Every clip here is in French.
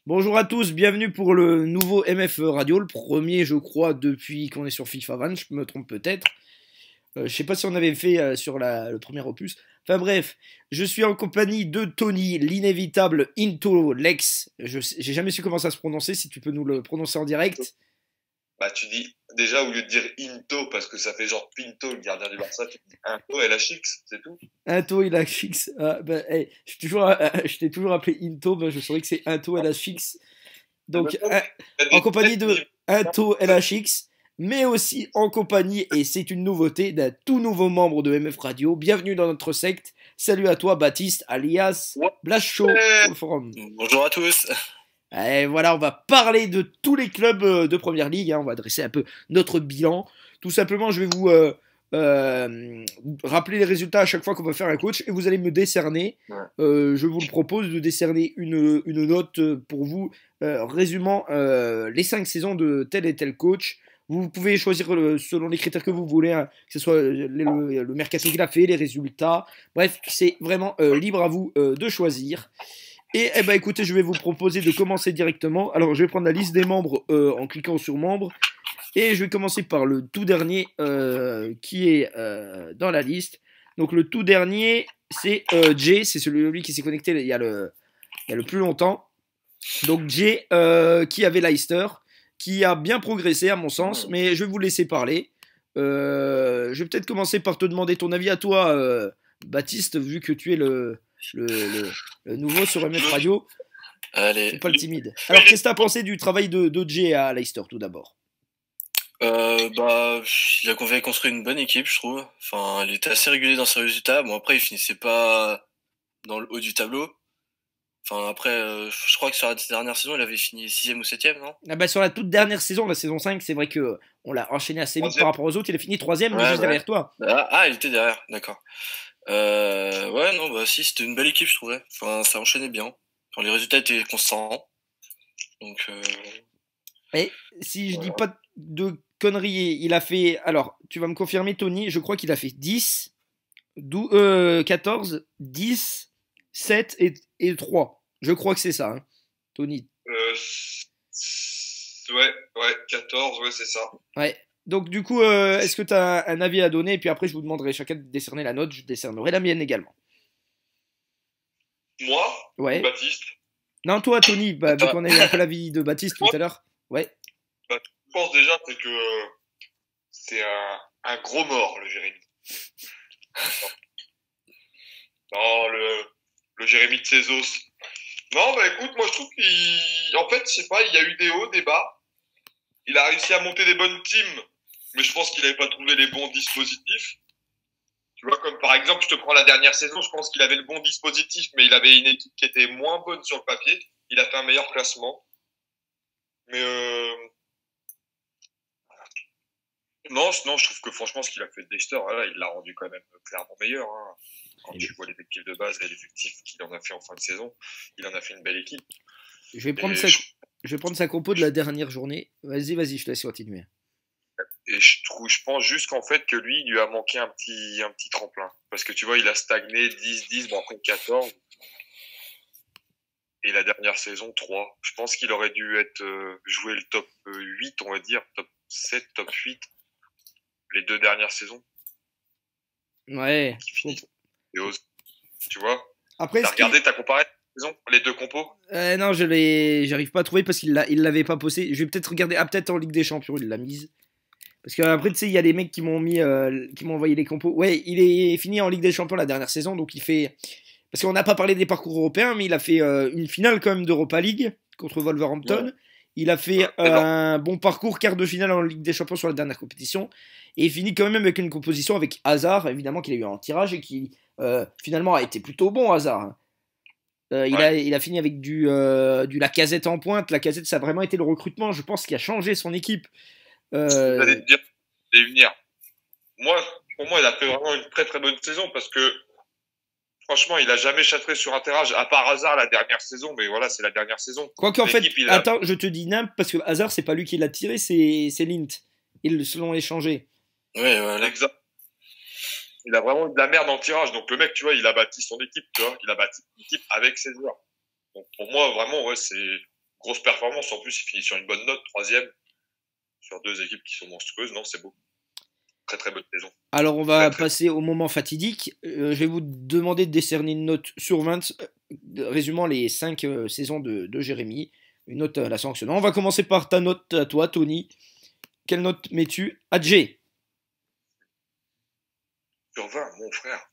Bonjour à tous, bienvenue pour le nouveau MF Radio, le premier je crois depuis qu'on est sur FIFA 20, je me trompe peut-être. Je sais pas si on avait fait sur le premier opus. Enfin bref, je suis en compagnie de Tony, l'inévitable Into Lex. J'ai jamais su comment ça se prononçait, si tu peux nous le prononcer en direct. Bah, tu dis, déjà, au lieu de dire Into, parce que ça fait genre Pinto, le gardien du Barça, tu dis Into LHX, c'est tout. Into LHX. Hey, je t'ai toujours appelé Into, ben, je saurais que c'est Into LHX. Donc, en compagnie de Into LHX, mais aussi en compagnie, et c'est une nouveauté, d'un tout nouveau membre de MF Radio. Bienvenue dans notre secte. Salut à toi, Baptiste, alias Blascho, sur le forum. Bonjour à tous. Et voilà, on va parler de tous les clubs de Première Ligue. Hein. On va dresser un peu notre bilan. Tout simplement, je vais vous rappeler les résultats à chaque fois qu'on va faire un coach et vous allez me décerner. Je vous le propose de décerner une note pour vous résumant les 5 saisons de tel et tel coach. Vous pouvez choisir selon les critères que vous voulez, hein, que ce soit le mercato qu'il a fait, les résultats. Bref, c'est vraiment libre à vous de choisir. Et eh ben, écoutez, je vais vous proposer de commencer directement. Alors, je vais prendre la liste des membres en cliquant sur membres. Et je vais commencer par le tout dernier qui est dans la liste. Donc, le tout dernier, c'est Jay. C'est celui qui s'est connecté il y a le plus longtemps. Donc, Jay qui avait Leicester, qui a bien progressé à mon sens. Mais je vais vous laisser parler. Je vais peut-être commencer par te demander ton avis à toi, Baptiste, vu que tu es le nouveau sur MF Radio. Allez. C'est pas le timide. Alors, qu'est-ce que tu as pensé du travail de Jay à Leicester, tout d'abord? Il a construit une bonne équipe, je trouve. Enfin, il était assez régulier dans ses résultats. Bon, après, il finissait pas dans le haut du tableau. Enfin, après, je crois que sur la dernière saison, il avait fini 6ème ou 7ème, non? Ah bah, sur la toute dernière saison, la saison 5, c'est vrai que on l'a enchaîné assez vite par rapport aux autres. Il a fini 3ème, mais juste derrière toi. Il était derrière, d'accord. Si, c'était une belle équipe, je trouvais. Enfin, ça enchaînait bien. Enfin, les résultats étaient constants. Donc. Et si je dis pas de conneries, il a fait. Alors, tu vas me confirmer, Tony, je crois qu'il a fait 10, 14, 10, 7 et 3. Je crois que c'est ça, hein, Tony. Ouais, 14, ouais, c'est ça. Ouais. Donc, du coup, est-ce que tu as un avis à donner? Et puis après, je vous demanderai chacun de décerner la note. Je décernerai la mienne également. Moi? Ouais. Baptiste? Non, toi, Tony, vu qu'on a eu un peu l'avis de Baptiste tout à l'heure. Ouais. Bah, je pense déjà que c'est un gros mort, le Jérémy. Non, le Jérémy de Césos. Non, bah écoute, moi je trouve en fait, je sais pas, il y a eu des hauts, des bas. Il a réussi à monter des bonnes teams, mais je pense qu'il n'avait pas trouvé les bons dispositifs. Tu vois, comme par exemple, je te prends la dernière saison, je pense qu'il avait le bon dispositif, mais il avait une équipe qui était moins bonne sur le papier. Il a fait un meilleur classement. Mais non, je trouve que franchement, ce qu'il a fait de Leicester, voilà, il l'a rendu quand même clairement meilleur. Hein. Quand tu vois l'effectif de base et l'effectif qu'il en a fait en fin de saison, il en a fait une belle équipe. Je vais prendre sa compo de la dernière journée. Vas-y, je te laisse continuer. Et je pense juste qu'en fait que lui, il lui a manqué un petit tremplin. Parce que tu vois, il a stagné 10, bon après 14. Et la dernière saison, 3. Je pense qu'il aurait dû jouer le top 8, on va dire, top 7, top 8, les 2 dernières saisons. Ouais. Tu vois? Après, t'as regardé, t'as comparé les deux compos? Non, j'arrive pas à trouver parce qu'il l'avait pas posté. Je vais peut-être regarder. Ah, peut-être en Ligue des Champions, il l'a mise. Parce qu'après, tu sais, il y a des mecs qui m'ont envoyé les compos. Ouais, il est fini en Ligue des Champions la dernière saison, donc il fait. Parce qu'on n'a pas parlé des parcours européens, mais il a fait une finale quand même d'Europa League contre Wolverhampton. Ouais. Il a fait un bon parcours, quart de finale en Ligue des Champions sur la dernière compétition. Et il finit quand même avec une composition avec Hazard, évidemment, qu'il a eu en tirage et qui finalement a été plutôt bon, Hazard. Il a fini avec du Lacazette en pointe. Lacazette, ça a vraiment été le recrutement, je pense, qui a changé son équipe. J'allais te dire, venir. Pour moi, il a fait vraiment une très très bonne saison parce que franchement, il a jamais châtré sur un tirage, à part Hazard la dernière saison, mais voilà, c'est la dernière saison. Quoique, en fait, attends, je te dis n'importe, parce que Hazard, c'est pas lui qui l'a tiré, c'est Lint. Ils se l'ont échangé. Ouais, voilà. Exact. Il a vraiment eu de la merde en tirage. Donc le mec, tu vois, il a bâti son équipe, tu vois. Il a bâti son équipe avec ses joueurs. Donc pour moi, vraiment, ouais, c'est grosse performance. En plus, il finit sur une bonne note, 3e, sur 2 équipes qui sont monstrueuses. Non, c'est beau. Très très bonne saison. Alors, on va passer au moment fatidique. Je vais vous demander de décerner une note sur 20, résumant les 5 saisons de Jérémy. Une note la sanctionnant. On va commencer par ta note à toi, Tony. Quelle note mets-tu à Jay? Sur 20, mon frère.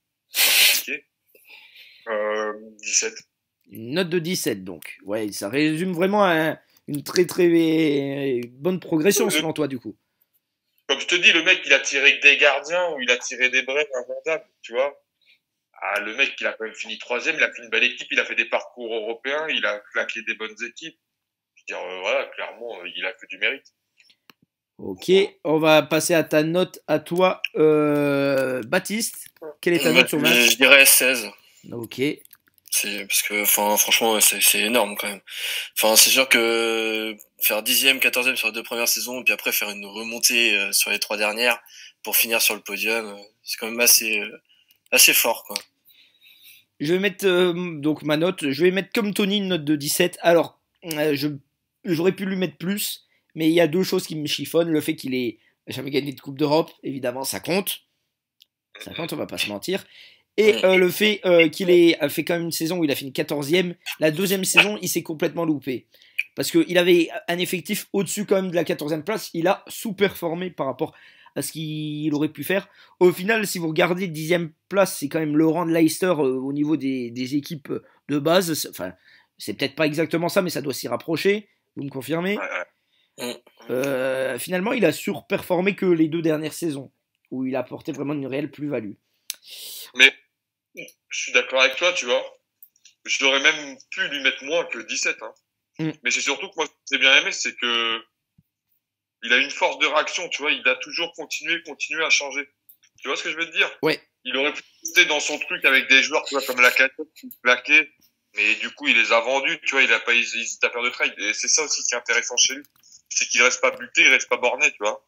17. Une note de 17, donc. Ouais, ça résume vraiment une très très bonne progression selon toi, du coup. Comme je te dis, le mec, il a tiré que des gardiens ou il a tiré des brèves invendables, tu vois. Ah, le mec, il a quand même fini 3e, il a fait une belle équipe, il a fait des parcours européens, il a claqué des bonnes équipes. Je veux dire, voilà, clairement, il a que du mérite. Ok, on va passer à ta note à toi, Baptiste. Quelle est ta note sur 20? Je dirais 16. Ok. Parce que, franchement, c'est énorme quand même. C'est sûr que faire 10e, 14e sur les 2 premières saisons, et puis après faire une remontée sur les 3 dernières pour finir sur le podium, c'est quand même assez fort, quoi. Je vais mettre donc ma note. Je vais mettre comme Tony une note de 17. Alors, j'aurais pu lui mettre plus, mais il y a 2 choses qui me chiffonnent. Le fait qu'il ait jamais gagné de Coupe d'Europe, évidemment, ça compte. Ça compte, on va pas se mentir. Et le fait qu'il ait fait quand même une saison où il a fini 14e, la 2e saison, il s'est complètement loupé. Parce qu'il avait un effectif au-dessus quand même de la 14e place, il a sous-performé par rapport à ce qu'il aurait pu faire. Au final, si vous regardez 10e place, c'est quand même le rang de Leicester au niveau des équipes de base. Enfin, c'est peut-être pas exactement ça, mais ça doit s'y rapprocher. Vous me confirmez? Finalement, il a surperformé que les 2 dernières saisons, où il a apporté vraiment une réelle plus-value. Mais je suis d'accord avec toi, tu vois. J'aurais même pu lui mettre moins que 17. Hein. Mais c'est surtout que moi, ce que j'ai bien aimé, c'est que il a une force de réaction, tu vois. Il a toujours continué à changer. Tu vois ce que je veux te dire? Ouais. Il aurait pu rester dans son truc avec des joueurs, tu vois, comme la Lacazette qui claquait. Mais du coup, il les a vendus, tu vois. Il a pas hésité à faire de trade. Et c'est ça aussi qui est intéressant chez lui. C'est qu'il reste pas buté, il reste pas borné, tu vois.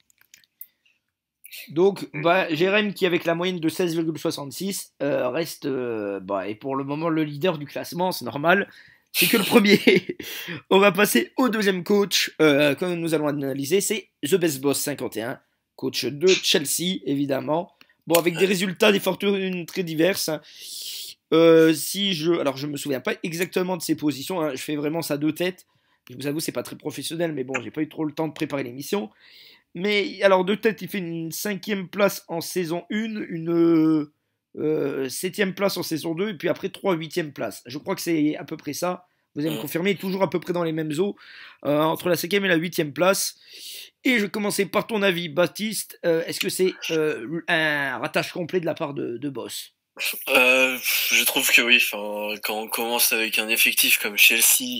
Donc, Jérém, qui avec la moyenne de 16,66 reste, et pour le moment le leader du classement, c'est normal. C'est que le premier. On va passer au 2e coach que nous allons analyser, c'est The Best Boss 51, coach de Chelsea, évidemment. Bon, avec des résultats, des fortunes très diverses. Alors, je me souviens pas exactement de ses positions. Hein. Je fais vraiment ça de tête. Je vous avoue, c'est pas très professionnel, mais bon, j'ai pas eu trop le temps de préparer l'émission. Mais alors de tête, il fait une 5e place en saison 1, une 7e place en saison 2, et puis après 3 8e places. Je crois que c'est à peu près ça. Vous allez me confirmer, toujours à peu près dans les mêmes eaux, entre la 5e et la 8e place. Et je vais commencer par ton avis, Baptiste. Est-ce que c'est un ratage complet de la part de Boss? Je trouve que oui. Quand on commence avec un effectif comme Chelsea,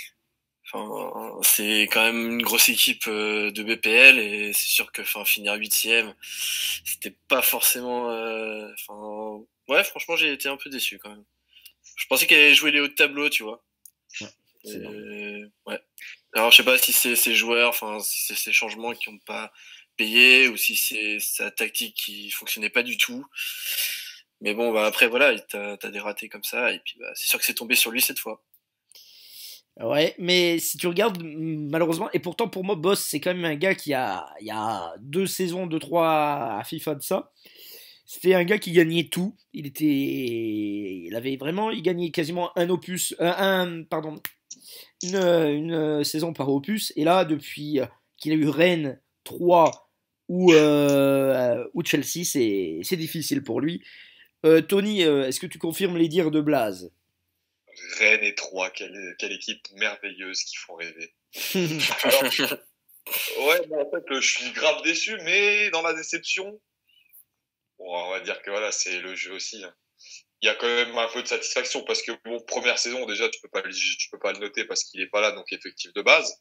c'est quand même une grosse équipe de BPL et c'est sûr que finir 8e, c'était pas forcément. Ouais, franchement, j'ai été un peu déçu quand même. Je pensais qu'elle allait jouer les hauts de tableau, tu vois. Ouais. Alors, je sais pas si c'est ses joueurs, si c'est ses changements qui n'ont pas payé ou si c'est sa tactique qui fonctionnait pas du tout. Mais bon, après, voilà, t'as des ratés comme ça et puis c'est sûr que c'est tombé sur lui cette fois. Ouais, mais si tu regardes, malheureusement, et pourtant pour moi, Boss, c'est quand même un gars il y a 2 saisons, 2-3 à FIFA de ça. C'était un gars qui gagnait tout. Il gagnait quasiment un opus, une saison par opus. Et là, depuis qu'il a eu Rennes, 3 ou Chelsea, c'est difficile pour lui. Tony, est-ce que tu confirmes les dires de Blaze? Rennes et 3, quelle équipe merveilleuse qui font rêver. Alors, ouais, en fait, je suis grave déçu, mais dans la déception, bon, on va dire que voilà, c'est le jeu aussi. Hein. Il y a quand même un peu de satisfaction parce que bon, première saison déjà, tu peux pas le noter parce qu'il est pas là, donc effectif de base.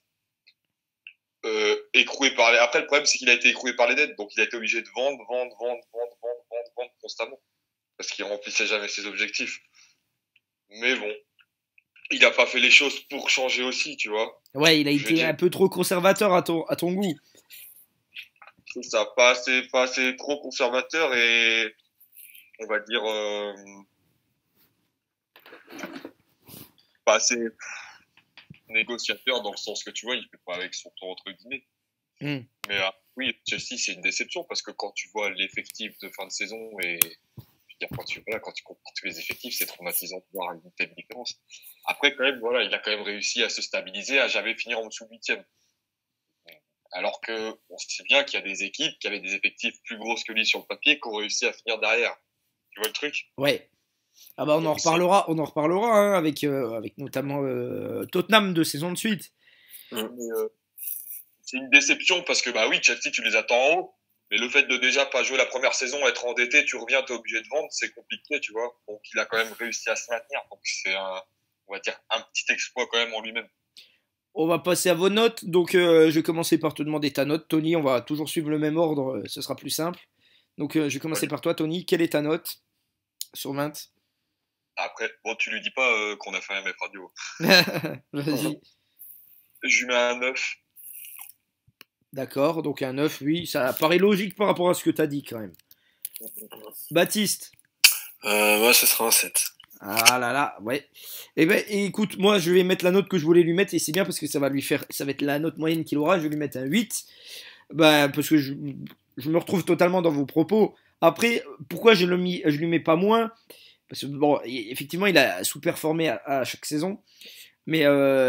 Après, le problème, c'est qu'il a été écroué par les dettes, donc il a été obligé de vendre constamment parce qu'il remplissait jamais ses objectifs. Mais bon, il a pas fait les choses pour changer aussi, tu vois. Ouais, il a été un peu trop conservateur à ton goût. C'est ça, pas assez trop conservateur et on va dire pas assez. négociateur dans le sens que tu vois, il fait pas avec son temps entre guillemets. Mm. Mais oui, Chelsea, c'est une déception parce que quand tu vois l'effectif de fin de saison et quand tu compares tous les effectifs, c'est traumatisant de voir une telle différence. Après, quand même, voilà, il a quand même réussi à se stabiliser, à jamais finir en dessous de 8e. Alors que on sait bien qu'il y a des équipes qui avaient des effectifs plus grosses que lui sur le papier qui ont réussi à finir derrière. Tu vois le truc? Ouais. Ah bah on en reparlera hein, avec notamment Tottenham 2 saisons de suite. Mais, c'est une déception parce que bah oui, Chelsea, tu les attends en haut. Mais le fait de déjà pas jouer la première saison, être endetté, tu reviens, t'es obligé de vendre, c'est compliqué, tu vois. Donc il a quand même réussi à se maintenir. Donc c'est on va dire, un petit exploit quand même en lui-même. On va passer à vos notes. Donc je vais commencer par te demander ta note, Tony. On va toujours suivre le même ordre, ce sera plus simple. Donc je vais commencer Ouais. par toi, Tony. Quelle est ta note sur 20? Après, bon, tu lui dis pas qu'on a fait un MF radio. Vas-y. Je lui mets un 9. D'accord, donc un 9, oui, ça paraît logique par rapport à ce que tu as dit quand même. Baptiste. Ouais, ce sera un 7. Ah là là, ouais. Eh ben, écoute, moi je vais mettre la note que je voulais lui mettre et c'est bien parce que ça va être la note moyenne qu'il aura. Je vais lui mettre un 8. Bah, parce que je me retrouve totalement dans vos propos. Après, pourquoi je lui mets pas moins? Parce que bon, effectivement, il a sous-performé à chaque saison. Mais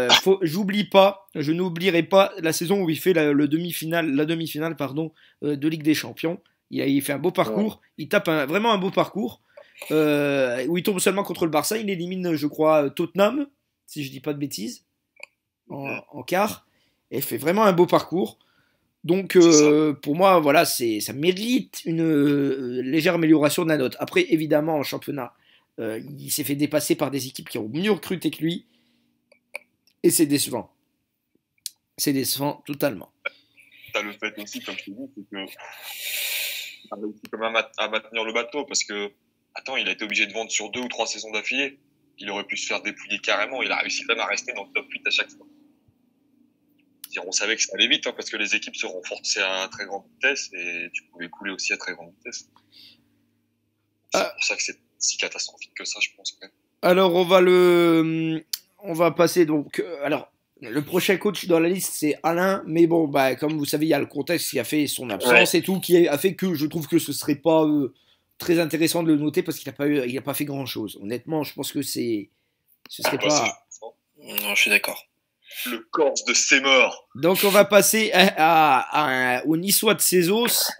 je n'oublierai pas la saison où il fait la demi-finale pardon, de Ligue des Champions. Il fait un beau parcours, il tape vraiment un beau parcours, où il tombe seulement contre le Barça. Il élimine, je crois, Tottenham, si je dis pas de bêtises, en quart, et fait vraiment un beau parcours. Donc pour moi, voilà, ça mérite une légère amélioration de la note. Après, évidemment, en championnat, il s'est fait dépasser par des équipes qui ont mieux recruté que lui. Et c'est décevant. C'est décevant totalement. T'as le fait aussi, comme je te dis, c'est que il a réussi quand même à maintenir le bateau parce que, attends, il a été obligé de vendre sur 2 ou 3 saisons d'affilée. Il aurait pu se faire dépouiller carrément. Il a réussi quand même à rester dans le top 8 à chaque fois. On savait que ça allait vite hein, parce que les équipes se renforçaient à très grande vitesse et tu pouvais couler aussi à très grande vitesse. C'est pour ça que c'est si catastrophique que ça, je pense. Quand même. Alors on va passer donc. Alors le prochain coach dans la liste c'est Alain, mais bon bah comme vous savez il y a le contexte qui a fait son absence et tout qui a fait que je trouve que ce serait pas très intéressant de le noter parce qu'il a pas fait grand chose. Honnêtement je pense que ce serait pas. Non, je suis d'accord. Le Corse de Sémor. Donc on va passer au Niçois de Sezos.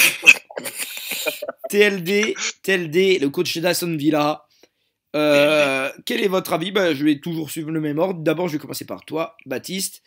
TLD, le coach d'Aston Villa. Quel est votre avis? Je vais toujours suivre le même ordre. D'abord, je vais commencer par toi, Baptiste.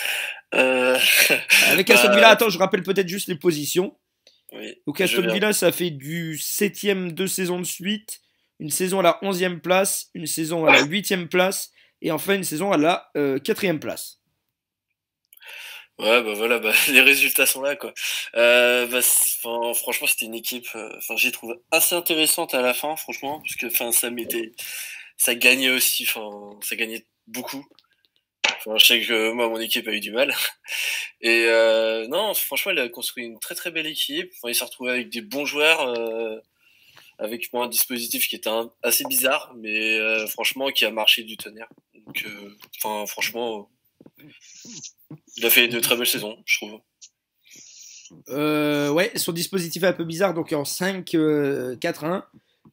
Avec Aston Villa, attends, je rappelle peut-être juste les positions. Oui, donc Aston Villa, ça fait du 7ème 2 saisons de suite, une saison à la 11e place, une saison à la 8e place, et enfin une saison à la 4e place. Ouais, bah voilà, les résultats sont là, quoi. Franchement, c'était une équipe, j'ai trouvé assez intéressante à la fin, franchement, parce que, ça gagnait aussi, ça gagnait beaucoup. Je sais que moi, mon équipe a eu du mal. Et non, franchement, il a construit une très très belle équipe. Il s'est retrouvé avec des bons joueurs, avec un dispositif qui était assez bizarre, mais franchement, qui a marché du tonnerre. Donc, franchement, il a fait de très belles saisons, je trouve. Ouais, son dispositif est un peu bizarre, donc en 5-4-1.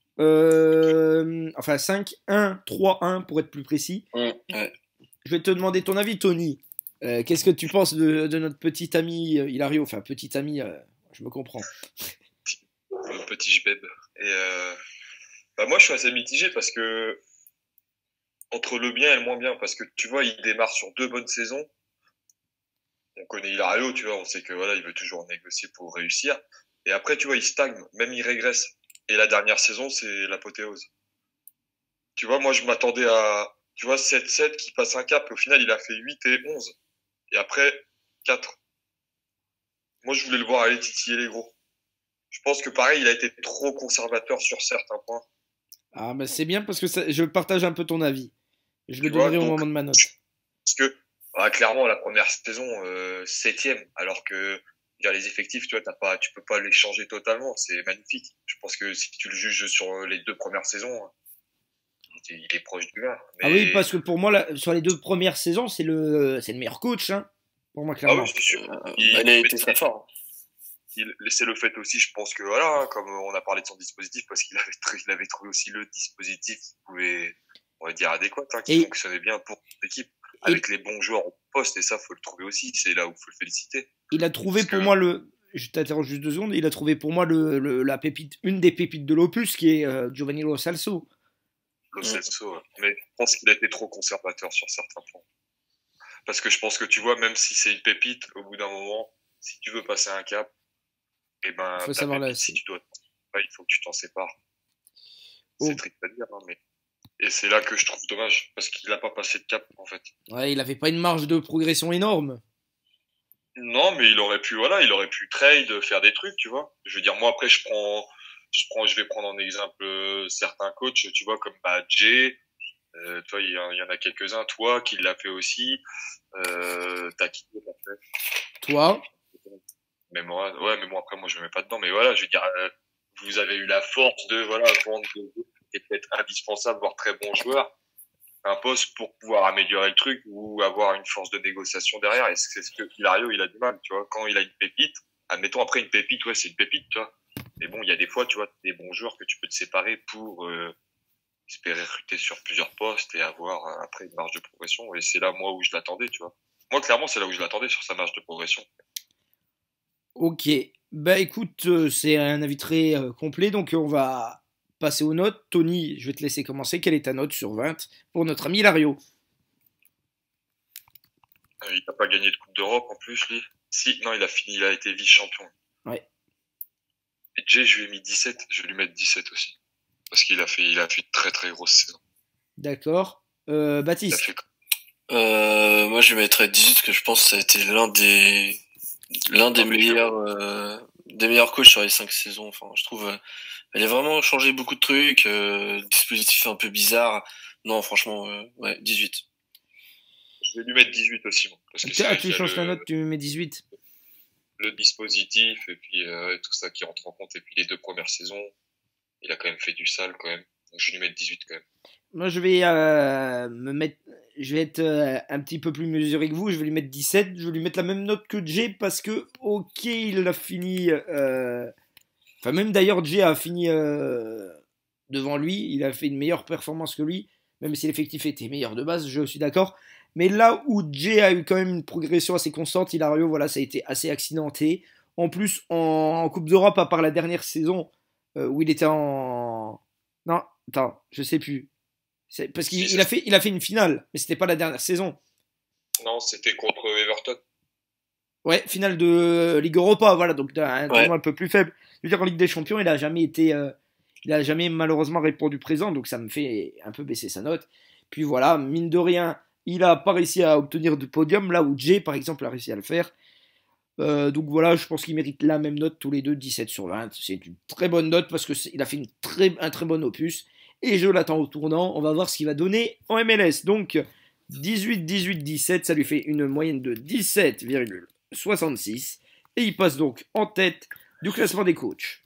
Enfin 5-1-3-1 pour être plus précis. Ouais. Je vais te demander ton avis, Tony. Qu'est-ce que tu penses de notre petit ami Hilario? Enfin, petit ami, je me comprends. Le petit jbeb. Et moi, je suis assez mitigé parce que entre le bien et le moins bien, parce que tu vois, il démarre sur 2 bonnes saisons. On connaît Hilario, tu vois, on sait que voilà, il veut toujours négocier pour réussir. Et après, tu vois, il stagne, même il régresse. Et la dernière saison, c'est l'apothéose. Tu vois, moi, je m'attendais à, tu vois, 7-7 qui passe un cap. Et au final, il a fait 8 et 11. Et après, 4. Moi, je voulais le voir aller titiller les gros. Je pense que pareil, il a été trop conservateur sur certains points. Ah, bah c'est bien parce que je partage un peu ton avis. Je le Tu vois, donnerai au donc, moment de ma note. parce que, clairement, la première saison, 7ème, alors que les effectifs, tu vois, tu peux pas les changer totalement. C'est magnifique. Je pense que si tu le juges sur les 2 premières saisons, il est proche du là. Ah oui, parce que pour moi, là, sur les 2 premières saisons, c'est le meilleur coach, hein, pour moi, Ah clairement. oui, c'est sûr. Il a été très fort. C'est le fait aussi, je pense que voilà, hein, comme on a parlé de son dispositif, parce il avait trouvé aussi le dispositif qui pouvait, on va dire, adéquat, hein, qui fonctionnait bien pour l'équipe, avec les bons joueurs au poste, et ça, faut le trouver aussi, c'est là où faut le féliciter. Il a trouvé pour moi je t'interromps juste 2 secondes, il a trouvé pour moi la pépite, une des pépites de l'Opus, qui est Giovanni Lo Celso. Lo Celso, mais je pense qu'il a été trop conservateur sur certains points. Parce que je pense que tu vois, même si c'est une pépite, au bout d'un moment, si tu veux passer un cap, et ben, faut savoir là, si tu dois, il faut que tu t'en sépares. C'est triste à dire, hein, mais et c'est là que je trouve dommage parce qu'il n'a pas passé de cap en fait. Ouais, il avait pas une marge de progression énorme. Non, mais il aurait pu trade, faire des trucs, tu vois. Je veux dire, moi après, je vais prendre en exemple certains coachs, tu vois, comme Jay. Toi, il y en a quelques-uns, toi, qui l'a fait aussi. T'as qui l'a fait? Toi. Mais moi, après, moi, je me mets pas dedans. Mais voilà, je veux dire, vous avez eu la force de, voilà, vendre des peut-être indispensables, voire très bons joueurs, un poste pour pouvoir améliorer le truc ou avoir une force de négociation derrière. Et c'est ce que Hilario, il a du mal, tu vois. Quand il a une pépite, admettons après une pépite, ouais, c'est une pépite, tu vois. Mais bon, il y a des fois, tu vois, des bons joueurs que tu peux te séparer pour espérer recruter sur plusieurs postes et avoir après une marge de progression. Et c'est là, moi, où je l'attendais, tu vois. Moi, clairement, c'est là où je l'attendais sur sa marge de progression. Ok. Bah écoute, c'est un avis très complet, donc on va passer aux notes. Tony, je vais te laisser commencer. Quelle est ta note sur 20 pour notre ami Hilario? Il n'a pas gagné de Coupe d'Europe en plus, lui. Si, non, il a été vice-champion. Ouais. Et Jay, je lui ai mis 17, je vais lui mettre 17 aussi. Parce qu'il a fait une très très grosse saison. D'accord. Baptiste. Moi, je lui mettrais 18 parce que je pense que ça a été l'un des meilleurs coachs sur les 5 saisons. Enfin, je trouve, elle a vraiment changé beaucoup de trucs, dispositif un peu bizarre. Non, franchement, ouais, 18. Je vais lui mettre 18 aussi, moi. Parce que tu changes ta note, tu mets 18. Le dispositif et puis tout ça qui rentre en compte. Et puis les 2 premières saisons, il a quand même fait du sale quand même. Donc je vais lui mettre 18 quand même. Moi, je vais je vais être un petit peu plus mesuré que vous. Je vais lui mettre 17. Je vais lui mettre la même note que Jay parce que, ok, il a fini. Enfin, même d'ailleurs, Jay a fini devant lui. Il a fait une meilleure performance que lui, même si l'effectif était meilleur de base. Je suis d'accord. Mais là où Jay a eu quand même une progression assez constante, Hilario, voilà, ça a été assez accidenté. En plus, en Coupe d'Europe, à part la dernière saison où il était en. Non, attends, je sais plus. Parce qu'il a fait une finale, mais c'était pas la dernière saison. Non, c'était contre Everton. Ouais, finale de Ligue Europa, voilà, donc un tournoi un peu plus faible. Je veux dire, en Ligue des Champions, il a jamais été, il a jamais malheureusement répondu présent, donc ça me fait un peu baisser sa note. Puis voilà, mine de rien, il a pas réussi à obtenir de podium, là où Jay, par exemple, a réussi à le faire. Donc voilà, je pense qu'ils méritent la même note tous les deux, 17 sur 20. C'est une très bonne note parce qu'il a fait un très bon opus. Et je l'attends au tournant. On va voir ce qu'il va donner en MLS. Donc 18, 18, 17, ça lui fait une moyenne de 17,66. Et il passe donc en tête du classement des coachs.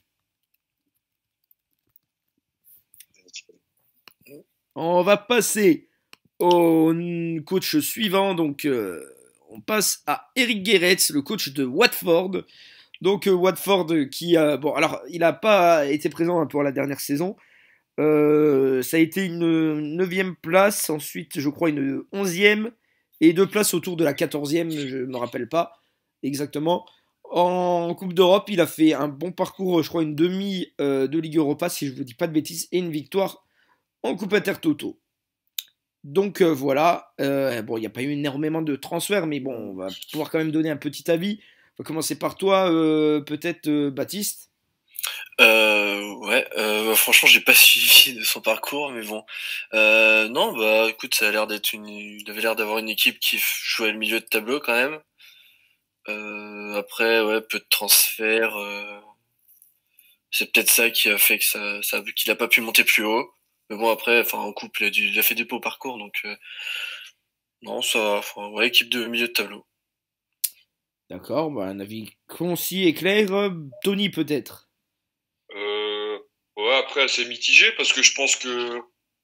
On va passer au coach suivant. Donc on passe à Eric Guéretz, le coach de Watford. Donc Watford qui a... Bon, alors il n'a pas été présent pour la dernière saison. Ça a été une 9e place, ensuite je crois une 11e et 2 places autour de la 14e, je ne me rappelle pas exactement. En Coupe d'Europe, il a fait un bon parcours, je crois une demi de Ligue Europa si je ne vous dis pas de bêtises, et une victoire en Coupe Intertoto. Donc voilà, bon il n'y a pas eu énormément de transferts, mais bon on va pouvoir quand même donner un petit avis. On va commencer par toi, peut-être Baptiste. Ouais, franchement, j'ai pas suivi de son parcours, mais bon. Non, bah, écoute, ça a l'air il avait l'air d'avoir une équipe qui jouait le milieu de tableau quand même. Après, ouais, peu de transferts. C'est peut-être ça qui a fait que qu'il a pas pu monter plus haut. Mais bon, après, enfin, en couple, il a fait des beaux parcours, donc non, ça va. Enfin, ouais, équipe de milieu de tableau. D'accord, bah, un avis concis et clair. Tony peut-être. Ouais, après, c'est mitigé parce que je pense que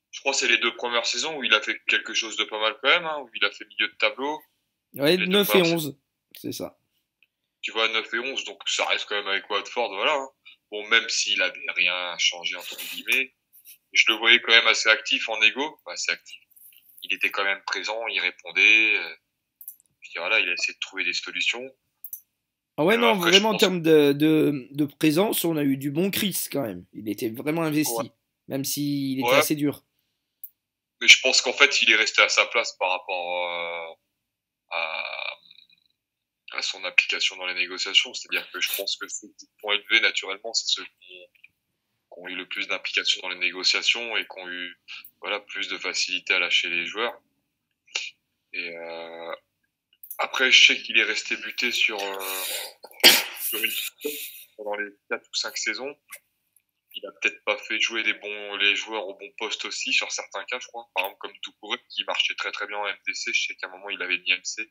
Je crois que c'est les 2 premières saisons où il a fait quelque chose de pas mal quand même, hein, où il a fait milieu de tableau. Ouais, Les 9 et premières 11, c'est ça. Tu vois, 9 et 11, donc ça reste quand même avec Watford, voilà. Hein. Bon, même s'il avait rien changé, entre guillemets, je le voyais quand même assez actif en égo. Enfin, assez actif. Il était quand même présent, il répondait. Puis voilà, il a essayé de trouver des solutions. Ah ouais, non, Après, je vraiment en pense... termes de présence, on a eu du bon Chris quand même. Il était vraiment Ouais, investi, même s'il était ouais, assez dur. mais je pense qu'en fait, il est resté à sa place par rapport à, à son application dans les négociations. C'est-à-dire que je pense que ceux qui sont élevés naturellement, c'est ceux qui ont eu le plus d'implication dans les négociations et qui ont eu voilà, plus de facilité à lâcher les joueurs. Et après, je sais qu'il est resté buté sur une pendant les 4 ou 5 saisons. Il a peut-être pas fait jouer les joueurs au bon poste aussi, sur certains cas, je crois. Par exemple, comme Doucouré, qui marchait très très bien en MDC. Je sais qu'à un moment, il avait mis MC.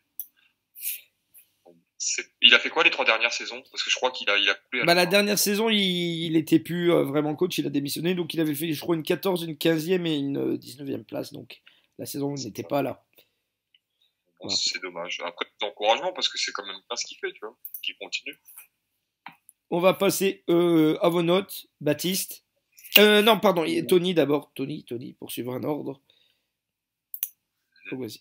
Il a fait quoi les 3 dernières saisons? Parce que je crois il a coupé à Bah, la la fin. dernière saison, il était plus vraiment coach, il a démissionné, donc il avait fait, je crois, une 14, une 15e et une 19e place, donc la saison n'était pas là. Bon, Voilà. c'est dommage. Après, d'encouragement, parce que c'est quand même pas ce qu'il fait, tu vois. Qu'il continue. On va passer à vos notes, Baptiste. Non, pardon, Tony d'abord. Tony, pour suivre un ordre. Oh, vas-y.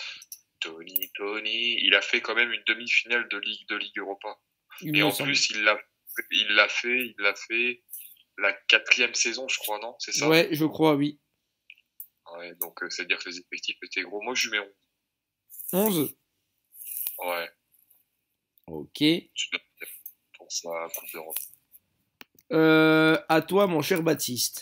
Tony, il a fait quand même une demi-finale de Ligue Europa. Il Et me en semble. plus, il l'a fait la 4e saison, je crois, non? C'est ça? Ouais, je crois, oui. Ouais, donc c'est-à-dire que les effectifs étaient gros. Moi, je mets 11. 11. Ouais, Ok. tu dois pour sa Coupe d'Europe. À toi, mon cher Baptiste.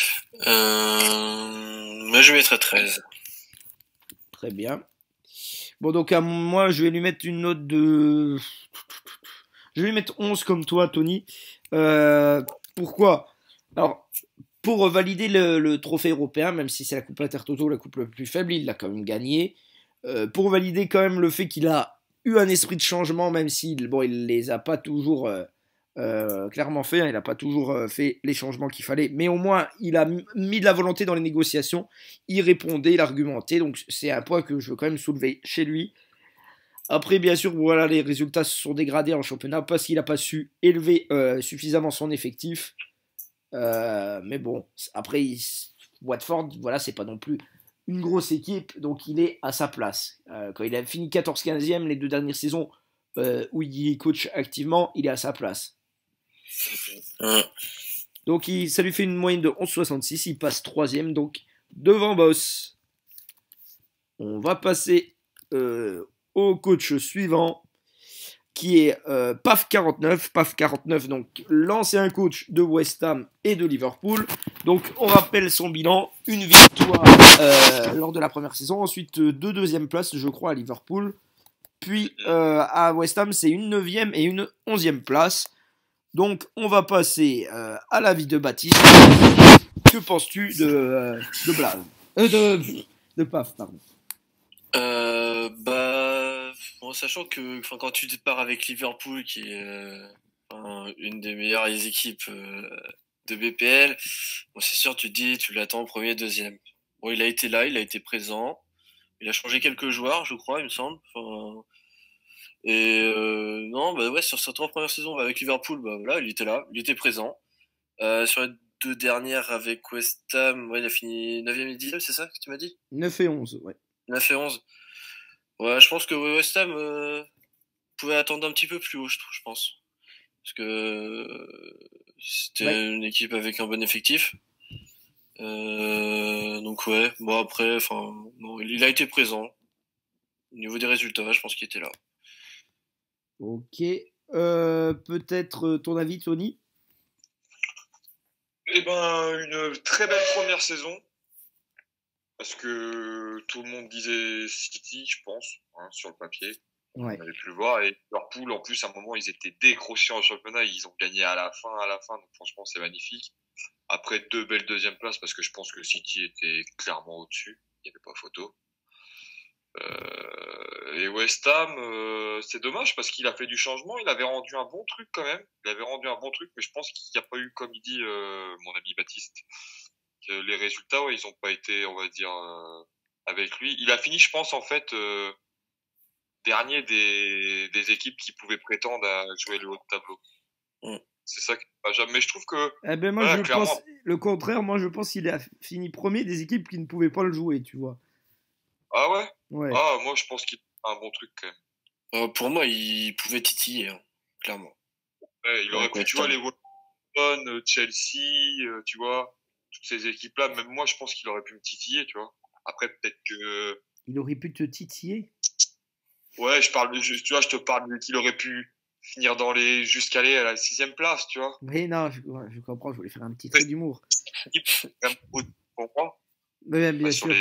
Moi, je mettrais 13. Très bien. Bon, donc à moi, je vais lui mettre une note de... Je vais lui mettre 11 comme toi, Tony. Pourquoi? Alors, pour valider le trophée européen, même si c'est la Coupe Intertoto, la coupe la plus faible, il l'a quand même gagné. Pour valider quand même le fait qu'il a eu un esprit de changement, même s'il bon, il les a pas toujours clairement fait, hein, il n'a pas toujours fait les changements qu'il fallait, mais au moins il a mis de la volonté dans les négociations, il répondait, il argumentait, donc c'est un point que je veux quand même soulever chez lui. Après, bien sûr, voilà, les résultats se sont dégradés en championnat parce qu'il n'a pas su élever suffisamment son effectif. Mais bon, après, Watford, voilà, c'est pas non plus une grosse équipe, donc il est à sa place. Quand il a fini 14-15e les 2 dernières saisons où il coach activement, il est à sa place. Donc ça lui fait une moyenne de 11,66, il passe 3e, donc devant Boss. On va passer au coach suivant, qui est PAF49. PAF49, donc l'ancien coach de West Ham et de Liverpool. Donc on rappelle son bilan, une victoire lors de la première saison, ensuite 2 deuxièmes places, je crois, à Liverpool. Puis à West Ham, c'est une 9e et une 11e place. Donc on va passer à l'avis de Baptiste. Que penses-tu de Blaze de PAF, pardon. Bon, sachant que quand tu pars avec Liverpool, qui est une des meilleures équipes de BPL, bon, c'est sûr, tu te dis, tu l'attends premier, deuxième. Bon, il a été là, il a été présent. Il a changé quelques joueurs, je crois, il me semble. Non, bah ouais, sur ses 3 premières saisons avec Liverpool, bah voilà, il était là, il était présent. Sur les 2 dernières avec West Ham, ouais, il a fini 9e et 10e, c'est ça que tu m'as dit? 9 et 11, ouais. 9 et 11. Ouais, je pense que West Ham pouvait attendre un petit peu plus haut, je pense. Parce que c'était une équipe avec un bon effectif. Donc ouais, bon après, bon, il a été présent. Au niveau des résultats, je pense qu'il était là. Ok. Peut-être ton avis, Tony? Eh ben, une très belle première saison. Parce que tout le monde disait City, je pense, hein, sur le papier. Ouais. On avait pu le voir. Et Liverpool, en plus, à un moment, ils étaient décrochés en championnat. Ils ont gagné à la fin. Donc, franchement, c'est magnifique. Après, 2 belles deuxièmes places, parce que je pense que City était clairement au-dessus. Il n'y avait pas photo. Et West Ham, c'est dommage parce qu'il a fait du changement. Il avait rendu un bon truc quand même. Il avait rendu un bon truc, mais je pense qu'il n'y a pas eu, comme il dit mon ami Baptiste, que les résultats, ouais, ils ont pas été, on va dire, avec lui. Il a fini, je pense, en fait, dernier des équipes qui pouvaient prétendre à jouer le haut de tableau. Mm. C'est ça qui est pas jamais. Mais je trouve que, Eh ben moi, voilà, je clairement, pense le contraire. Moi, je pense qu'il a fini premier des équipes qui ne pouvaient pas le jouer, tu vois. ah ouais? Ouais. Ah, moi, je pense qu'il a un bon truc, quand même. Pour moi, il pouvait titiller, hein, clairement. Ouais, il aurait pu, tu vois, les Wolverhampton, Chelsea, tu vois, toutes ces équipes-là, même moi, je pense qu'il aurait pu me titiller, tu vois. Après, peut-être que, Il aurait pu te titiller. ouais, tu vois, je te parle qu'il aurait pu finir jusqu'à aller à la 6e place, tu vois. Mais non, je comprends. Je voulais faire un petit trait d'humour. C'est quand même haut pour moi. Mais bien sûr.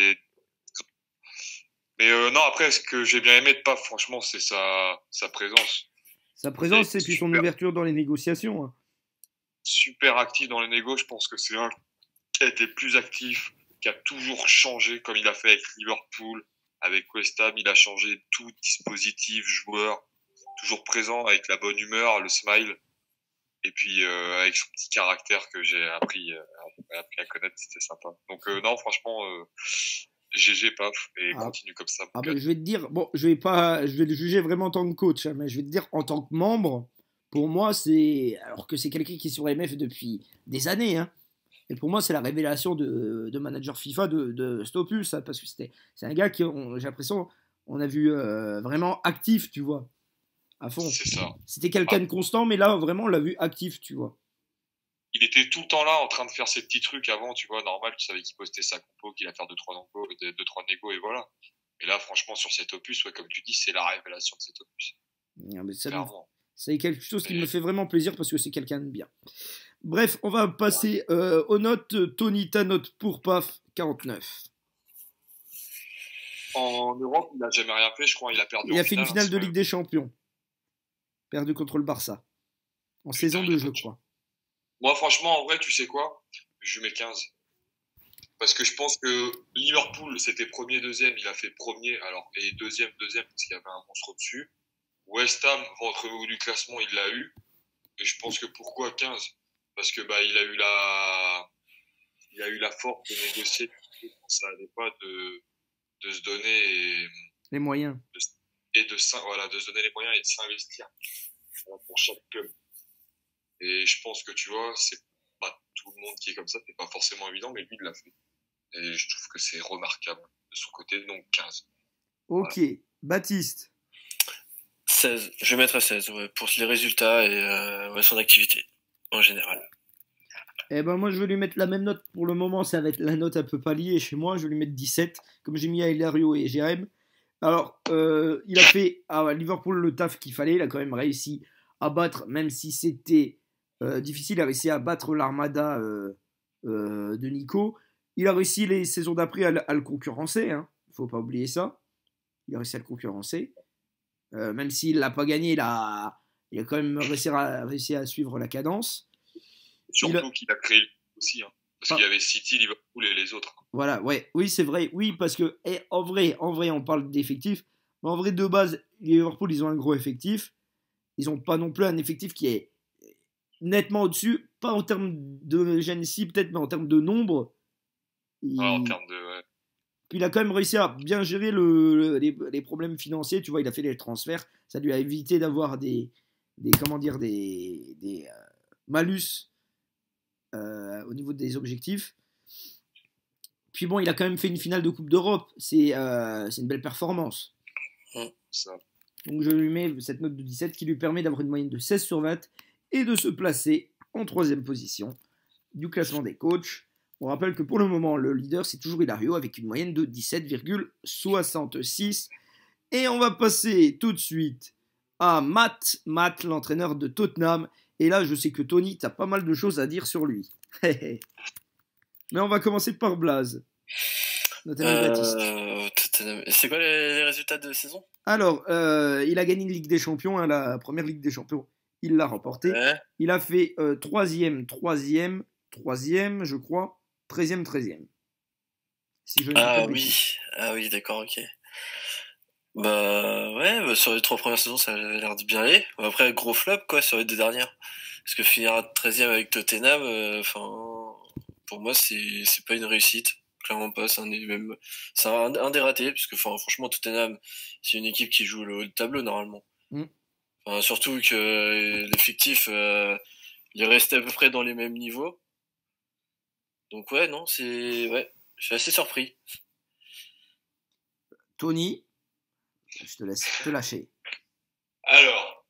Mais non, après, ce que j'ai bien aimé de Paf, franchement, c'est sa présence. Sa présence et puis son ouverture dans les négociations. Hein. Super actif dans les négos. Je pense que c'est un qui a été plus actif, qui a toujours changé, comme il a fait avec Liverpool, avec West Ham. Il a changé tout dispositif, joueur, toujours présent, avec la bonne humeur, le smile. Et puis avec son petit caractère que j'ai appris à connaître, c'était sympa. Donc non, franchement, GG Paf et continue comme ça. Ah ben, je vais te dire, bon, je vais le juger vraiment en tant que coach, hein, mais je vais te dire en tant que membre, pour moi c'est, alors que c'est quelqu'un qui est sur MF depuis des années, hein, et pour moi c'est la révélation de manager FIFA de Stopus, hein, parce que c'est un gars qui, j'ai l'impression, on a vu vraiment actif, tu vois, à fond. C'est ça. C'était quelqu'un de constant, mais là vraiment on l'a vu actif, tu vois. Il était tout le temps là en train de faire ses petits trucs avant, tu vois, normal, tu savais qu'il postait sa compo, qu'il allait faire 2-3 négos et voilà. Et là, franchement, sur cet opus, ouais, comme tu dis, c'est la révélation de cet opus. Mais c'est quelque chose qui me fait vraiment plaisir parce que c'est quelqu'un de bien. Bref, on va passer aux notes. Tony, ta note pour PAF, 49. En Europe, il n'a jamais rien fait, je crois. Il a perdu. Il a fait une finale de Ligue des Champions. Perdu contre le Barça. En saison 2, je crois. Moi, franchement, en vrai, tu sais quoi? Je lui mets 15. Parce que je pense que Liverpool, c'était premier, deuxième. Il a fait premier, alors, et deuxième, parce qu'il y avait un monstre au-dessus. West Ham, ventre haut du classement, il l'a eu. Et je pense que pourquoi 15? Parce que, bah, il a eu la force de négocier. Ça n'allait pas de se donner les moyens. De se donner les moyens et de s'investir pour chaque club. Et je pense que tu vois, c'est pas tout le monde qui est comme ça, c'est pas forcément évident, mais lui il l'a fait. Et je trouve que c'est remarquable de son côté, donc 15. Ok, voilà. Baptiste. 16, je vais mettre à 16 ouais, pour les résultats et son activité en général. Eh ben moi je vais lui mettre la même note pour le moment, ça va être la note un peu palier chez moi, je vais lui mettre 17, comme j'ai mis à Hilario et Jérém. Alors, il a fait à Liverpool le taf qu'il fallait, il a quand même réussi à battre, même si c'était difficile, il a réussi à battre l'armada de Nico. Il a réussi les saisons d'après à le concurrencer, il ne faut pas oublier ça. Il a réussi à le concurrencer. Même s'il ne l'a pas gagné, il a quand même réussi à suivre la cadence. Surtout qu'il a créé aussi, parce qu'il y avait City, Liverpool et les autres. Voilà, ouais, oui, c'est vrai, oui, parce que en vrai, on parle d'effectifs, mais en vrai, de base, Liverpool, ils ont un gros effectif. Ils n'ont pas non plus un effectif qui est nettement au-dessus, pas en termes de Genesee peut-être, mais en termes de nombre. En termes de... Ouais. Puis il a quand même réussi à bien gérer les problèmes financiers, tu vois, il a fait les transferts, ça lui a évité d'avoir des malus au niveau des objectifs. Puis bon, il a quand même fait une finale de Coupe d'Europe, c'est une belle performance. Ça. Donc je lui mets cette note de 17 qui lui permet d'avoir une moyenne de 16 sur 20 et de se placer en 3e position du classement des coachs. On rappelle que pour le moment, le leader, c'est toujours Hilario avec une moyenne de 17,66. Et on va passer tout de suite à Matt, l'entraîneur de Tottenham. Et là, je sais que Tony, tu as pas mal de choses à dire sur lui. Mais on va commencer par Blaze. C'est quoi les résultats de saison? Alors, il a gagné une Ligue des Champions, la première Ligue des Champions. Il l'a remportée. Ouais. Il a fait 3e, je crois. 13e. Si je oui, d'accord, ok. Bah ouais, sur les 3 premières saisons, ça a l'air de bien aller. Après, gros flop, quoi, sur les 2 dernières. Parce que finir 13e avec Tottenham, pour moi, c'est pas une réussite. Clairement pas. C'est un des ratés, parce que franchement, Tottenham, c'est une équipe qui joue le haut de tableau normalement. Surtout que l'effectif, il est resté à peu près dans les mêmes niveaux. Donc ouais, non, je suis assez surpris. Tony, je te laisse te lâcher. Alors,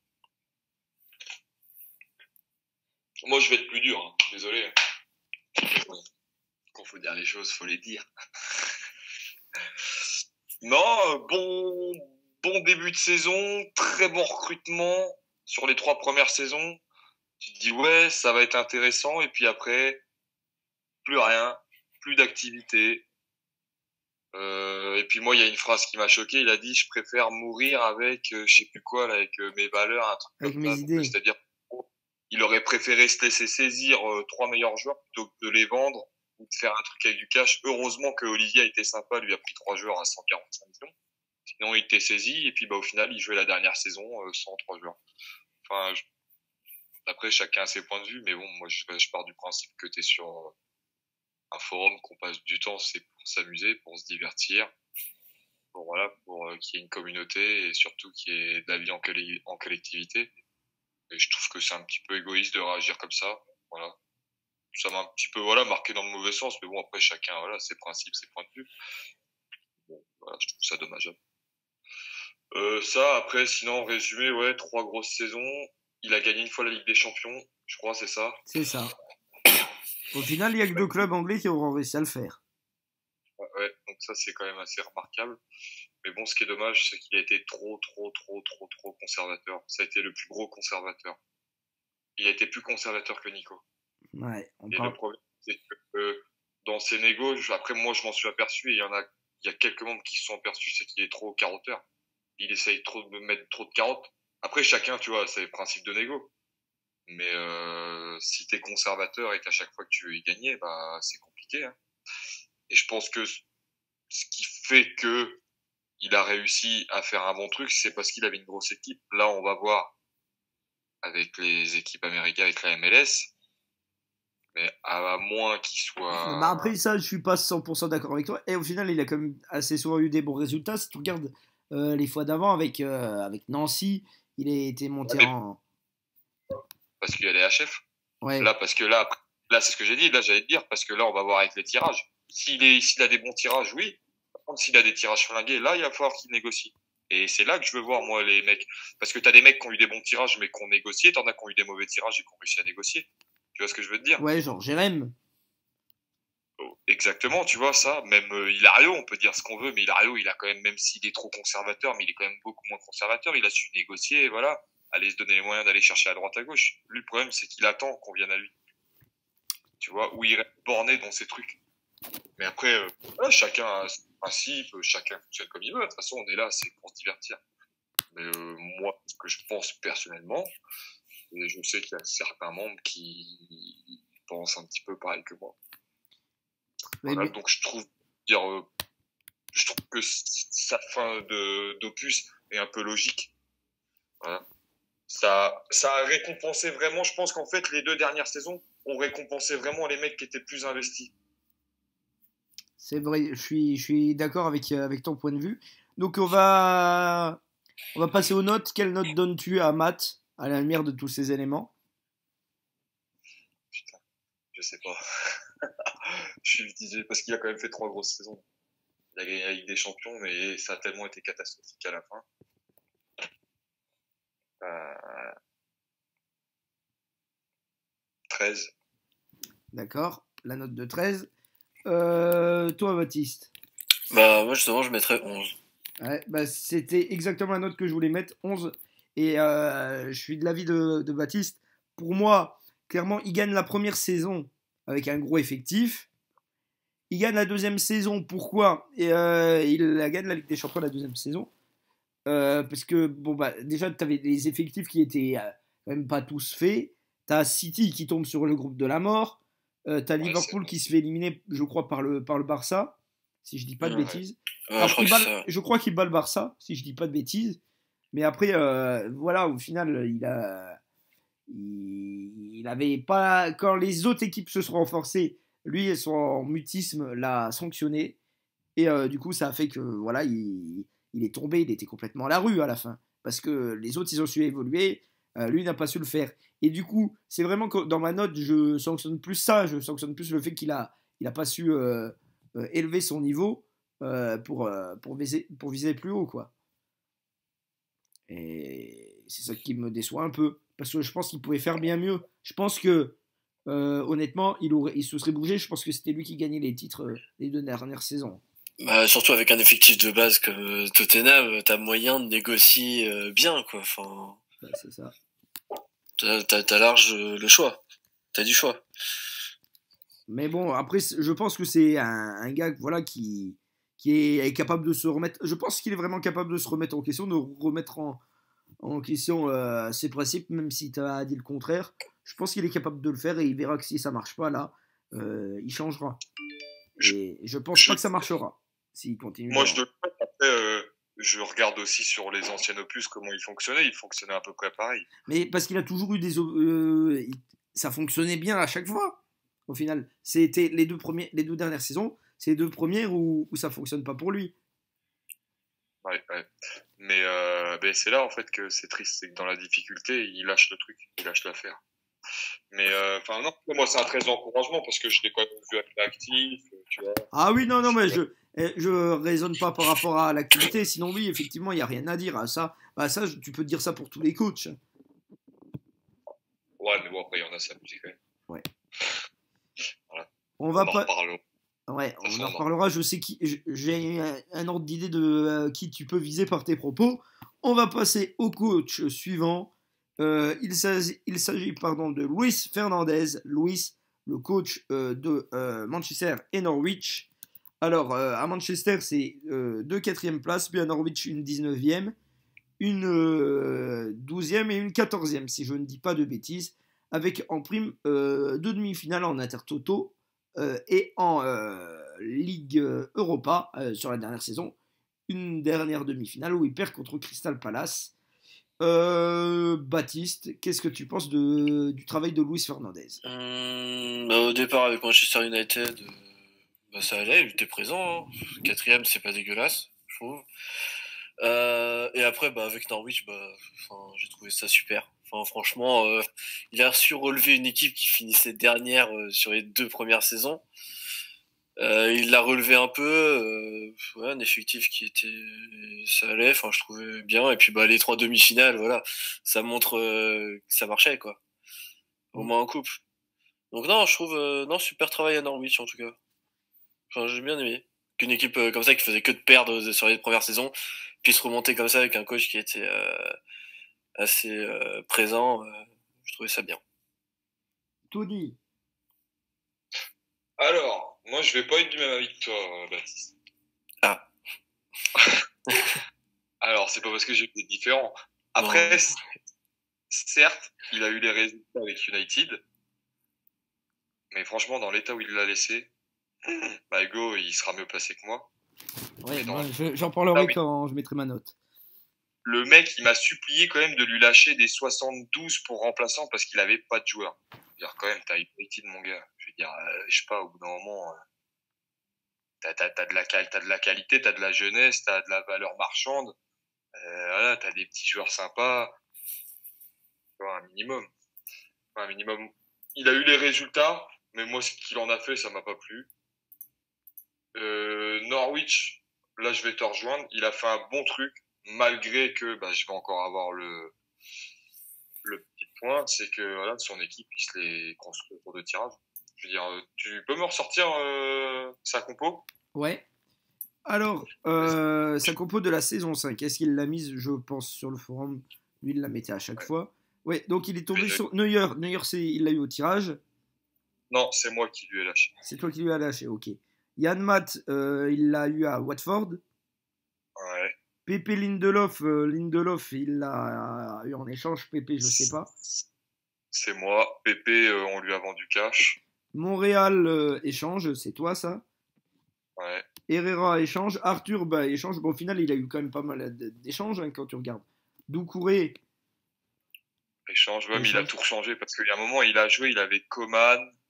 moi je vais être plus dur, hein. Désolé. Quand faut dire les choses, faut les dire. Non, bon début de saison, très bon recrutement sur les 3 premières saisons. Tu te dis ouais, ça va être intéressant, et puis après, plus rien, plus d'activité. Et puis moi, il y a une phrase qui m'a choqué. Il a dit, je préfère mourir avec, je sais plus quoi, là, avec mes valeurs, un truc avec comme mes ça. idées. C'est-à-dire, il aurait préféré se laisser saisir 3 meilleurs joueurs plutôt que de les vendre ou de faire un truc avec du cash. Heureusement que Olivier a été sympa, lui a pris 3 joueurs à 145 millions. Sinon, il était saisi, et puis au final, il jouait la dernière saison sans 3 joueurs. Enfin, après, chacun a ses points de vue, mais bon, moi, je pars du principe que t'es sur un forum, qu'on passe du temps, c'est pour s'amuser, pour se divertir, pour qu'il y ait une communauté, et surtout qu'il y ait de la vie en collectivité. Et je trouve que c'est un petit peu égoïste de réagir comme ça. Voilà. Ça m'a un petit peu marqué dans le mauvais sens, mais bon, après, chacun, ses principes, ses points de vue. Bon, voilà, je trouve ça dommageable. Après, sinon, en résumé, 3 grosses saisons. Il a gagné une fois la Ligue des Champions, je crois, c'est ça. C'est ça. Au final, il n'y a que 2 clubs anglais qui auront réussi à le faire. Ouais, donc ça, c'est quand même assez remarquable. Mais bon, ce qui est dommage, c'est qu'il a été trop conservateur. Ça a été le plus gros conservateur. Il a été plus conservateur que Nico. Ouais, le problème, c'est que dans ses négos, après moi je m'en suis aperçu, et il y a quelques membres qui se sont aperçus, c'est qu'il est trop carotteur. Il essaye trop de me mettre trop de carottes. Après chacun, tu vois, c'est le principe de négo. Mais si t'es conservateur et qu'à chaque fois que tu veux y gagner, bah c'est compliqué. Hein. Et je pense que ce qui fait que il a réussi à faire un bon truc, c'est parce qu'il avait une grosse équipe. Là, on va voir avec les équipes américaines, avec la MLS. Mais à moins qu'il soit... Bah après ça, je suis pas 100% d'accord avec toi. Et au final, il a quand même assez souvent eu des bons résultats. Si tu regardes les fois d'avant avec Nancy, il a été monté en... Parce qu'il y a les HF. Ouais. Là, parce que là, c'est ce que j'ai dit. Là, j'allais te dire, parce que là, on va voir avec les tirages. S'il a des bons tirages, oui. Par contre, s'il a des tirages flingués, là, il va falloir qu'il négocie. Et c'est là que je veux voir, moi, les mecs. Parce que t'as des mecs qui ont eu des bons tirages, mais qui ont négocié. T'en as qui ont eu des mauvais tirages et qui ont réussi à négocier. Tu vois ce que je veux te dire? Ouais, genre Jérém. Exactement, tu vois ça. Même Hilario, on peut dire ce qu'on veut, mais Hilario, il a quand même s'il est trop conservateur, mais il est quand même beaucoup moins conservateur. Il a su négocier, voilà. Aller se donner les moyens d'aller chercher à droite à gauche. Lui, le problème, c'est qu'il attend qu'on vienne à lui. Tu vois, où il reste borné dans ses trucs. Mais après, chacun a ses principes, chacun fonctionne comme il veut. De toute façon, on est là, c'est pour se divertir. Mais moi, ce que je pense personnellement, et je sais qu'il y a certains membres qui pensent un petit peu pareil que moi. Voilà, donc je trouve que sa fin d'opus est un peu logique. Voilà. Ça a récompensé vraiment, je pense qu'en fait, les 2 dernières saisons ont récompensé vraiment les mecs qui étaient plus investis. C'est vrai, je suis d'accord avec ton point de vue. Donc on va passer aux notes. Quelle note donnes-tu à Matt à la lumière de tous ces éléments? Putain, je sais pas. Je suis mitigé parce qu'il a quand même fait 3 grosses saisons. Il a gagné la Ligue des Champions, mais ça a tellement été catastrophique à la fin. 13. D'accord, la note de 13. Toi, Baptiste? Bah, moi, justement, je mettrais 11. Ouais, bah, c'était exactement la note que je voulais mettre, 11. Et je suis de l'avis de Baptiste. Pour moi, clairement, il gagne la première saison avec un gros effectif. Il gagne la deuxième saison. Pourquoi? Et il gagne la Ligue des Champions la deuxième saison. Parce que, bon, bah, déjà, tu avais des effectifs qui étaient quand même pas tous faits. Tu as City qui tombe sur le groupe de la mort. Tu as Liverpool qui se fait éliminer, je crois, par le Barça, si je dis pas de bêtises. Alors, je crois qu'il bat le Barça, si je dis pas de bêtises. Mais après, voilà, au final, il avait pas. Quand les autres équipes se sont renforcées, lui et son mutisme l'a sanctionné. Et du coup, ça a fait que voilà, il est tombé, il était complètement à la rue à la fin. Parce que les autres, ils ont su évoluer, lui n'a pas su le faire. Et du coup, c'est vraiment que dans ma note, je sanctionne plus ça, je sanctionne plus le fait il a pas su élever son niveau pour viser plus haut, quoi. Et c'est ça qui me déçoit un peu. Parce que je pense qu'il pouvait faire bien mieux. Je pense que, honnêtement, il se serait bougé. Je pense que c'était lui qui gagnait les titres les 2 dernières saisons. Bah, surtout avec un effectif de base comme Tottenham, t'as moyen de négocier bien, quoi. Enfin, Ouais, c'est ça. t'as large le choix. T'as du choix. Mais bon, après, je pense que c'est un gars voilà, qui est capable de se remettre. Je pense qu'il est vraiment capable de se remettre en question, de remettre en question ses principes, même si tu as dit le contraire. Je pense qu'il est capable de le faire et il verra que si ça marche pas là, il changera. Et je pense pas que ça marchera s'il continue. Moi, je le fais. Après, je regarde aussi sur les anciennes opus comment ils fonctionnaient. Ils fonctionnaient à peu près pareil. Mais parce qu'il a toujours eu ça fonctionnait bien à chaque fois. Au final, c'était les deux dernières saisons, c'est les deux premières où ça fonctionne pas pour lui. Ouais. Mais ben, c'est là en fait que c'est triste, c'est que dans la difficulté, il lâche le truc, il lâche l'affaire. Mais enfin non, moi c'est un très encouragement parce que je l'ai quand même vu être actif, tu vois. Ah oui, non, mais je raisonne pas par rapport à l'activité. Sinon, oui, effectivement, il n'y a rien à dire à ça. Bah, ça, tu peux dire ça pour tous les coachs. Ouais, mais bon, après, il y en a, ça musique quand même. Ouais. Voilà. On va en pas. reparlera. Ouais, on en reparlera. Je sais j'ai un ordre d'idée de qui tu peux viser par tes propos. On va passer au coach suivant. Il s'agit de Luis Fernandez. Luis, le coach de Manchester et Norwich. Alors, à Manchester, c'est 2 4e places, puis à Norwich, une 19e, une 12e et une 14e, si je ne dis pas de bêtises, avec en prime 2 demi-finales en Intertoto et en Ligue Europa sur la dernière saison, une dernière demi-finale où il perd contre Crystal Palace. Baptiste, qu'est-ce que tu penses du travail de Luis Fernandez? Bah, au départ avec Manchester United, bah, ça allait, il était présent. Hein. 4e, c'est pas dégueulasse, je trouve. Et après, bah, avec Norwich, bah, j'ai trouvé ça super. Enfin, franchement, il a su relever une équipe qui finissait dernière sur les 2 premières saisons. Il l'a relevé un peu, ouais, un effectif qui était, ça allait. Enfin, je trouvais bien. Et puis, bah, les 3 demi-finales, voilà, ça montre que ça marchait, quoi. Au moins en coupe. Donc non, je trouve, non, super travail à Norwich en tout cas. Enfin, j'ai bien aimé qu'une équipe comme ça qui faisait que de perdre sur les premières saisons puisse remonter comme ça avec un coach qui était assez présent. Je trouvais ça bien. Tony. Alors, moi je vais pas être du même avis que toi, Baptiste. Ah. Alors, c'est pas parce que j'ai été différent. Après, certes, il a eu les résultats avec United, mais franchement, dans l'état où il l'a laissé, bah Hugo, il sera mieux placé que moi. Ouais, j'en parlerai quand je mettrai ma note. Le mec, il m'a supplié quand même de lui lâcher des 72 pour remplaçant parce qu'il avait pas de joueur. Je veux dire, quand même, t'as United, mon gars. Je veux dire, je sais pas, au bout d'un moment, t'as de la qualité, t'as de la jeunesse, t'as de la valeur marchande. Voilà, t'as des petits joueurs sympas. Tu vois, un minimum. Un minimum. Il a eu les résultats, mais moi, ce qu'il en a fait, ça m'a pas plu. Norwich, là, je vais te rejoindre. Il a fait un bon truc, malgré que bah, je vais encore avoir le petit point, c'est que voilà, son équipe, il se l'est construit autour de tirage. Je veux dire, tu peux me ressortir sa compo? Ouais. Alors, sa compo de la saison 5, est-ce qu'il l'a mise, je pense, sur le forum? Lui, il la mettait à chaque fois. Ouais, donc il est tombé sur Neuer. Neuer, il l'a eu au tirage. Non, c'est moi qui lui ai lâché. C'est toi qui lui as lâché, ok. Yann Matt, il l'a eu à Watford. Ouais. Pepe Lindelof, il l'a eu en échange. Pepe, je sais pas. C'est moi. Pepe, on lui a vendu cash. Montréal, échange, c'est toi ça? Ouais. Herrera, échange. Arthur, bah, échange. Bon, au final, il a eu quand même pas mal d'échanges hein, quand tu regardes. Doucouré. Échange, ouais, mais il a tout changé parce qu'il y a un moment, il a joué, il avait Coman.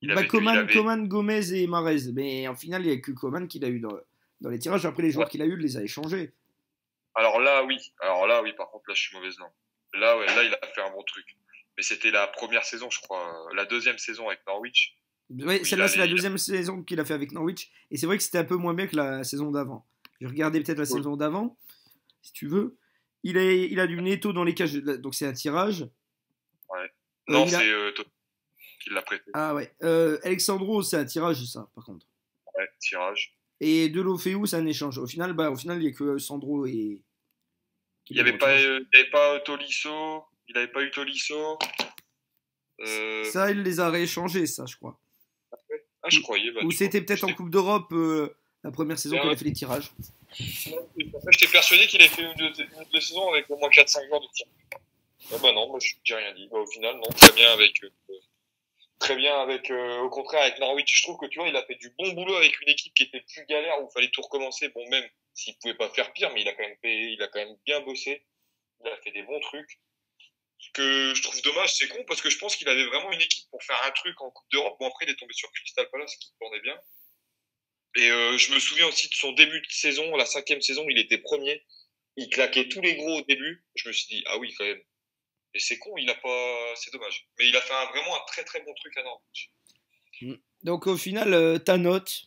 Coman, Gomez et Mahrez. Mais en final, il n'y a que Coman qu'il a eu dans les tirages. Après, les joueurs qu'il a eu, il les a échangés. Alors là, oui. Par contre, là, je suis mauvaise langue. Là, il a fait un bon truc. Mais c'était la première saison, je crois. La deuxième saison avec Norwich. Oui, celle-là, c'est la deuxième saison qu'il a fait avec Norwich. Et c'est vrai que c'était un peu moins bien que la saison d'avant. Je regardais peut-être la saison d'avant, si tu veux. Il a du Neto dans les cages, donc c'est un tirage. Ouais. Non, c'est qui l'a prêté. Ah ouais. Alexandro, c'est un tirage, ça, par contre. Ouais, tirage. Et Delofeu, c'est un échange. Au final, il n'y a que Sandro et. Il n'y avait pas Tolisso. Il n'avait pas eu Tolisso. Ça, il les a rééchangés, ça, je crois. Ah, je croyais. Ou c'était peut-être en Coupe d'Europe la première saison qu'il a fait les tirages. J'étais persuadé qu'il avait fait une ou deux saisons avec au moins 4-5 joueurs de tir. Ah bah non, moi j'ai rien dit. Bah, au final, non, très bien avec au contraire avec Norwich. Je trouve que tu vois, il a fait du bon boulot avec une équipe qui était plus galère où il fallait tout recommencer. Bon, même s'il pouvait pas faire pire, mais il a quand même bien bossé. Il a fait des bons trucs. Ce que je trouve dommage, c'est con parce que je pense qu'il avait vraiment une équipe pour faire un truc en Coupe d'Europe. Bon, après, il est tombé sur Crystal Palace qui tournait bien. Et je me souviens aussi de son début de saison, la 5e saison, il était premier. Il claquait tous les gros au début. Je me suis dit, ah oui, quand même. Et c'est con, c'est dommage. Mais il a fait vraiment un très très bon truc à Norwich. Donc au final, ta note.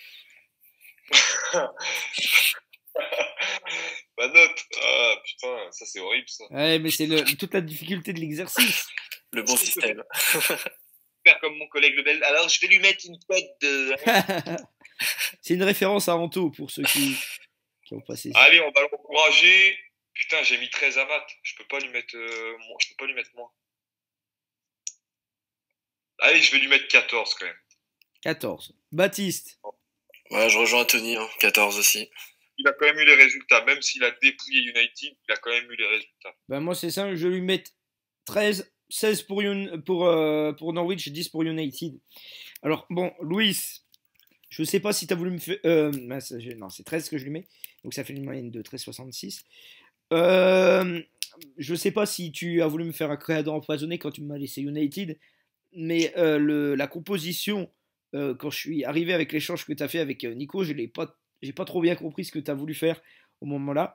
Ma note. Ah putain, ça c'est horrible ça. Ouais, mais c'est toute la difficulté de l'exercice. Le bon système. Faire comme mon collègue Lebel. Alors je vais lui mettre une cote de. C'est une référence à Anto pour ceux qui ont passé. Allez, on va l'encourager. Putain, j'ai mis 13 à Matt. Je peux pas lui mettre moins. Allez, je vais lui mettre 14 quand même. 14. Baptiste. Ouais, je rejoins Tony, 14 aussi. Il a quand même eu les résultats. Même s'il a dépouillé United, il a quand même eu les résultats. Ben moi, c'est ça. Je vais lui mettre 13, 16 pour Norwich, 10 pour United. Alors, bon, Louis, je sais pas si tu as voulu me faire. Non, c'est 13 que je lui mets. Donc ça fait une moyenne de 13,66. Je sais pas si tu as voulu me faire un créateur empoisonné quand tu m'as laissé United. Mais la composition, quand je suis arrivé avec l'échange que tu as fait avec Nico, j'ai pas trop bien compris ce que tu as voulu faire au moment-là.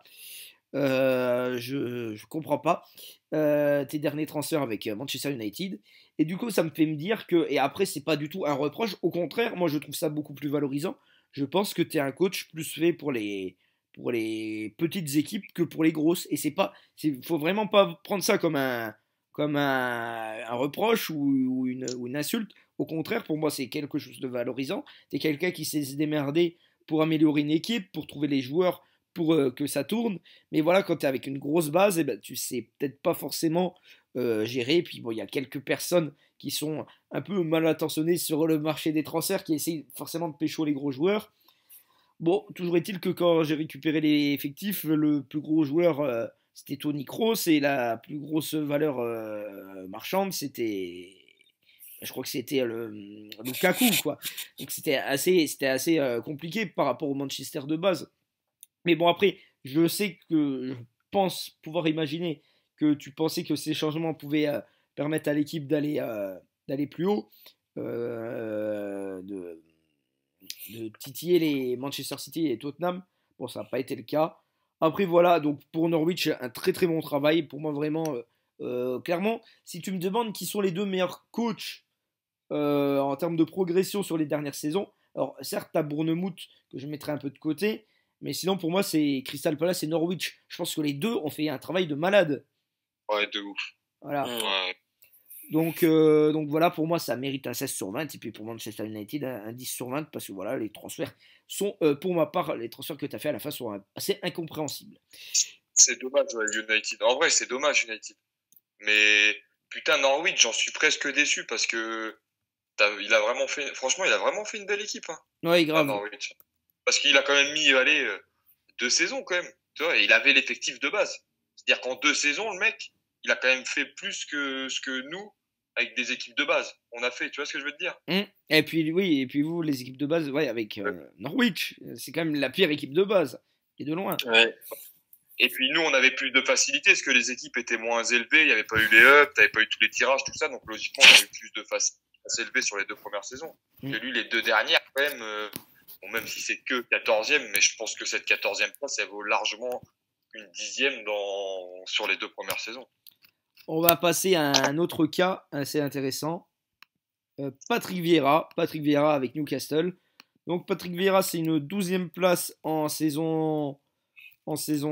Je comprends pas tes derniers transferts avec Manchester United. Et du coup, ça me fait me dire que. Et après, c'est pas du tout un reproche. Au contraire, moi, je trouve ça beaucoup plus valorisant. Je pense que tu es un coach plus fait pour les petites équipes que pour les grosses. Et faut vraiment pas prendre ça comme un reproche ou une insulte. Au contraire, pour moi, c'est quelque chose de valorisant. Tu es quelqu'un qui sait se démerder pour améliorer une équipe, pour trouver les joueurs, pour que ça tourne. Mais voilà, quand tu es avec une grosse base, eh ben, tu sais peut-être pas forcément gérer. Puis bon, il y a quelques personnes qui sont un peu mal intentionnées sur le marché des transferts, qui essayent forcément de pécho les gros joueurs. Bon, toujours est-il que quand j'ai récupéré les effectifs, le plus gros joueur, c'était Tony Kroos, et la plus grosse valeur marchande, je crois que c'était le Lukaku, quoi. Donc c'était assez compliqué par rapport au Manchester de base. Mais bon, après, je pense pouvoir imaginer que tu pensais que ces changements pouvaient permettre à l'équipe d'aller plus haut, de titiller les Manchester City et Tottenham. Bon, ça n'a pas été le cas. Après, voilà, donc pour Norwich, un très très bon travail. Pour moi, vraiment, clairement, si tu me demandes qui sont les deux meilleurs coachs en termes de progression sur les dernières saisons, alors certes, tu as Bournemouth que je mettrai un peu de côté, mais sinon, pour moi, c'est Crystal Palace et Norwich. Je pense que les deux ont fait un travail de malade. Ouais, de ouf. Voilà. Ouais. Donc voilà, pour moi, ça mérite un 16 sur 20. Et puis pour Manchester United, un 10 sur 20. Parce que voilà, les transferts sont, pour ma part, les transferts que tu as fait à la fin sont assez incompréhensibles. C'est dommage, United. En vrai, c'est dommage, United. Mais putain, Norwich, j'en suis presque déçu parce que franchement, il a vraiment fait une belle équipe. Hein, ouais, grave. Norwich. Parce qu'il a quand même mis 2 saisons quand même. Tu vois, et il avait l'effectif de base. C'est-à-dire qu'en 2 saisons, le mec, il a quand même fait plus que ce que nous, avec des équipes de base, on a fait. Tu vois ce que je veux te dire ? Et puis oui, et puis vous, les équipes de base, ouais, avec Norwich, c'est quand même la pire équipe de base, et de loin. Ouais. Et puis nous, on avait plus de facilité parce que les équipes étaient moins élevées, il n'y avait pas eu les ups, tu n'avais pas eu tous les tirages, tout ça, donc logiquement, on avait plus de facilité assez élevé sur les 2 premières saisons. Mm. Et lui, les 2 dernières, quand même, bon, même si c'est que 14e, mais je pense que cette 14e place, elle vaut largement une 10e sur les 2 premières saisons. On va passer à un autre cas assez intéressant. Patrick Vieira avec Newcastle. Donc Patrick Vieira, c'est une 12e place en saison 1,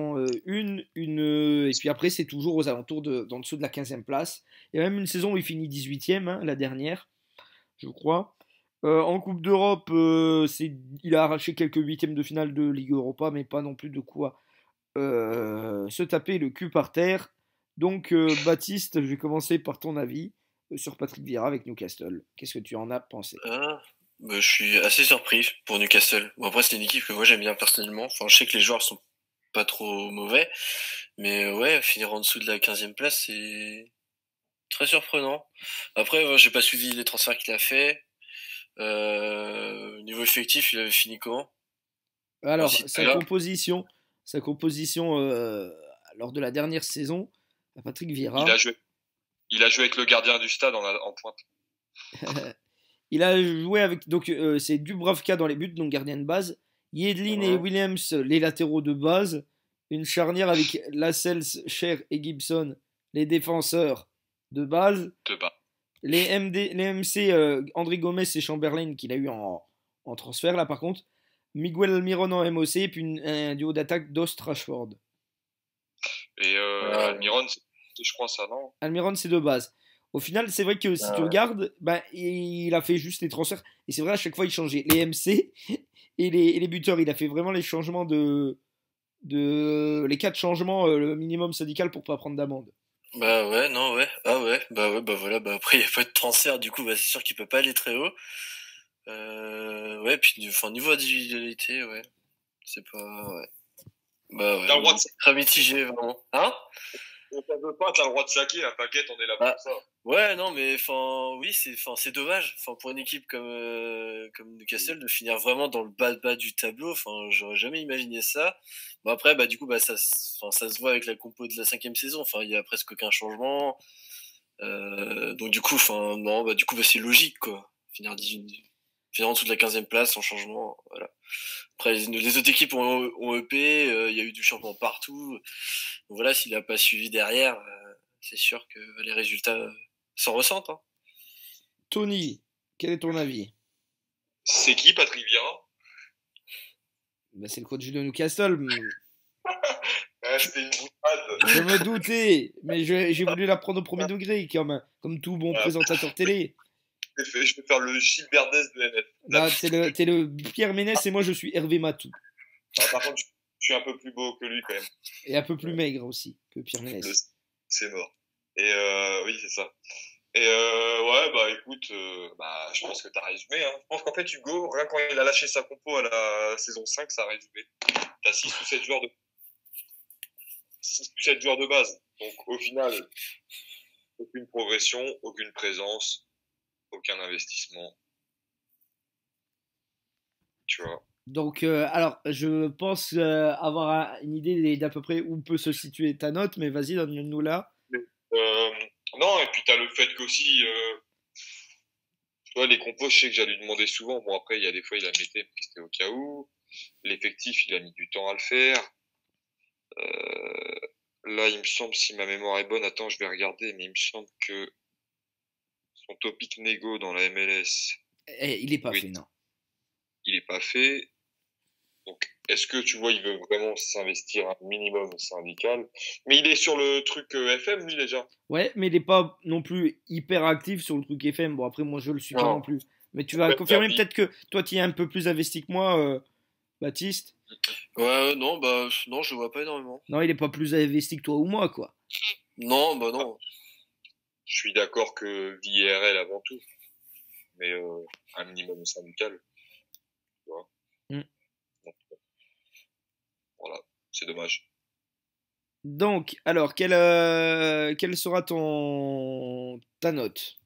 et puis après c'est toujours aux alentours d'en dessous de la 15e place. Il y a même une saison où il finit 18e, hein, la dernière, je crois. En Coupe d'Europe, il a arraché quelques huitièmes de finale de Ligue Europa, mais pas non plus de quoi se taper le cul par terre. Donc Baptiste, je vais commencer par ton avis sur Patrick Vieira avec Newcastle. Qu'est-ce que tu en as pensé? Je suis assez surpris pour Newcastle. Bon, après, c'est une équipe que moi j'aime bien personnellement. Enfin, je sais que les joueurs sont pas trop mauvais, mais ouais, finir en dessous de la 15e place, c'est très surprenant. Après, j'ai pas suivi les transferts qu'il a fait. Niveau effectif, il avait fini comment? Alors, Si sa composition lors de la dernière saison, Patrick Vieira. Il a joué avec le gardien du stade en pointe. Il a joué avec, donc c'est Dubravka dans les buts, donc gardien de base. Yedlin et Williams, les latéraux de base. Une charnière avec Lascelles, Cher et Gibson, les défenseurs de base. Les MC, André Gomez et Chamberlain, qu'il a eu en transfert, là par contre. Miguel Almiron en MOC, et puis un duo d'attaque d'Ost Rashford. Et Almiron, je crois ça, non? Almiron, c'est de base. Au final, c'est vrai que si tu regardes, il a fait juste les transferts. Et c'est vrai, à chaque fois, il changeait les MC et les buteurs. Il a fait vraiment les changements les 4 changements, le minimum syndical pour pas prendre d'amende. Bah ouais, non, ouais. Ah ouais, bah voilà. Bah après, il n'y a pas de transfert, du coup, c'est sûr qu'il peut pas aller très haut. Ouais, puis niveau individualité, ouais. C'est pas. Ouais. Bah ouais. T'as le droit de très mitigé, vraiment. Hein? On t'en veut pas, t'as le droit de saquer, un paquet, on est là pour ça. Ouais, non, mais oui, c'est dommage. Pour une équipe comme Newcastle de finir vraiment dans le bas du tableau. J'aurais jamais imaginé ça. Bon après, du coup, ça se voit avec la compo de la 5e saison. Il y a presque aucun changement. Donc du coup, non, du coup, c'est logique, quoi. Finir en dessous de la 15e place sans changement, voilà. Après, les autres équipes ont EP, il y a eu du changement partout. Donc voilà, s'il n'a pas suivi derrière, c'est sûr que les résultats s'en ressentent. Hein. Tony, quel est ton avis? C'est qui, Patrick Vieira? C'est le coach de Newcastle. C'était une boutade. Je me doutais, mais j'ai voulu la prendre au premier degré, comme tout bon présentateur télé. Je vais faire le Gilles Verdez de NF. Là, t'es le Pierre Ménès et moi je suis Hervé Matou. Par contre, je suis un peu plus beau que lui quand même. Et un peu plus maigre aussi que Pierre Ménès. C'est mort. Et oui, c'est ça. Et écoute, je pense que t'as résumé. Hein. Je pense qu'en fait, Hugo, rien quand il a lâché sa compo à la saison 5, ça a résumé. T'as 6 ou 7 joueurs de base. Donc au final, aucune progression, aucune présence, aucun investissement. Tu vois. Donc, alors, je pense avoir une idée d'à peu près où peut se situer ta note, mais vas-y, donne-nous là. Non, et puis t'as le fait qu'aussi, tu vois, les compos, je sais que j'allais lui demander souvent. Bon, après, il y a des fois, il la mettait, mais c'était au cas où. L'effectif, il a mis du temps à le faire. Là, il me semble, si ma mémoire est bonne, attends, je vais regarder, mais il me semble que son topic négo dans la MLS. Il est pas fait, non. Il est pas fait. Donc, est-ce que tu vois, il veut vraiment s'investir un minimum syndical? Mais il est sur le truc FM, lui, déjà. Ouais, mais il est pas non plus hyper actif sur le truc FM. Bon, après, moi, je le suis pas non plus. Mais tu vas confirmer peut-être que toi, tu es un peu plus investi que moi, Baptiste. Ouais, non, non, je vois pas énormément. Non, il est pas plus investi que toi ou moi, quoi. Non, non. Je suis d'accord que VRL avant tout. Mais un minimum syndical. Tu vois. Donc, voilà, c'est dommage. Donc, alors, quelle sera ta note?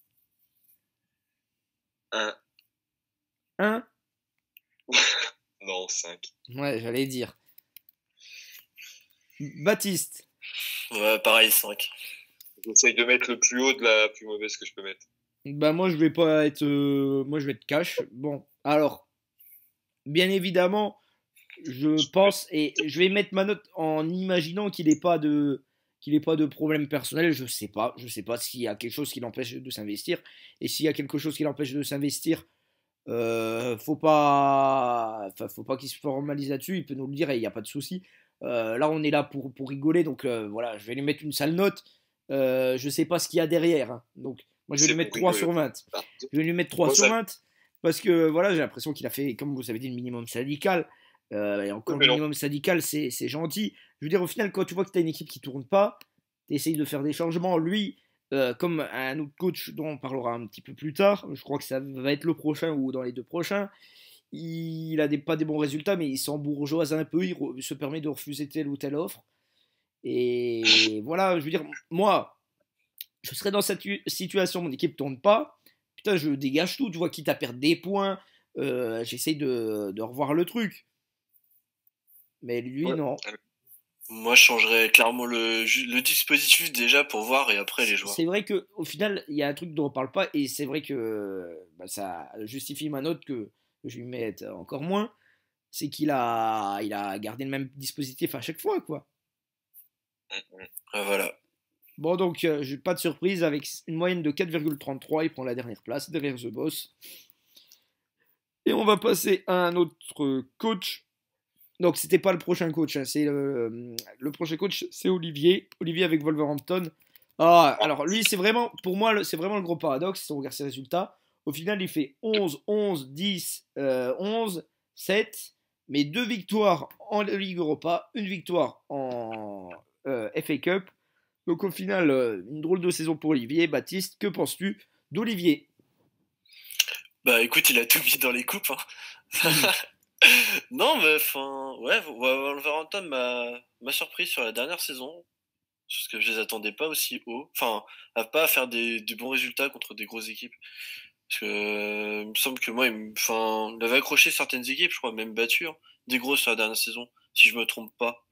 1. 1? Non, 5. Ouais, j'allais dire. Baptiste? Ouais, pareil, 5. J'essaye de mettre le plus haut de la plus mauvaise que je peux mettre. Bah moi je vais pas être moi je vais être cash. Bon, alors bien évidemment, je pense et je vais mettre ma note en imaginant qu'il ait pas de problème personnel, je sais pas s'il y a quelque chose qui l'empêche de s'investir et s'il y a quelque chose qui l'empêche de s'investir, faut pas qu'il se formalise là-dessus, il peut nous le dire et il n'y a pas de souci. Là, on est là pour rigoler, donc voilà, je vais lui mettre une sale note. Je sais pas ce qu'il y a derrière, hein. Donc, moi, je vais lui C'est mettre pour 3 rigoler. sur 20. Je vais lui mettre 3 Moi, sur ça. 20 parce que voilà, j'ai l'impression qu'il a fait, comme vous avez dit, le minimum syndical. Et encore le Mais non. minimum syndical, c'est gentil. Je veux dire, au final, quand tu vois que tu as une équipe qui tourne pas, tu essayes de faire des changements. Lui, comme un autre coach dont on parlera un petit peu plus tard, je crois que ça va être le prochain ou dans les deux prochains, il a pas des bons résultats, mais il s'embourgeoise un peu, il se permet de refuser telle ou telle offre. Et voilà, je veux dire, moi, je serais dans cette situation, mon équipe tourne pas, putain, je dégage tout, tu vois, quitte à perdre des points, j'essaye de revoir le truc. Mais lui, Ouais. non. Moi, je changerais clairement le dispositif déjà pour voir et après les C'est joueurs. vrai qu'au final, il y a un truc dont on parle pas, et c'est vrai que bah, ça justifie ma note que je lui mette encore moins, c'est il a gardé le même dispositif à chaque fois, quoi. Ah, voilà. Bon, donc, j'ai pas de surprise, avec une moyenne de 4,33, il prend la dernière place derrière The Boss. Et on va passer à un autre coach. Donc, c'était pas le prochain coach, hein, c'est le prochain coach, c'est Olivier. Olivier avec Wolverhampton. Ah, alors lui, c'est vraiment, pour moi, c'est vraiment le gros paradoxe si on regarde ses résultats. Au final, il fait 11, 11, 10, 11, 7, mais 2 victoires en Ligue Europa, une victoire en FA Cup. Donc au final, une drôle de saison pour Olivier. Baptiste, que penses-tu d'Olivier? Bah écoute, il a tout mis dans les coupes. Hein. Non, mais enfin, ouais, Wolverhampton m'a surpris sur la dernière saison. Parce que je les attendais pas aussi haut. Enfin, à pas faire des bons résultats contre des grosses équipes. Parce que, il me semble que moi, enfin, il avait accroché certaines équipes, je crois, même battu, hein, des grosses sur la dernière saison, si je me trompe pas.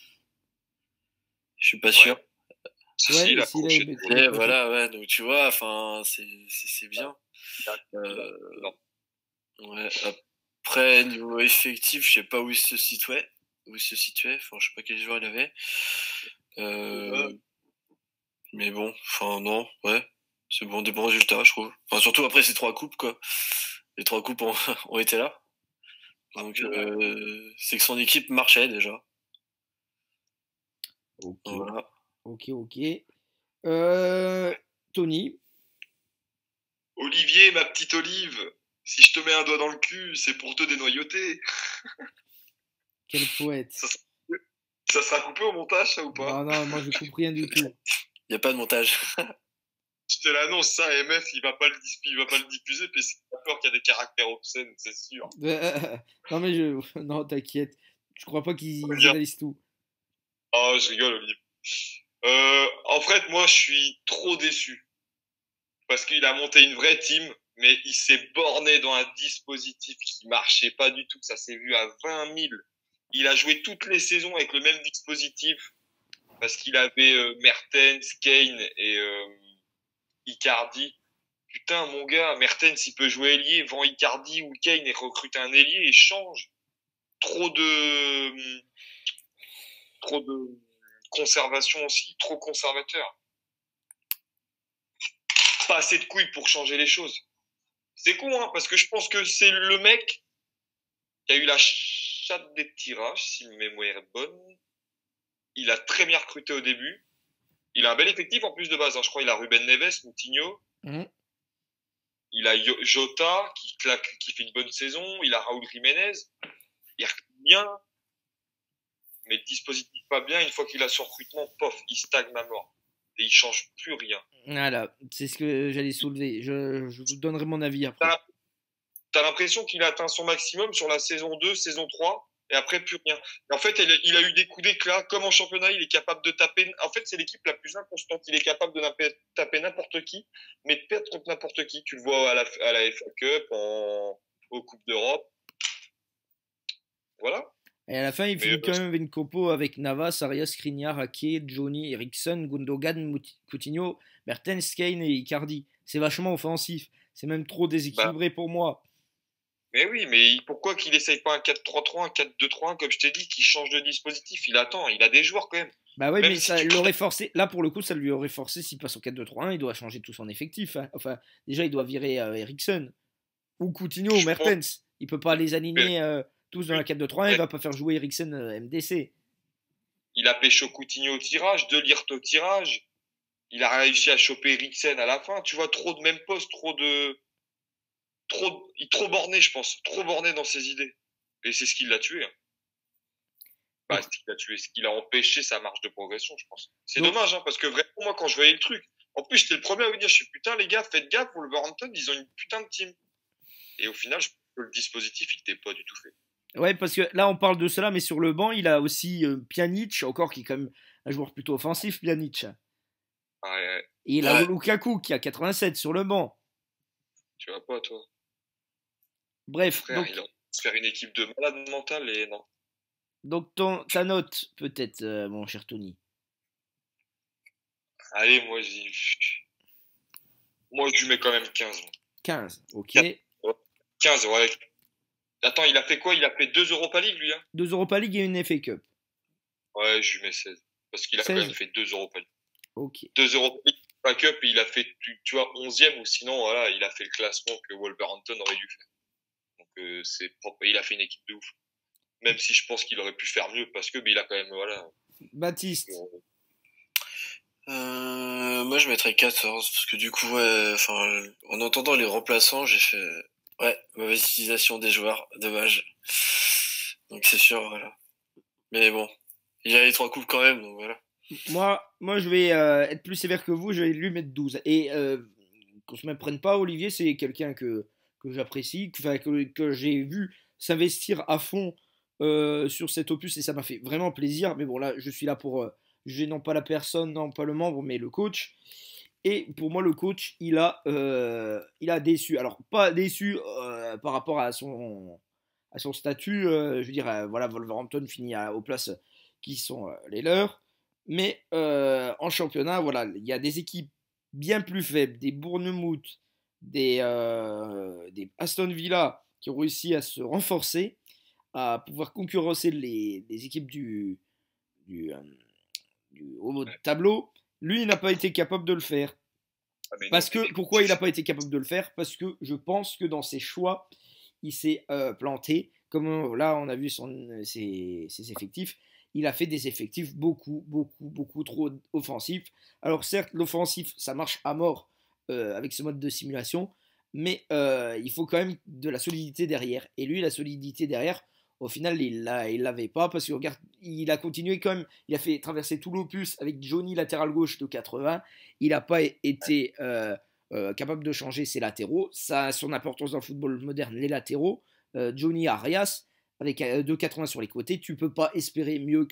Je suis pas sûr. Ouais. Si, Ouais, il a s'il accroché. il a Et accroché. voilà, ouais, donc tu vois, enfin, c'est bien. Non. Ouais, après, niveau effectif, je sais pas où il se situait, enfin, je sais pas quel joueur il avait. Euh, mais bon, enfin, non, ouais, c'est bon, des bons résultats, je trouve. Enfin, surtout après ces 3 coupes, quoi. Les 3 coupes ont, ont été là. Donc, c'est que son équipe marchait déjà. Ok, Voilà. ok, ok. Euh, Tony, Olivier, ma petite olive, si je te mets un doigt dans le cul, c'est pour te dénoyauter. quel poète. Ça, ça sera coupé au montage, ça ou Non, pas? non, moi je coupe rien du tout. Il n'y a pas de montage. Je te l'annonce, ça, MF, il va pas le diffuser parce qu'il a peur qu'il y a des caractères obscènes, c'est sûr. Non, mais non, t'inquiète. Je crois pas qu'ils Regarde. analysent tout. Oh, je rigole, Olivier. En fait, moi, je suis trop déçu parce qu'il a monté une vraie team, mais il s'est borné dans un dispositif qui marchait pas du tout. Ça s'est vu à 20 000. Il a joué toutes les saisons avec le même dispositif parce qu'il avait Mertens, Kane et Icardi. Putain, mon gars, Mertens, il peut jouer ailier, vend Icardi ou Kane et recrute un ailier et change. Trop de, trop de conservation aussi, trop conservateur. Pas assez de couilles pour changer les choses. C'est con, hein, parce que je pense que c'est le mec qui a eu la chatte des tirages, si ma mémoire est bonne. Il a très bien recruté au début. Il a un bel effectif en plus de base. Hein. Je crois qu'il a Ruben Neves, Moutinho. Mhm. Il a Jota qui fait une bonne saison. Il a Raúl Jiménez. Il recrute bien. Mais le dispositif pas bien. Une fois qu'il a son recrutement, pof, il stagne à mort. Et il change plus rien. Voilà, c'est ce que j'allais soulever. Je vous donnerai mon avis après. T'as l'impression qu'il a atteint son maximum sur la saison 2, saison 3, et après plus rien. Et en fait, il a eu des coups d'éclat, comme en championnat, il est capable de taper. En fait, c'est l'équipe la plus inconstante. Il est capable de taper n'importe qui, mais de perdre contre n'importe qui. Tu le vois à la FA Cup, aux Coupes d'Europe. Voilà. Et à la fin, il Mais finit quand même avec une compo avec Navas, Arias, Skriniar, Ake, Johnny, Eriksson, Gundogan, Coutinho, Mertens, Kane et Icardi. C'est vachement offensif. C'est même trop bah, déséquilibré pour moi. mais oui, mais pourquoi qu'il essaye pas un 4-3-3, un 4-2-3-1, comme je t'ai dit, qui change de dispositif? Il attend, il a des joueurs quand même. Bah oui, Même mais si ça tu l'aurait forcé. Là, pour le coup, ça lui aurait forcé s'il passe au 4-2-3-1. Il doit changer tout son effectif, hein. Enfin, déjà, il doit virer Eriksson ou Coutinho ou je pense Mertens. Il peut pas les que aligner tous dans la 4-2-3-1. Il va pas faire jouer Eriksson MDC. il a pêché Coutinho au tirage, De Ligt au tirage. Il a réussi à choper Eriksen à la fin. Tu vois, trop de même poste, trop borné, je pense. Trop borné dans ses idées. Et c'est ce qui l'a tué, hein. Bah, Donc, c'est ce qui l'a tué, ce qui l'a empêché sa marche de progression, je pense. C'est donc, dommage, hein, parce que vraiment, moi, quand je voyais le truc, en plus, j'étais le premier à vous dire, je suis putain, les gars, faites gaffe, Wolverhampton, ils ont une putain de team. Et au final, je pense que le dispositif, il n'était pas du tout fait. ouais, parce que là, on parle de cela, mais sur le banc, il a aussi Pjanic, encore qui est quand même un joueur plutôt offensif, Pjanic. Ouais, Et il a Ouais. Lukaku qui a 87 sur le banc. tu vois pas, toi. Bref, Frère, il a envie de se faire une équipe de malade mental et non. donc ta note, peut-être, mon cher Tony. Allez, moi, je lui mets quand même 15. 15, ok. 15, ouais. Attends, il a fait quoi? Il a fait 2 Europa League, lui, hein? 2 Europa League et une FA Cup. Ouais, je lui mets 16. Parce qu'il a quand même 16, fait 2 Europa League. ok. 2 Europa League, pas Cup, et il a fait, tu vois, 11e, ou sinon, voilà, il a fait le classement que Wolverhampton aurait dû faire. Donc, c'est propre. Il a fait une équipe de ouf. Même si je pense qu'il aurait pu faire mieux, parce que, mais il a quand même, voilà. Baptiste, Moi, je mettrais 14, parce que du coup, ouais, enfin, en entendant les remplaçants, j'ai fait, ouais, mauvaise utilisation des joueurs, dommage. Donc c'est sûr, voilà. Mais bon, il y a les 3 coupes quand même, donc voilà. moi je vais être plus sévère que vous, je vais lui mettre 12. Et qu'on se me prenne pas, Olivier, c'est quelqu'un que j'apprécie, que j'ai vu s'investir à fond sur cet opus et ça m'a fait vraiment plaisir. Mais bon, là, je suis là pour juger non pas la personne, non pas le membre, mais le coach. Et pour moi, le coach, il a déçu. Alors, pas déçu par rapport à son statut. Je veux dire, voilà, Wolverhampton finit aux places qui sont les leurs. Mais en championnat, voilà, il y a des équipes bien plus faibles, des Bournemouth, des Aston Villa qui ont réussi à se renforcer, à pouvoir concurrencer les équipes du, euh, du haut de ouais. tableau. Lui, il n'a pas été capable de le faire. Ah, mais non, Parce que, pourquoi il n'a pas été capable de le faire? Parce que je pense que dans ses choix, il s'est planté. Comme là, on a vu ses effectifs. Il a fait des effectifs beaucoup trop offensifs. Alors certes, l'offensif, ça marche à mort avec ce mode de simulation. Mais il faut quand même de la solidité derrière. Et lui, la solidité derrière, au final, il l'avait pas. Parce que regarde, il a continué quand même. Il a fait traverser tout l'opus avec Johnny latéral gauche de 80. Il n'a pas été capable de changer ses latéraux. Ça a son importance dans le football moderne, les latéraux. Johnny Arias, avec 2,80 sur les côtés, tu peux pas espérer mieux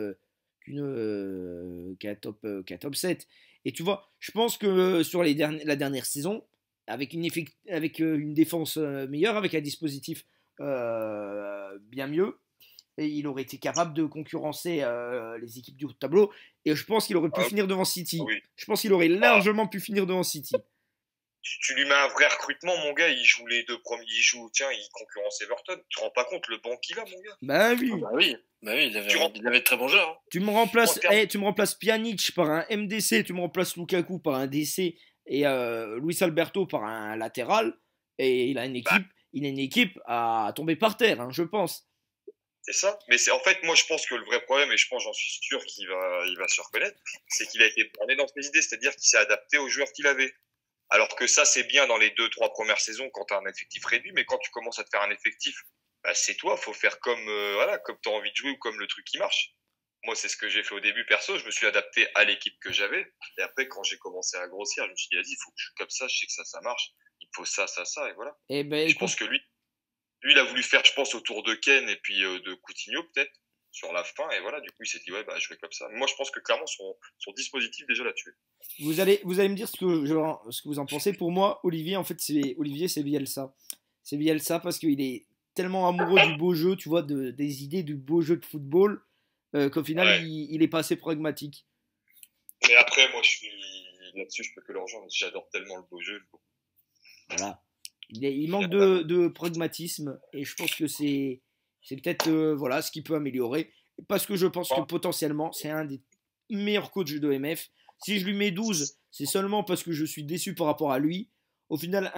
qu'un top 7. Et tu vois, je pense que sur la dernière saison, avec une défense meilleure, avec un dispositif bien mieux, et il aurait été capable de concurrencer les équipes du haut de tableau. Et je pense qu'il aurait pu ah, finir devant City. oui. Je pense qu'il aurait Ah, largement pu finir devant City. tu lui mets un vrai recrutement, mon gars, il joue les 2 premiers, tiens, il concurrence Everton. Tu te rends pas compte le banc qu'il a, mon gars? Bah Ah oui. bah oui, Tu rends il avait de très bons joueurs, hein. en termes. Tu me remplaces Pjanic par un MDC, tu me remplaces Lukaku par un DC et Luis Alberto par un latéral. Et Bah, il a une équipe à tomber par terre, hein, je pense. c'est ça. Mais c'est en fait, moi, je pense que le vrai problème, et je pense, j'en suis sûr il va se reconnaître, c'est qu'il a été borné dans ses idées, c'est-à-dire qu'il s'est adapté aux joueurs qu'il avait. Alors que ça, c'est bien dans les 2, 3 premières saisons quand tu as un effectif réduit, mais quand tu commences à te faire un effectif, bah, c'est toi, faut faire comme voilà, comme tu as envie de jouer ou comme le truc qui marche. Moi, c'est ce que j'ai fait au début perso, je me suis adapté à l'équipe que j'avais. Et après, quand j'ai commencé à grossir, je me suis dit, vas-y, il faut que je joue comme ça, je sais que ça marche. Il faut ça, et voilà. Et ben Et je écoute, pense que lui, il a voulu faire, je pense, autour de Ken et puis de Coutinho, peut-être, sur la fin. Et voilà, du coup, il s'est dit, ouais, bah, je vais comme ça. Moi, je pense que clairement, son dispositif, déjà, l'a tué. vous allez me dire ce que vous en pensez. Pour moi, Olivier, en fait, Olivier, c'est Bielsa. C'est Bielsa parce qu'il est tellement amoureux du beau jeu, tu vois, des idées du beau jeu de football, qu'au final, Ouais. il est pas assez pragmatique. Mais après, moi, là-dessus, je peux que le rejoindre. J'adore tellement le beau jeu. Voilà. Il manque de pragmatisme et je pense que c'est peut-être voilà, ce qui peut améliorer. Parce que je pense que Bon, potentiellement, c'est un des meilleurs coachs de MF. Si je lui mets 12, c'est seulement parce que je suis déçu par rapport à lui. Au final,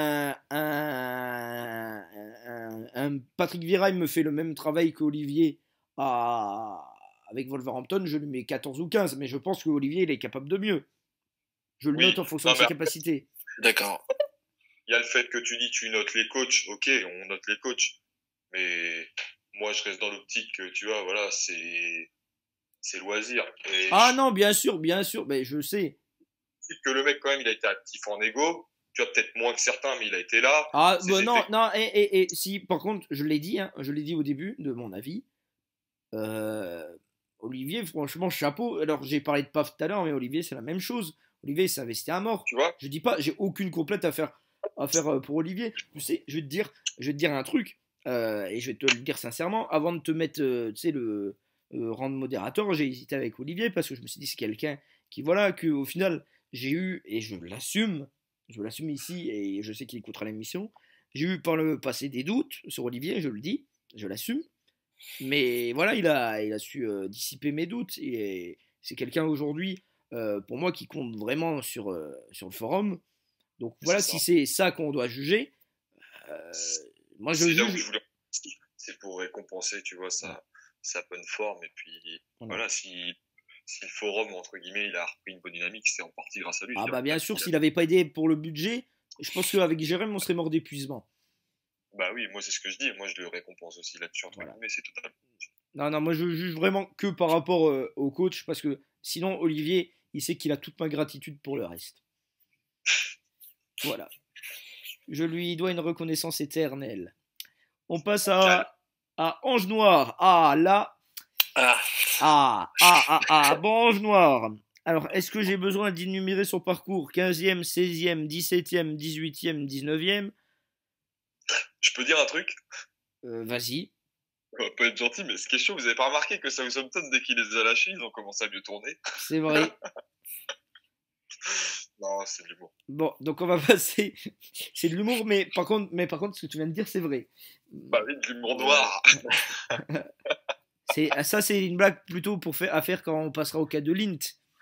un Patrick Vieira, il me fait le même travail qu'Olivier avec Wolverhampton. Je lui mets 14 ou 15, mais je pense qu'Olivier, il est capable de mieux. Je le note oui. en fonction Non, de mais ses capacités. D'accord. il y a le fait que tu notes les coachs. Ok, on note les coachs. Mais moi, je reste dans l'optique que, tu vois, voilà, c'est loisir. Et Ah je non, bien sûr, mais je sais. trouve que le mec, quand même, il a été actif en égo. Tu vois, peut-être moins que certains, mais il a été là. Ah Ses bah non, effets, non, si, par contre, je l'ai dit, hein, je l'ai dit au début de mon avis. euh, Olivier, franchement, chapeau. Alors, j'ai parlé de PAF tout à l'heure, mais Olivier, c'est la même chose. Olivier, il s'est investi à mort. tu vois. Je dis pas, j'ai aucune complète à faire pour Olivier. Tu sais, je vais te dire un truc, et je vais te le dire sincèrement. Avant de te mettre, tu sais, le rang de modérateur, j'ai hésité avec Olivier parce que je me suis dit, c'est quelqu'un qui, voilà, que au final, j'ai eu, et je l'assume ici, et je sais qu'il écoutera l'émission, j'ai eu par le passé des doutes sur Olivier, je le dis, je l'assume. Mais voilà, il a su dissiper mes doutes. Et c'est quelqu'un aujourd'hui, pour moi, qui compte vraiment sur le forum. Donc C'est voilà, si ça. c'est ça qu'on doit juger, euh, moi je C'est là où je juge. voulais en venir. C'est pour récompenser, tu vois, Voilà. sa bonne forme. Et puis, Voilà. voilà, si le forum, entre guillemets, il a repris une bonne dynamique, c'est en partie grâce à lui. Ah bah bien sûr, Il a- s'il n'avait pas aidé pour le budget, je pense qu'avec Jérém, on serait mort d'épuisement. Bah oui, moi, c'est ce que je dis. Moi, je le récompense aussi là-dessus, entre Voilà. guillemets. C'est totalement. Non, non, moi je juge vraiment que par rapport au coach, parce que sinon, Olivier, il sait qu'il a toute ma gratitude pour le reste. Voilà. Je lui dois une reconnaissance éternelle. On passe Calme. à Ange Noir. Ah là, Ah, bon Ange Noir. Alors, est-ce que j'ai besoin d'énumérer son parcours 15e, 16e, 17e, 18e, 19e? Je peux dire un truc? Vas-y. On va pas être gentil, mais ce qui est chaud, vous avez pas remarqué que Southampton, dès qu'il les a lâchés, ils ont commencé à mieux tourner? C'est vrai. Non, c'est de l'humour. Bon, donc on va passer. C'est de l'humour, mais par contre, ce que tu viens de dire, c'est vrai. Bah oui, de l'humour noir. Ça, c'est une blague plutôt à faire quand on passera au cas de Lint.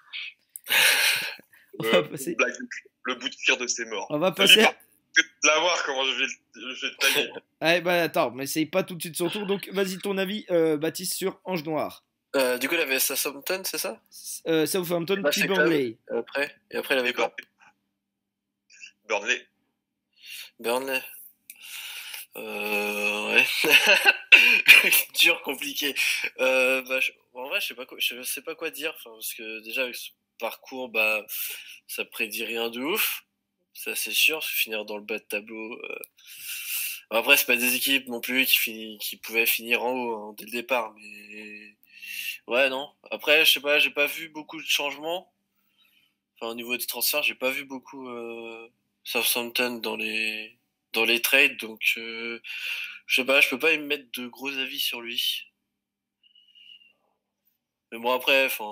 On va passer. Le bout de cuir de ses morts. On va passer. De la voir comment je vais le tailler. Ah, bah attends, mais c'est pas tout de suite son tour, donc vas-y ton avis, Baptiste, sur Ange Noir. du coup, il avait Southampton, c'est ça? Southampton, Là, puis c'est Burnley. Après. Et après, il avait quoi? Burnley. Burnley. Ouais. Dur, compliqué. En vrai, je sais pas quoi dire. Enfin, parce que déjà, avec ce parcours, bah, ça prédit rien de ouf. Ça, c'est sûr. Parce que finir dans le bas de tableau. Après, c'est pas des équipes non plus qui pouvaient finir en haut hein, dès le départ. Mais ouais, non. Après, je sais pas, j'ai pas vu beaucoup de changements. Enfin, au niveau des transferts, j'ai pas vu beaucoup Southampton dans les trades. Donc, je sais pas, je peux pas y mettre de gros avis sur lui. Mais bon, après, enfin.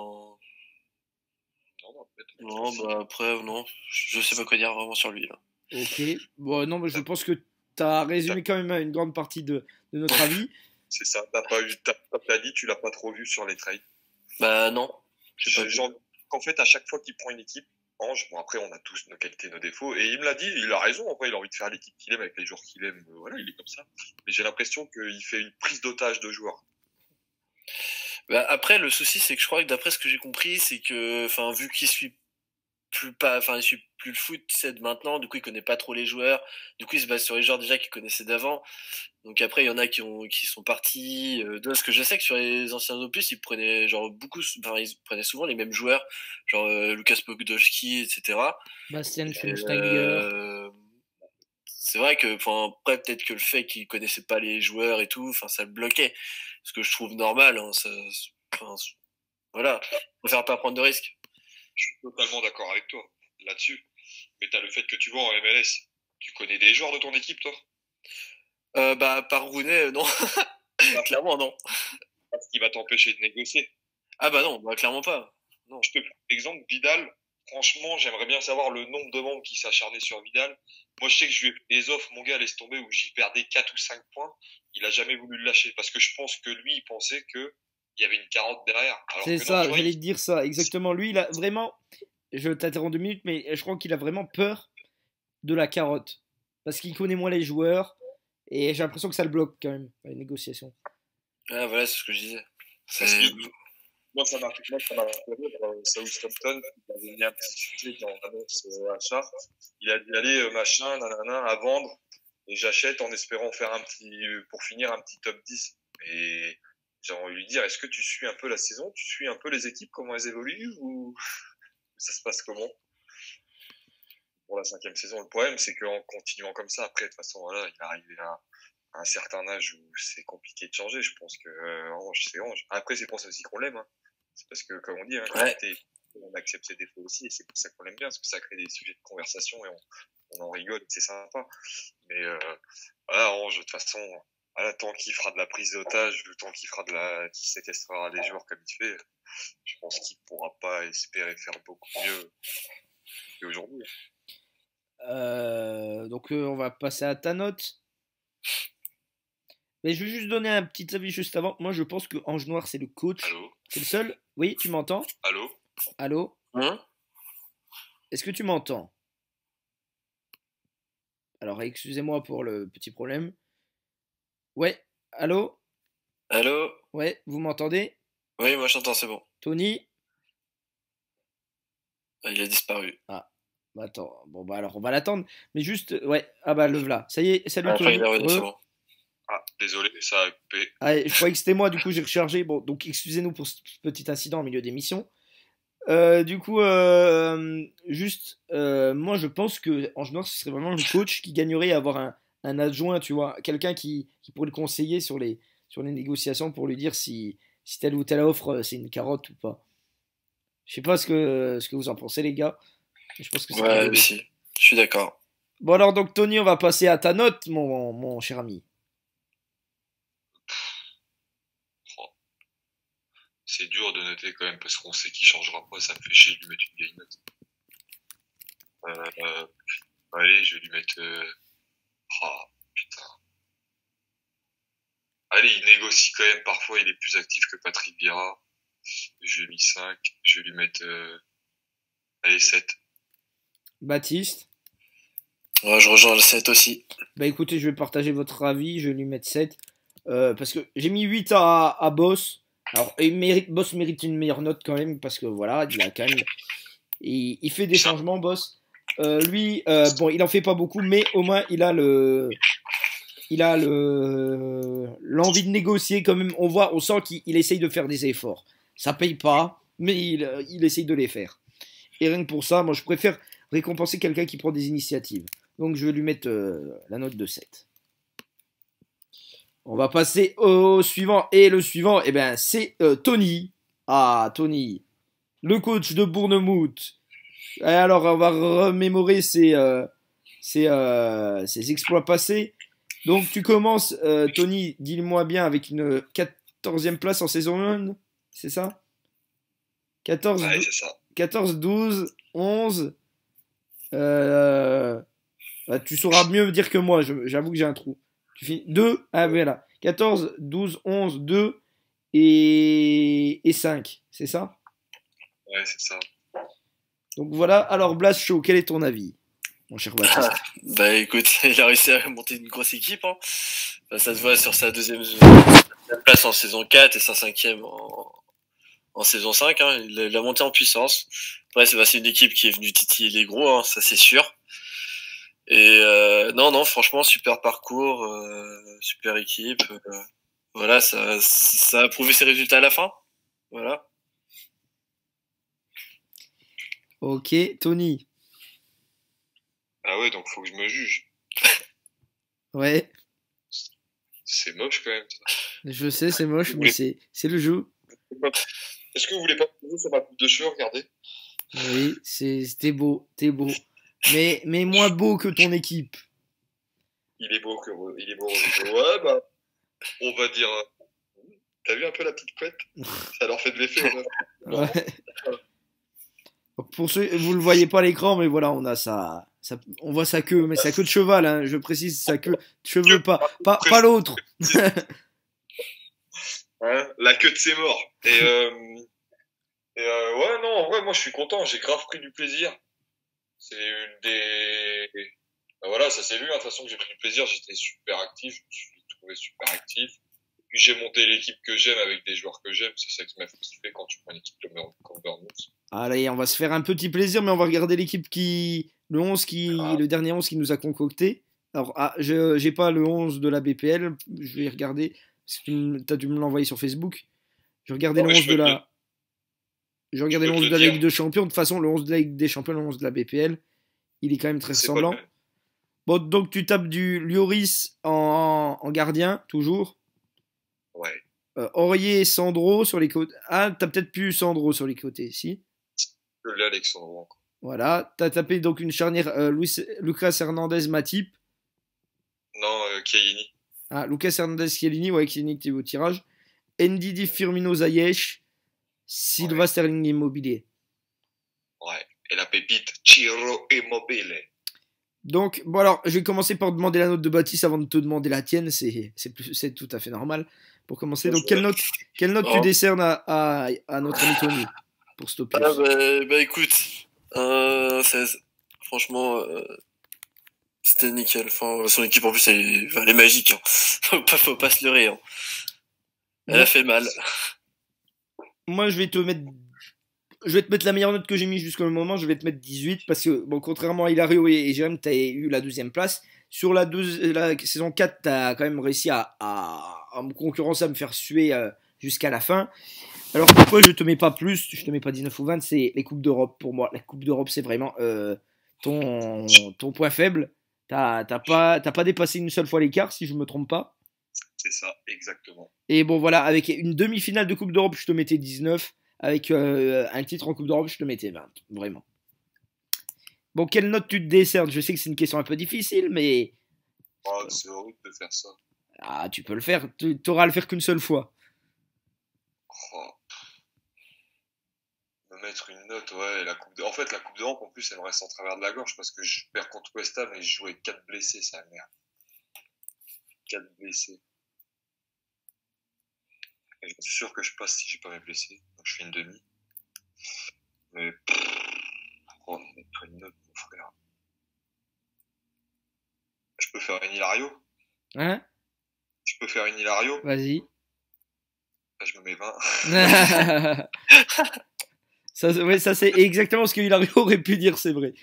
Non, bah après, non. Je sais pas quoi dire vraiment sur lui, là. Ok. Bon, non, mais je pense que tu as résumé quand même une grande partie de notre avis. C'est ça, t'as dit, tu l'as pas trop vu sur les trades. Bah non. En fait, à chaque fois qu'il prend une équipe, Ange, bon après on a tous nos qualités, nos défauts, et il me l'a dit, il a raison, en vrai il a envie de faire l'équipe qu'il aime avec les joueurs qu'il aime, voilà, il est comme ça. Mais j'ai l'impression qu'il fait une prise d'otage de joueurs. Bah après, le souci, c'est que je crois que d'après ce que j'ai compris, c'est que, enfin, vu qu'il suit il suit plus le foot, c'est de maintenant, du coup, il connaît pas trop les joueurs, du coup, il se base sur les joueurs déjà qu'il connaissait d'avant. Donc après, il y en a qui sont partis. Parce que je sais que sur les anciens opus, ils prenaient ils prenaient souvent les mêmes joueurs, genre Lucas Podolski, etc. Bastian Et, Schweinsteiger. c'est vrai que, enfin, après, peut-être que le fait qu'ils connaissaient pas les joueurs et tout, enfin, ça le bloquait. Ce que je trouve normal, hein, voilà. On préfère pas prendre de risques. Je suis totalement d'accord avec toi là-dessus. Mais t'as le fait que tu vois en MLS, tu connais des joueurs de ton équipe, toi? Par Rooney, non. Clairement, non. Parce qu'il va t'empêcher de négocier. Ah bah non, clairement pas. Non. Je te prends l'exemple, Vidal. Franchement, j'aimerais bien savoir le nombre de membres qui s'acharnaient sur Vidal. Moi, je sais que je lui ai fait des offres, mon gars, laisse tomber, où j'y perdais 4 ou 5 points. Il a jamais voulu le lâcher parce que je pense que lui, il pensait que il y avait une carotte derrière. Alors C'est que non, ça, tu vois, j'allais te dire ça, exactement. Lui, il a vraiment. Je t'interromps 2 minutes, mais je crois qu'il a vraiment peur de la carotte. Parce qu'il connaît moins les joueurs. Et j'ai l'impression que ça le bloque quand même, les négociations. Ah, voilà, c'est ce que je disais. parce que moi, ça m'a fait rire. Southampton, il avait mis un petit sujet dans l'annonce achat. Il a dit, allez, machin, nanana, à vendre. Et j'achète en espérant faire pour finir un petit top 10. Et j'ai envie de lui dire, est-ce que tu suis un peu la saison? Tu suis un peu les équipes, comment elles évoluent? Ou ça se passe comment? Pour la 5e saison, le problème, c'est qu'en continuant comme ça, après, de toute façon, voilà, il est arrivé à un certain âge où c'est compliqué de changer. Je pense que Ange, c'est Ange. Après, c'est pour ça aussi qu'on l'aime. Hein. C'est parce que, comme on dit, on accepte ses défauts aussi, et c'est pour ça qu'on l'aime bien, parce que ça crée des sujets de conversation et on en rigole, c'est sympa. Mais voilà, Ange, de toute façon, voilà, tant qu'il fera de la prise d'otage, tant qu'il qu'il séquestrera les joueurs comme il fait, je pense qu'il pourra pas espérer faire beaucoup mieux qu'aujourd'hui. Donc on va passer à ta note. Mais je vais juste donner un petit avis juste avant. Moi je pense que Ange Noir c'est le coach. Allô? C'est le seul. Oui, tu m'entends? Allô? Allô? Hein? Est-ce que tu m'entends? Alors excusez-moi pour le petit problème. Ouais, allô? Allô? Ouais, vous m'entendez? Oui, moi j'entends, c'est bon. Tony? Il a disparu. Ah, bah attends. Bon bah alors on va l'attendre. Mais juste, ouais. Ah bah le voilà. Ça y est, salut Enfin, Tony. il est revenu, c'est bon. Ah, désolé, ça a coupé. Ah, je croyais que c'était moi, du coup j'ai rechargé. Bon, donc excusez-nous pour ce petit incident au milieu d'émission. Du coup, moi je pense que Ange Noir ce serait vraiment le coach qui gagnerait à avoir un adjoint, tu vois, quelqu'un qui pourrait le conseiller sur les négociations pour lui dire si telle ou telle offre c'est une carotte ou pas. Je sais pas ce que vous en pensez, les gars. Je pense que ça pourrait Ouais, aider. aussi. Je suis d'accord. Bon, alors, donc, Tony, on va passer à ta note, mon cher ami. Oh, c'est dur de noter quand même parce qu'on sait qu'il changera pas. Ça me fait chier de lui mettre une vieille note. Allez, je vais lui mettre. Oh, putain. Allez, il négocie quand même. Parfois, il est plus actif que Patrick Vieira. Je lui ai mis 5. Je vais lui mettre. Allez, 7. Baptiste. Ouais, je rejoins le 7 aussi. Bah écoutez, je vais partager votre avis, je vais lui mettre 7. Parce que j'ai mis 8 à Boss. Alors, Boss mérite une meilleure note quand même, parce que voilà, il a quand même. Il fait des changements, Boss. Lui, bon, il en fait pas beaucoup, mais au moins il a l'envie de négocier quand même. On sent qu'il essaye de faire des efforts. Ça paye pas, mais il essaye de les faire. Et rien que pour ça, moi je préfère récompenser quelqu'un qui prend des initiatives. Donc je vais lui mettre la note de 7. On va passer au suivant. Et le suivant, eh ben, c'est Tony. Ah, Tony. Le coach de Bournemouth. Et alors, on va remémorer ses exploits passés. Donc, tu commences, Tony, dis-le-moi bien, avec une 14e place en saison 1. C'est ça 14, Ouais, c'est ça. 14, 12, 11. Bah, tu sauras mieux me dire que moi, j'avoue que j'ai un trou. Tu finis 2, ah voilà. 14, 12, 11, 2 et 5, c'est ça? Ouais, c'est ça. Donc voilà, alors Blas Show, quel est ton avis, mon cher Baptiste? Bah écoute, il a réussi à monter une grosse équipe. Hein. Bah, ça se voit sur sa deuxième place en saison 4 et sa 5e en saison 5. Hein. Il a monté en puissance. Après, c'est une équipe qui est venue titiller les gros, hein, ça c'est sûr. Et non, franchement, super parcours, super équipe. Voilà, ça a prouvé ses résultats à la fin. Voilà. Ok, Tony. Ah ouais, donc faut que je me juge. Ouais, C'est moche quand même. Ça. je sais, c'est moche, mais c'est le jeu. Est-ce que vous voulez pas poser sur ma coupe de cheveux? Regardez. Oui, t'es beau, t'es beau. Mais moins beau que ton équipe. Il est beau, il est beau. Ouais, bah, on va dire. T'as vu un peu la petite couette? Ça leur fait de l'effet. Ouais. Pour ceux, vous le voyez pas à l'écran, mais voilà, on a on voit sa queue, mais sa queue de cheval, hein, je précise, sa queue de cheveux, pas l'autre. Hein, la queue de ses morts. Ouais, non, en vrai, moi, je suis content. J'ai grave pris du plaisir. C'est une des. Ben voilà, ça s'est vu, hein, de toute façon, que j'ai pris du plaisir. J'étais super actif. Je me suis trouvé super actif. Puis j'ai monté l'équipe que j'aime avec des joueurs que j'aime. C'est ça qui m'a fait kiffer quand tu prends une équipe comme Bournemouth. Allez, on va se faire un petit plaisir, mais on va regarder l'équipe le dernier 11 qui nous a concocté. Alors, j'ai pas le 11 de la BPL, je vais regarder. T'as dû me l'envoyer sur Facebook. Je regardais le 11 de la. Je regardais le 11 de la Ligue des Champions. De toute façon, le 11 de la Ligue des Champions, le 11 de la BPL, il est quand même très ressemblant. Bon, donc tu tapes du Lloris en gardien, toujours. Ouais. Aurier et Sandro sur les côtés. Ah, t'as peut-être plus Sandro sur les côtés, si. Je l'ai Alexandre. Voilà, t'as tapé donc une charnière Lucas Hernandez-Matip. Non, Chiellini. Ah, Lucas Hernandez-Chiellini, ouais, Chiellini était au tirage. Ndidi Firmino Ziyech, Silva Sterling Immobilier. Ouais, et la pépite Ciro Immobile. Donc, bon alors, je vais commencer par demander la note de Baptiste avant de te demander la tienne, c'est tout à fait normal. Pour commencer, donc quelle note tu décernes à notre ami Tony pour stopper? Bah écoute, 16. Franchement, c'était nickel. Enfin, son équipe en plus, elle est magique. Hein. Faut pas se leurrer. Hein. Elle a fait mal. Moi, je vais te mettre la meilleure note que j'ai mis jusqu'au moment. Je vais te mettre 18 parce que, bon, contrairement à Hilario et Jérôme, tu as eu la deuxième place. Sur la saison 4, tu as quand même réussi à me concurrencer, à me faire suer jusqu'à la fin. Alors pourquoi je te mets pas plus, je te mets pas 19 ou 20, c'est les Coupes d'Europe pour moi. La Coupe d'Europe, c'est vraiment ton point faible. T'as pas dépassé une seule fois l'écart, si je me trompe pas. C'est ça, exactement. Et bon, voilà, avec une demi-finale de Coupe d'Europe, je te mettais 19. Avec un titre en Coupe d'Europe, je te mettais 20. Vraiment. Bon, quelle note tu te décernes? Je sais que c'est une question un peu difficile, mais. Oh, c'est horrible de faire ça. Ah, tu peux le faire. Tu auras à le faire qu'une seule fois. Oh. Me mettre une note, ouais. En fait, la Coupe d'Europe, en plus, elle me reste en travers de la gorge parce que je perds contre West Ham et je joue avec 4 blessés, ça merde. 4 blessés. Et je suis sûr que je passe si j'ai pas mes blessés. Donc je fais une demi. Mais. Oh, mettre une note, mon frère. Je peux faire une Hilario? Hein? Je peux faire une Hilario? Vas-y. Là, je me mets 20. Ça c'est exactement ce que Hilario aurait pu dire, c'est vrai.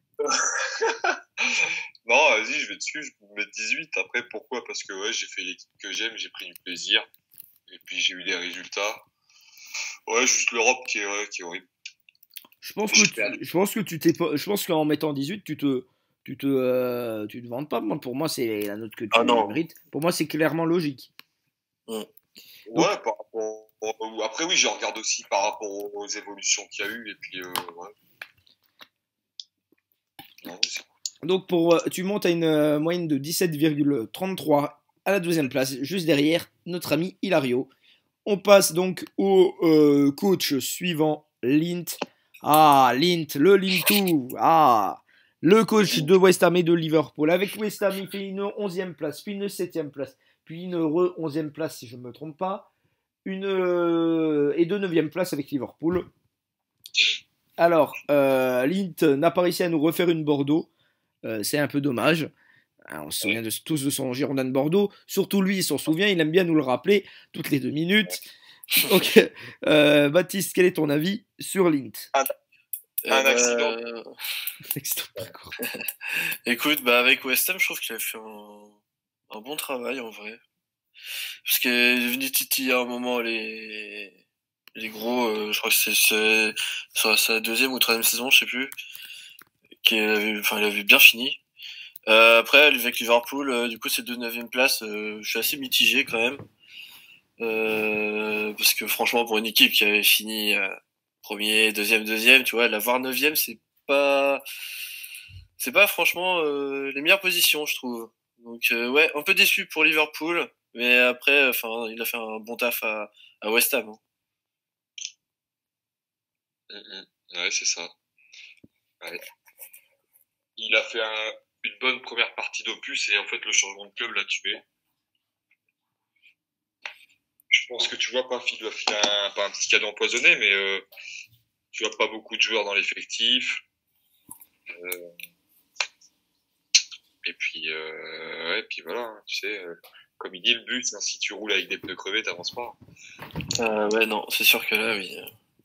Non, vas-y, je vais dessus, je vais mettre 18. Après, pourquoi? Parce que ouais, j'ai fait l'équipe que j'aime, j'ai pris du plaisir. Et puis j'ai eu des résultats. Ouais, juste l'Europe qui est horrible. Je pense que tu t'es pas. Je pense qu'en mettant 18, tu te vantes pas. Pour moi, c'est la note que tu mérites. Pour moi, c'est clairement logique. Ouais, par rapport. Après, oui, je regarde aussi par rapport aux évolutions qu'il y a eu. Et puis, ouais. Non, donc, tu montes à une moyenne de 17,33 à la deuxième place, juste derrière notre ami Hilario. On passe donc au coach suivant, Lint. Ah, Lint, le Lintou. Ah, le coach de West Ham et de Liverpool. Avec West Ham, il fait une 11e place, puis une 7e place, puis une 11e place, si je ne me trompe pas. Et de 9e place avec Liverpool. Alors, Lint n'a pas réussi à nous refaire une Bordeaux. C'est un peu dommage. On se souvient tous de son Girondin de Bordeaux. Surtout lui, il s'en souvient. Il aime bien nous le rappeler toutes les 2 minutes. Donc, Baptiste, quel est ton avis sur Lint? Un accident. Écoute, avec West Ham, je trouve qu'il a fait un bon travail en vrai. Parce qu'il est venu titiller à un moment les gros, je crois que c'est sur sa 2e ou 3e saison, je sais plus. Il avait bien fini. Après, avec Liverpool, du coup, c'est 9e place. Je suis assez mitigé quand même. Parce que franchement, pour une équipe qui avait fini premier, deuxième, tu vois, l'avoir 9e, c'est pas franchement les meilleures positions, je trouve. Donc ouais, un peu déçu pour Liverpool, mais après, enfin, il a fait un bon taf à West Ham. Ouais, c'est ça. Ouais. Il a fait une bonne première partie d'opus et en fait le changement de club l'a tué. Je pense que tu vois pas, il doit filer pas un petit cadeau empoisonné, mais tu vois pas beaucoup de joueurs dans l'effectif. Et puis, ouais, puis voilà, hein, tu sais, comme il dit, le but, hein, si tu roules avec des pneus crevés, t'avances pas. Ouais, non, c'est sûr que là, oui.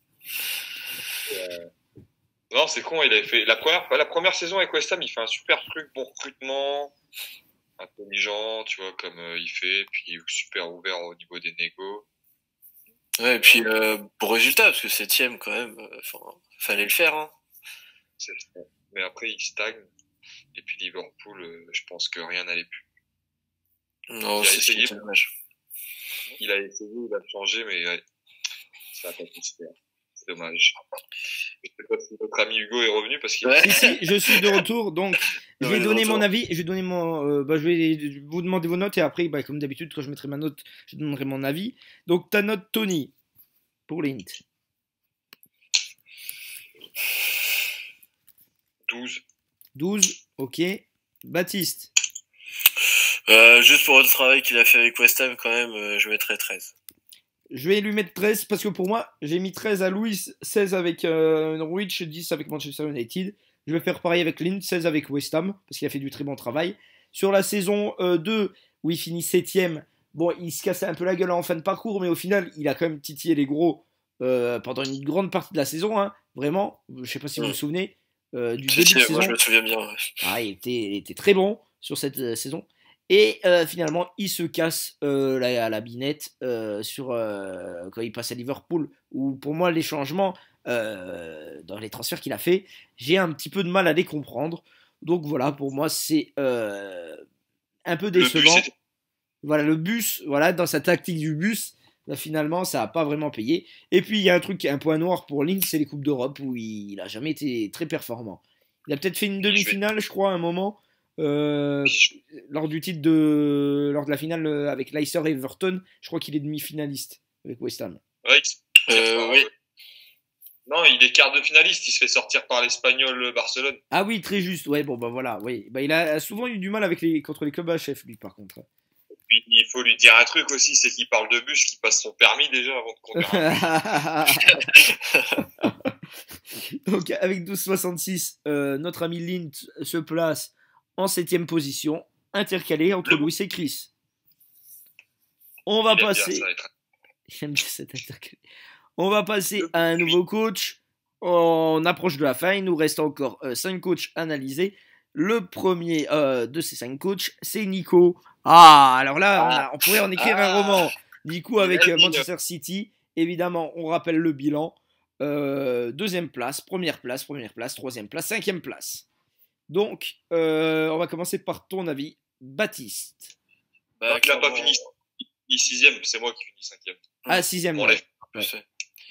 Non, c'est con, il avait fait la première saison avec West Ham, il fait un super truc, bon recrutement, intelligent, tu vois, comme il fait, puis super ouvert au niveau des négos. Ouais, et puis pour résultat, parce que 7ème quand même, fallait le faire. Hein. Mais après, il stagne. Et puis Liverpool, je pense que rien n'allait plus. Non, c'est essayé, dommage. Il a essayé, il a changé, mais ouais, ça n'a pas pu se faire. C'est dommage. Je sais pas si notre ami Hugo est revenu parce qu'il. Si, je suis de retour, donc je vais donner mon avis. Je vais donner je vais vous demander vos notes et après, comme d'habitude, quand je mettrai ma note, je donnerai mon avis. Donc ta note, Tony, pour l'Int. 12. 12, ok. Baptiste. Juste pour le travail qu'il a fait avec West Ham, quand même, je mettrais 13. Je vais lui mettre 13 parce que pour moi, j'ai mis 13 à Louis, 16 avec Norwich, 10 avec Manchester United. Je vais faire pareil avec Lynn, 16 avec West Ham parce qu'il a fait du très bon travail. Sur la saison 2, où il finit 7ème, bon, il se cassait un peu la gueule en fin de parcours, mais au final, il a quand même titillé les gros pendant une grande partie de la saison. Hein, vraiment, je ne sais pas si vous vous souvenez du début de saison. Moi, je me souviens bien. Ouais. Ah, il était très bon sur cette saison. Et finalement, il se casse la binette quand il passe à Liverpool, où pour moi, les changements dans les transferts qu'il a fait, j'ai un petit peu de mal à les comprendre. Donc voilà, pour moi, c'est un peu décevant. Voilà, le bus, voilà, dans sa tactique du bus, là, finalement, ça n'a pas vraiment payé. Et puis, il y a un point noir pour Lille, c'est les Coupes d'Europe, où il n'a jamais été très performant. Il a peut-être fait une demi-finale, je crois, à un moment. Lors de la finale avec Leicester et Everton, je crois qu'il est demi-finaliste avec West Ham. Oui. Non, il est quart de finaliste, il se fait sortir par l'Espagnol Barcelone. Ah oui, très juste. Ouais, bon, bah voilà. Oui. Bah, il a souvent eu du mal contre les clubs HF, lui, par contre. Et puis, il faut lui dire un truc aussi, c'est qu'il parle de bus, qu'il passe son permis déjà avant de conduire. Donc, avec 12,66, notre ami Lint se place en 7ème position, intercalé entre Louis et Chris. On va passer. J'aime bien cet intercalé. On va passer à un nouveau coach. On approche de la fin. Il nous reste encore 5 coachs analysés. Le premier de ces 5 coachs, c'est Nico. Ah, alors là, on pourrait en écrire un roman. Nico avec Manchester City. Évidemment, on rappelle le bilan. 2ème place, première place, troisième place, 5ème place. Donc, on va commencer par ton avis, Baptiste. Donc, il n'a pas fini 6ème, c'est moi qui finis 5ème. Ah, 6ème. Bon, ouais.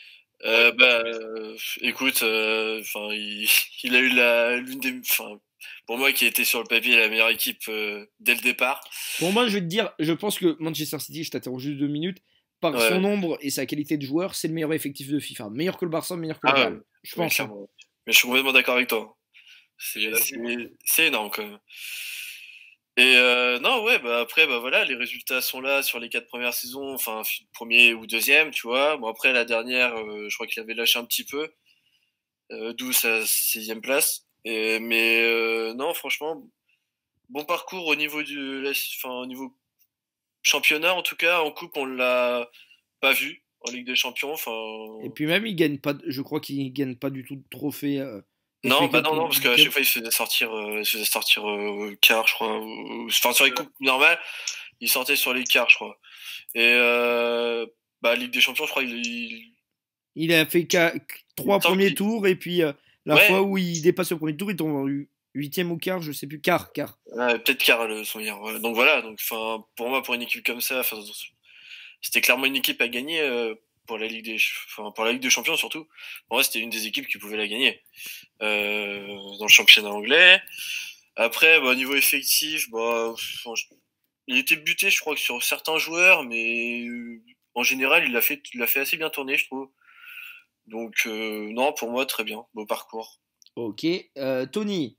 Écoute, il a eu l'une des, pour moi qui était sur le papier la meilleure équipe dès le départ. Pour moi, je vais te dire, je pense que Manchester City, je t'interroge juste 2 minutes, par son nombre et sa qualité de joueur, c'est le meilleur effectif de FIFA, meilleur que le Barça, meilleur que le Real. Je pense. Mais je suis complètement d'accord avec toi. C'est énorme quand même. Et non, ouais, après, voilà, les résultats sont là sur les 4 premières saisons, enfin, premier ou deuxième, tu vois. Bon, après, la dernière, je crois qu'il avait lâché un petit peu, d'où sa 6ème place. Mais non, franchement, bon parcours au niveau au niveau championnat, en tout cas. En coupe, on l'a pas vu en Ligue des Champions. Et puis même, il gagne pas, je crois qu'il gagne pas du tout de trophée. Non, parce qu'à chaque fois, il se faisait sortir au quart, je crois. Enfin, sur les coupes normales, il sortait sur les quarts, je crois. Et Ligue des Champions, je crois il a fait 3 premiers tours, et puis la fois où il dépasse le premier tour, il tombe en 8ème ou quart, je sais plus, quart. Ouais, peut-être quart le souvenir. Ouais. Donc voilà, pour moi, pour une équipe comme ça, c'était clairement une équipe à gagner pour la Ligue des Champions surtout. Pour moi, c'était une des équipes qui pouvait la gagner dans le championnat anglais. Après, bah, niveau effectif, bah, il était buté, je crois, que sur certains joueurs, mais en général, il l'a fait assez bien tourner, je trouve. Donc, non, pour moi, très bien. Beau parcours. Ok. Tony.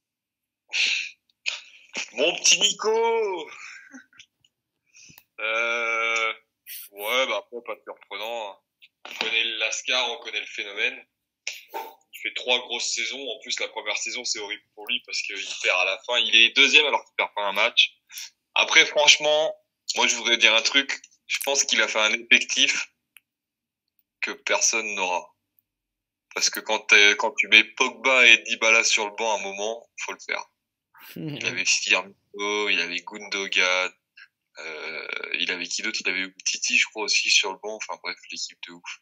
Mon petit Nico. Ouais, bah après, pas de surprenant, hein. On connaît le Lascar, on connaît le phénomène. Il fait 3 grosses saisons. En plus, la première saison, c'est horrible pour lui parce qu'il perd à la fin. Il est deuxième alors qu'il perd pas un match. Après, franchement, moi, je voudrais dire un truc. Je pense qu'il a fait un effectif que personne n'aura. Parce que quand tu mets Pogba et Dybala sur le banc à un moment, faut le faire. Il avait Firmino, il avait Gundogan, il avait qui d'autre? Il avait Titi, je crois, aussi sur le banc. Enfin bref, l'équipe de ouf.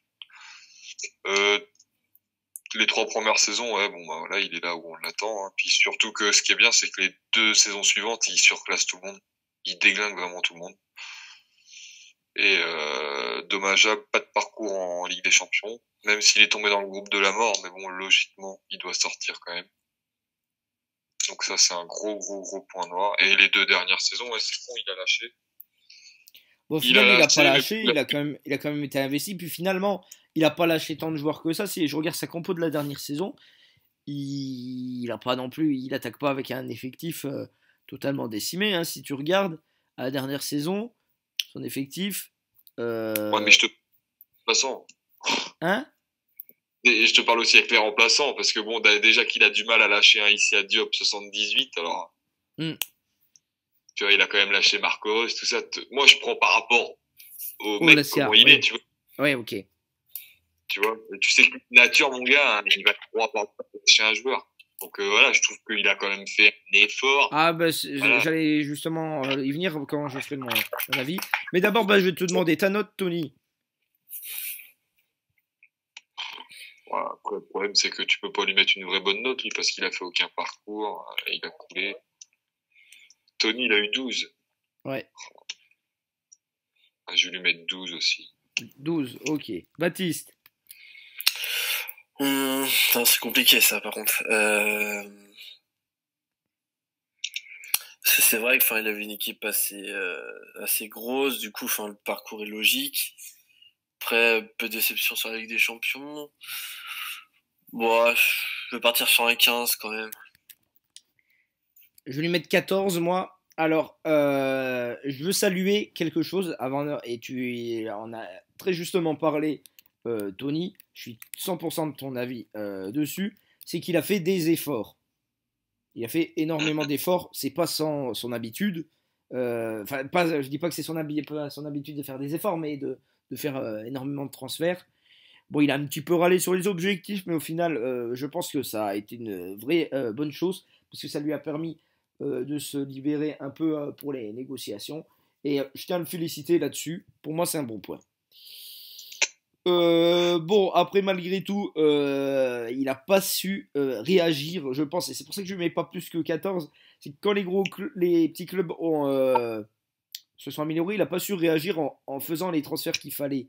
Les 3 premières saisons, ouais, bon, bah voilà, il est là où on l'attend, hein. Puis surtout que ce qui est bien, c'est que les 2 saisons suivantes, il surclasse tout le monde. Il déglingue vraiment tout le monde. Et dommageable, pas de parcours en Ligue des Champions. Même s'il est tombé dans le groupe de la mort, mais bon, logiquement, il doit sortir quand même. Donc ça, c'est un gros point noir. Et les 2 dernières saisons, ouais, c'est con, il a lâché. Bon, au final, il a pas lâché, il a quand même été investi. Puis finalement, il a pas lâché tant de joueurs que ça. Si je regarde sa compo de la dernière saison, il a pas non plus, il attaque pas avec un effectif totalement décimé, hein. Si tu regardes à la dernière saison, son effectif. Ouais, mais je te remplaçant. Hein? Et je te parle aussi avec les remplaçants, parce que bon, déjà qu'il a du mal à lâcher un ici à Diop 78, alors. Tu vois, il a quand même lâché Marcos, tout ça. Moi, je prends par rapport au mec, comment il est, tu vois. Ouais, ok. Tu vois, tu sais que nature, mon gars, hein, il va trop par chez un joueur. Donc voilà, je trouve qu'il a quand même fait un effort. Ah bah Voilà. j'allais justement y venir quand je ferai mon avis. Mais d'abord, bah, je vais te demander ta note, Tony. Voilà. Après, le problème, c'est que tu peux pas lui mettre une vraie bonne note, lui, parce qu'il a fait aucun parcours, il a coulé. Tony, il a eu 12. Ouais. Je vais lui mettre 12 aussi. 12, ok. Baptiste. C'est compliqué ça par contre. C'est vrai qu'il avait une équipe assez grosse, du coup le parcours est logique. Après, peu de déception sur la Ligue des Champions. Bon, je vais partir sur un 15 quand même. Je vais lui mettre 14, moi. Alors, je veux saluer quelque chose avant, et tu en as très justement parlé, Tony. Je suis 100% de ton avis dessus. C'est qu'il a fait des efforts. Il a fait énormément d'efforts. C'est pas son habitude. Enfin, je dis pas que c'est son habitude de faire des efforts, mais de faire énormément de transferts. Bon, il a un petit peu râlé sur les objectifs, mais au final, je pense que ça a été une vraie bonne chose, parce que ça lui a permis de se libérer un peu pour les négociations. Et je tiens à le féliciter là-dessus. Pour moi, c'est un bon point. Bon, après, malgré tout, il n'a pas su réagir, je pense, et c'est pour ça que je ne mets pas plus que 14. C'est que quand les petits clubs se sont améliorés, il n'a pas su réagir en faisant les transferts qu'il fallait.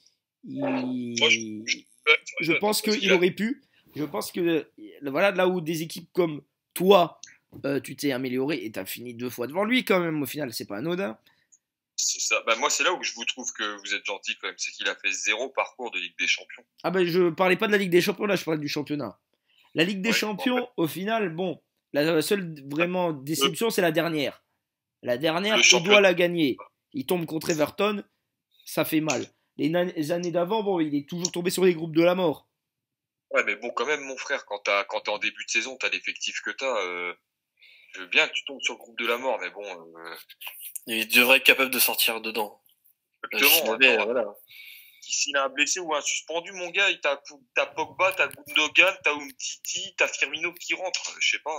Je pense qu'il aurait pu. Je pense que voilà, là où des équipes comme toi, tu t'es amélioré et tu as fini 2 fois devant lui quand même, au final, c'est pas anodin. C'est ça. Bah, moi, c'est là où je vous trouve que vous êtes gentil quand même. C'est qu'il a fait 0 parcours de Ligue des Champions. Ah ben, je parlais pas de la Ligue des Champions, là, je parlais du championnat. La Ligue des Champions, au final, bon, la seule vraiment déception, c'est la dernière. La dernière, il doit la gagner. Il tombe contre Everton, ça fait mal. Les années d'avant, bon, il est toujours tombé sur les groupes de la mort. Ouais, mais bon, quand même, mon frère, quand t'es en début de saison, t'as l'effectif que t'as. Je veux bien que tu tombes sur le groupe de la mort, mais bon. Il devrait être capable de sortir dedans. Exactement. Voilà. S'il a un blessé ou un suspendu, mon gars, t'as Pogba, t'as Gundogan, t'as Umtiti, t'as Firmino qui rentre. Je sais pas.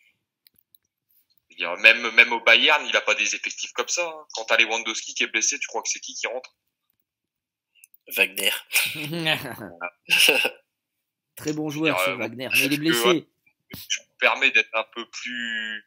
Même au Bayern, il a pas des effectifs comme ça, hein. Quand t'as Lewandowski qui est blessé, tu crois que c'est qui rentre? Wagner. Très bon joueur, ce Wagner, mais il est blessé. Je me permets d'être un peu plus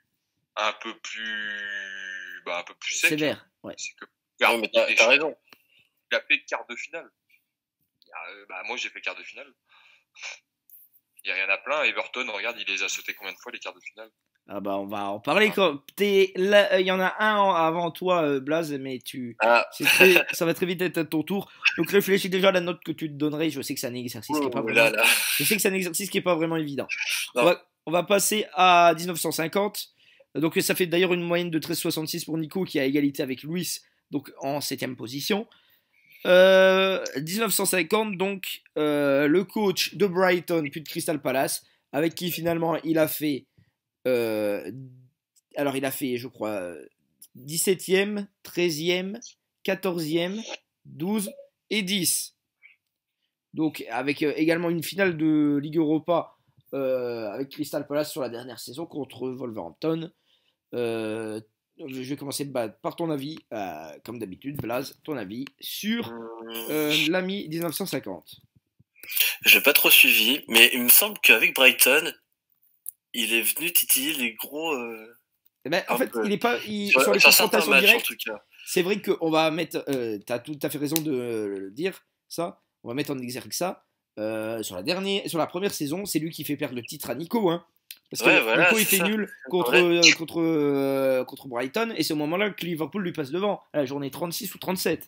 sec. Sévère, ouais. C'est que mais t'as raison. Il a fait quart de finale. Moi, j'ai fait quart de finale. Il y en a plein. Everton, regarde, il les a sautés combien de fois, les quarts de finale? Ah bah on va en parler quand il y en a un avant toi, Blaze, mais ça va très vite être à ton tour. Donc réfléchis déjà à la note que tu te donnerais. Je sais que c'est un exercice qui est pas Oh vraiment. là là. Je sais que c'est un exercice qui est pas vraiment évident. Non. On va passer à 1950. Donc ça fait d'ailleurs une moyenne de 13,66 pour Nico qui a égalité avec Luis, donc en 7ème position. 1950, donc le coach de Brighton puis de Crystal Palace, avec qui finalement il a fait. Alors il a fait, je crois, 17e, 13e, 14e, 12 et 10. Donc avec également une finale de Ligue Europa avec Crystal Palace sur la dernière saison contre Wolverhampton. Je vais commencer par ton avis, comme d'habitude, Blaze, ton avis sur l'AMI 1950. J'ai pas trop suivi, mais il me semble qu'avec Brighton, il est venu titiller les gros. En fait, il est pas sur les confrontations directes. En tout cas. C'est vrai qu'on va mettre. T'as tout à fait raison de le dire, ça. On va mettre en exergue ça. Sur la première saison, c'est lui qui fait perdre le titre à Nico, hein. Parce que voilà, Nico il fait nul contre Brighton, et c'est au moment-là que Liverpool lui passe devant, à la journée 36 ou 37.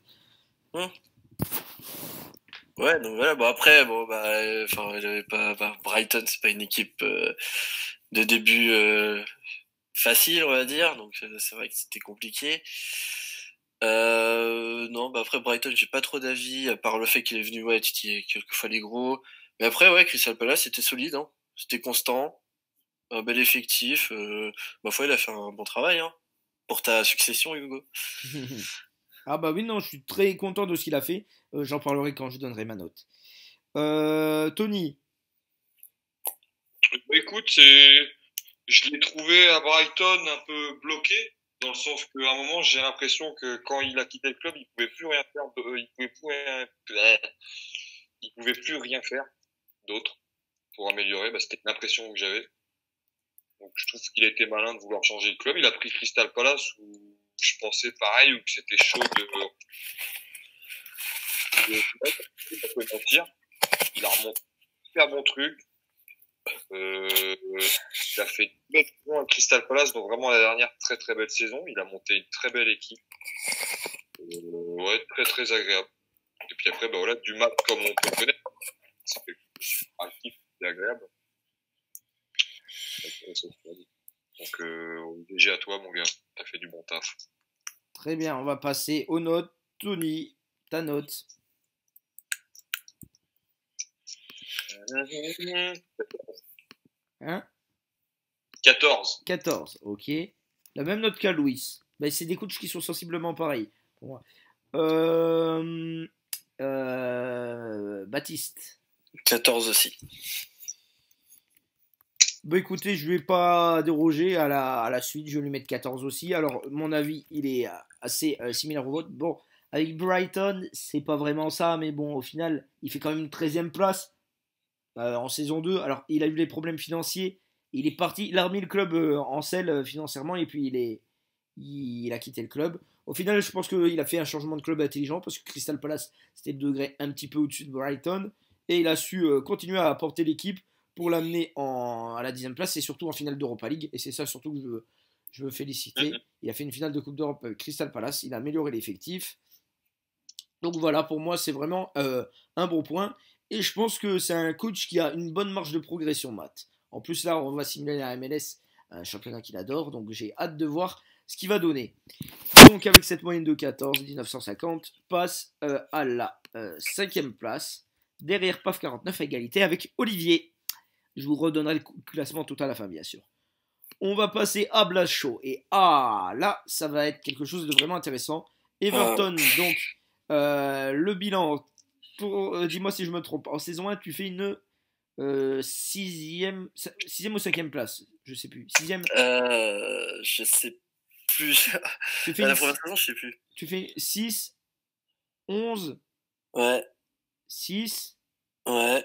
Ouais, donc voilà. Bon après, Brighton, c'est pas une équipe de début facile, on va dire. Donc c'est vrai que c'était compliqué. Non, après Brighton, j'ai pas trop d'avis, à part le fait qu'il est venu titiller quelquefois les gros. Mais après, Crystal Palace, c'était solide, hein. C'était constant, un bel effectif. Ma foi, il a fait un bon travail, hein, pour ta succession, Hugo. Ah bah oui, non, je suis très content de ce qu'il a fait. J'en parlerai quand je donnerai ma note. Tony. Écoute, je l'ai trouvé à Brighton un peu bloqué, dans le sens qu'à un moment, j'ai l'impression que quand il a quitté le club, il pouvait plus rien faire, il pouvait plus rien faire d'autre pour améliorer. C'était l'impression que j'avais. Donc je trouve qu'il a été malin de vouloir changer le club. Il a pris Crystal Palace où je pensais pareil, où c'était chaud de mentir. Il a remonté un super bon truc. Il a fait une belle saison à Crystal Palace, donc vraiment la dernière très très belle saison. Il a monté une très belle équipe. Très très agréable. Et puis après, du match comme on peut le connaître. C'est actif et agréable. Donc, DG à toi, mon gars. T'as fait du bon taf. Très bien, on va passer aux notes. Tony, ta note. 14. 14, ok. La même note qu'à Louis. C'est des coachs qui sont sensiblement pareils pour moi. Baptiste. 14 aussi. Écoutez, je vais pas déroger à la suite, je vais lui mettre 14 aussi. Alors, mon avis, il est assez similaire au vôtre. Bon, avec Brighton, c'est pas vraiment ça, mais bon, au final, il fait quand même une 13e place en saison 2. Alors, il a eu les problèmes financiers, il est parti, il a remis le club en selle financièrement, et puis il a quitté le club. Au final, je pense qu'il a fait un changement de club intelligent, parce que Crystal Palace, c'était le degré un petit peu au-dessus de Brighton, et il a su continuer à porter l'équipe pour l'amener à la 10e place et surtout en finale d'Europa League. Et c'est ça surtout que je veux féliciter. Il a fait une finale de Coupe d'Europe avec Crystal Palace. Il a amélioré l'effectif. Donc voilà, pour moi, c'est vraiment un bon point. Et je pense que c'est un coach qui a une bonne marge de progression, Matt. En plus, là, on va simuler la MLS, un championnat qu'il adore. Donc j'ai hâte de voir ce qu'il va donner. Donc avec cette moyenne de 14, 1950, passe à la 5e place. Derrière PAF 49 à égalité avec Olivier. Je vous redonnerai le classement tout à la fin, bien sûr. On va passer à Blas Shaw. Et là, ça va être quelque chose de vraiment intéressant. Everton, donc, le bilan. Dis-moi si je me trompe. En saison 1, tu fais une 6e ou 5e place. Je sais plus. 6e. Je sais plus. Tu fais la première saison, je sais plus. Tu fais 6, 11. Ouais. 6. Ouais.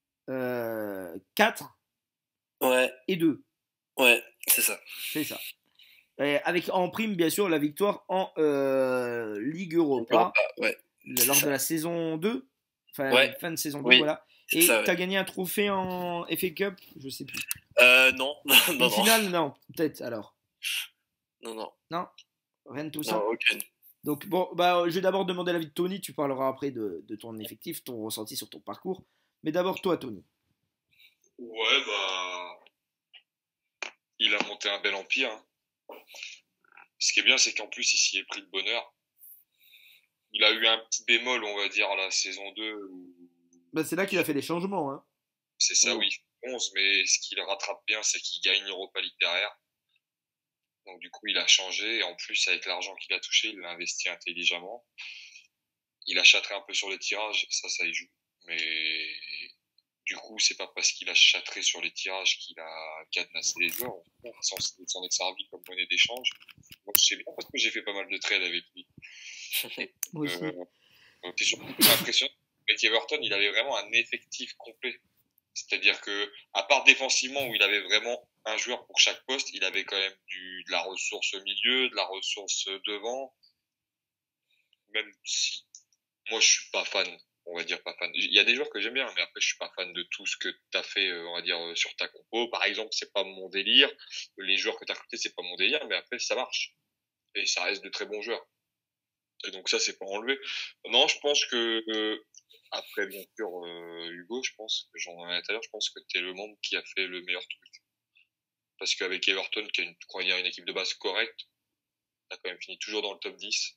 4 et 2. Ouais, c'est ça. C'est ça. Avec en prime, bien sûr, la victoire en Ligue Europa lors de la saison 2. Enfin, fin de saison 2, voilà. Et tu as gagné un trophée en FA Cup, je sais plus. Non, Une non. finale, non, peut-être alors. Non. Non, rien de tout Non, ça. aucune. Donc bon, bah, je vais d'abord demander l'avis de Tony. Tu parleras après de ton effectif, ton ressenti sur ton parcours. Mais d'abord toi, Tony. Ouais, bah, il a monté un bel empire, hein. Ce qui est bien, c'est qu'en plus, il s'y est pris de bonheur. Il a eu un petit bémol, on va dire, la saison 2 où Bah, c'est là qu'il a fait les changements. Hein. c'est ça, Oh. oui, 11, mais ce qu'il rattrape bien, c'est qu'il gagne l'Europa League derrière. Donc du coup, il a changé, et en plus, avec l'argent qu'il a touché, il l'a investi intelligemment. Il a châtré un peu sur les tirages, ça y joue. Mais du coup, c'est pas parce qu'il a châtré sur les tirages qu'il a cadenassé les joueurs. S'en être servi comme monnaie d'échange. Moi, je sais bien parce que j'ai fait pas mal de trades avec lui. Moi aussi. Donc, c'est surtout impressionnant. Avec Everton, il avait vraiment un effectif complet. C'est-à-dire que, à part défensivement où il avait vraiment un joueur pour chaque poste, il avait quand même de la ressource au milieu, de la ressource devant. Même si moi je suis pas fan, on va dire pas fan. Il y a des joueurs que j'aime bien, mais après je suis pas fan de tout ce que tu as fait, on va dire sur ta compo. Par exemple, c'est pas mon délire. Les joueurs que tu as recrutés, c'est pas mon délire, mais après ça marche et ça reste de très bons joueurs. Et donc ça c'est pas enlevé. Non, je pense que après bien sûr Hugo, je pense que j'en ai à l'intérieur, je pense que t'es le membre qui a fait le meilleur truc. Parce qu'avec Everton, qui a une équipe de base correcte, t'as quand même fini toujours dans le top 10.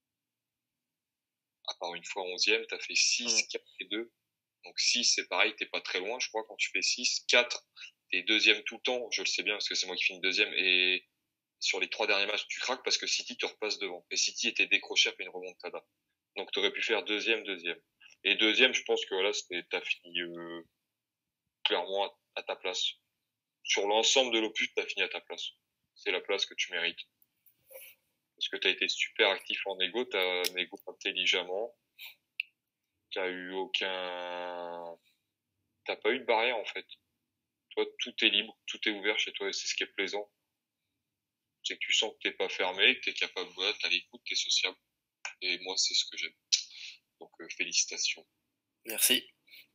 À part une fois 11e, t'as fait 6, 4 et 2. Donc 6, c'est pareil, t'es pas très loin, je crois, quand tu fais 6. 4, t'es deuxième tout le temps, je le sais bien, parce que c'est moi qui finis deuxième. Et sur les 3 derniers matchs, tu craques parce que City te repasse devant. Et City était décroché après une remontada. Donc t'aurais pu faire deuxième. Et deuxième, je pense que voilà, t'as fini clairement à ta place. Sur l'ensemble de l'opus, t'as fini à ta place. C'est la place que tu mérites. Parce que t'as été super actif en négo, t'as négo intelligemment. T'as eu aucun... T'as pas eu de barrière, en fait. Toi, tout est libre, tout est ouvert chez toi, et c'est ce qui est plaisant. C'est que tu sens que t'es pas fermé, que t'es capable, voilà, t'as l'écoute, t'es sociable. Et moi, c'est ce que j'aime. Donc, félicitations. Merci.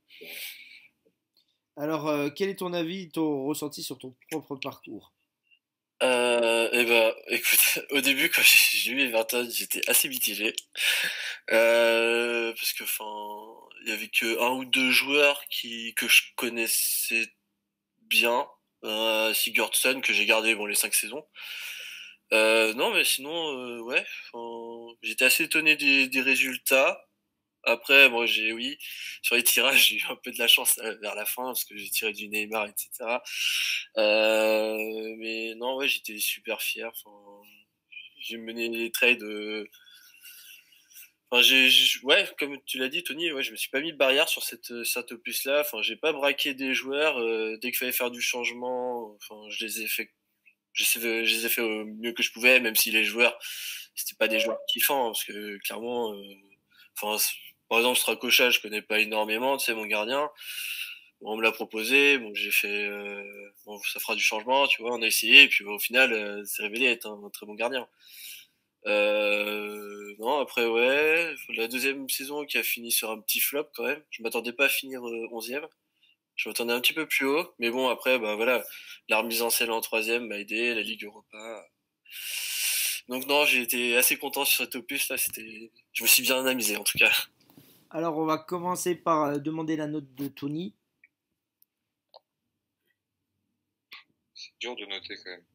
Alors, quel est ton avis, ton ressenti sur ton propre parcours? Eh ben, écoute, au début, quand j'ai eu Everton, j'étais assez mitigé. Parce que, enfin, il y avait que un ou deux joueurs que je connaissais bien. Sigurdsson, que j'ai gardé, bon, les 5 saisons. Non, mais sinon, ouais, j'étais assez étonné des résultats. Après, bon, oui, sur les tirages, j'ai eu un peu de la chance vers la fin, parce que j'ai tiré du Neymar, etc. Mais non, ouais, j'étais super fier. Enfin, j'ai mené les trades. Enfin, ouais, comme tu l'as dit, Tony, ouais, je me suis pas mis de barrière sur cette opus-là. Enfin, j'ai pas braqué des joueurs. Dès qu'il fallait faire du changement, enfin, je les ai fait, je les ai fait au mieux que je pouvais, même si les joueurs, c'était pas des joueurs kiffants, hein, parce que clairement, enfin, par exemple, Strakosha, je connais pas énormément, tu sais, mon gardien. Bon, on me l'a proposé, bon, j'ai fait, bon, ça fera du changement, tu vois, on a essayé, et puis au final, c'est révélé être un très bon gardien. Non, après, ouais, la deuxième saison qui a fini sur un petit flop quand même. Je m'attendais pas à finir 11e. Je m'attendais un petit peu plus haut, mais bon, après, bah voilà, la remise en selle en troisième m'a aidé, la Ligue Europa. Donc non, j'ai été assez content sur cet opus là. Je me suis bien amusé en tout cas. Alors, on va commencer par demander la note de Tony. C'est dur de noter quand même.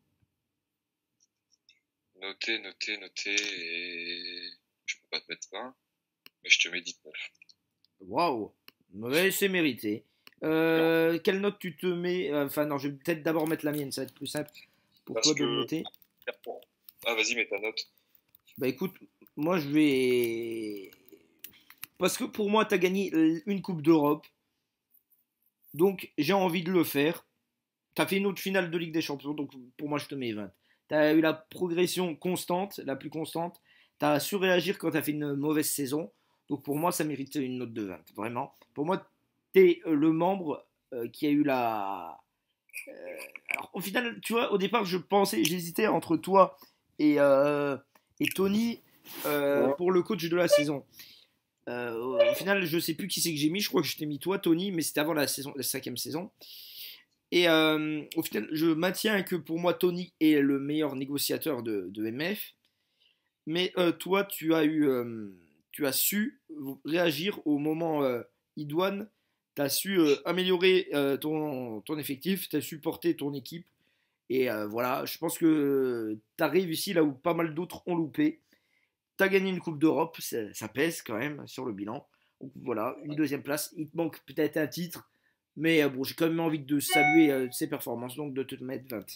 Noter, et je peux pas te mettre 20, mais je te mets 19. Waouh, ouais, c'est mérité. Quelle note tu te mets? Enfin, non, je vais peut-être d'abord mettre la mienne, ça va être plus simple pour Parce toi de que... me noter. Ah, vas-y, mets ta note. Bah écoute, moi je vais. Parce que pour moi, tu as gagné une Coupe d'Europe. Donc j'ai envie de le faire. Tu as fait une autre finale de Ligue des Champions. Donc pour moi, je te mets 20. Tu as eu la progression constante, la plus constante. Tu as su réagir quand tu as fait une mauvaise saison. Donc pour moi, ça mérite une note de 20. Vraiment. Pour moi, tu es le membre qui a eu la. Alors au final, tu vois, au départ, j'hésitais entre toi et Tony pour le coach de la saison. Au final, je sais plus qui c'est que j'ai mis. Je crois que je t'ai mis toi, Tony, mais c'était avant la 5e saison. Et au final, je maintiens que pour moi, Tony est le meilleur négociateur de MF. Mais toi, tu as su réagir au moment idoine. Tu as su améliorer ton effectif, tu as su porter ton équipe. Et voilà, je pense que tu as réussi là où pas mal d'autres ont loupé. Tu as gagné une Coupe d'Europe, ça pèse quand même sur le bilan. Donc voilà, une deuxième place. Il te manque peut-être un titre, mais bon, j'ai quand même envie de saluer ses performances, donc de te mettre 20.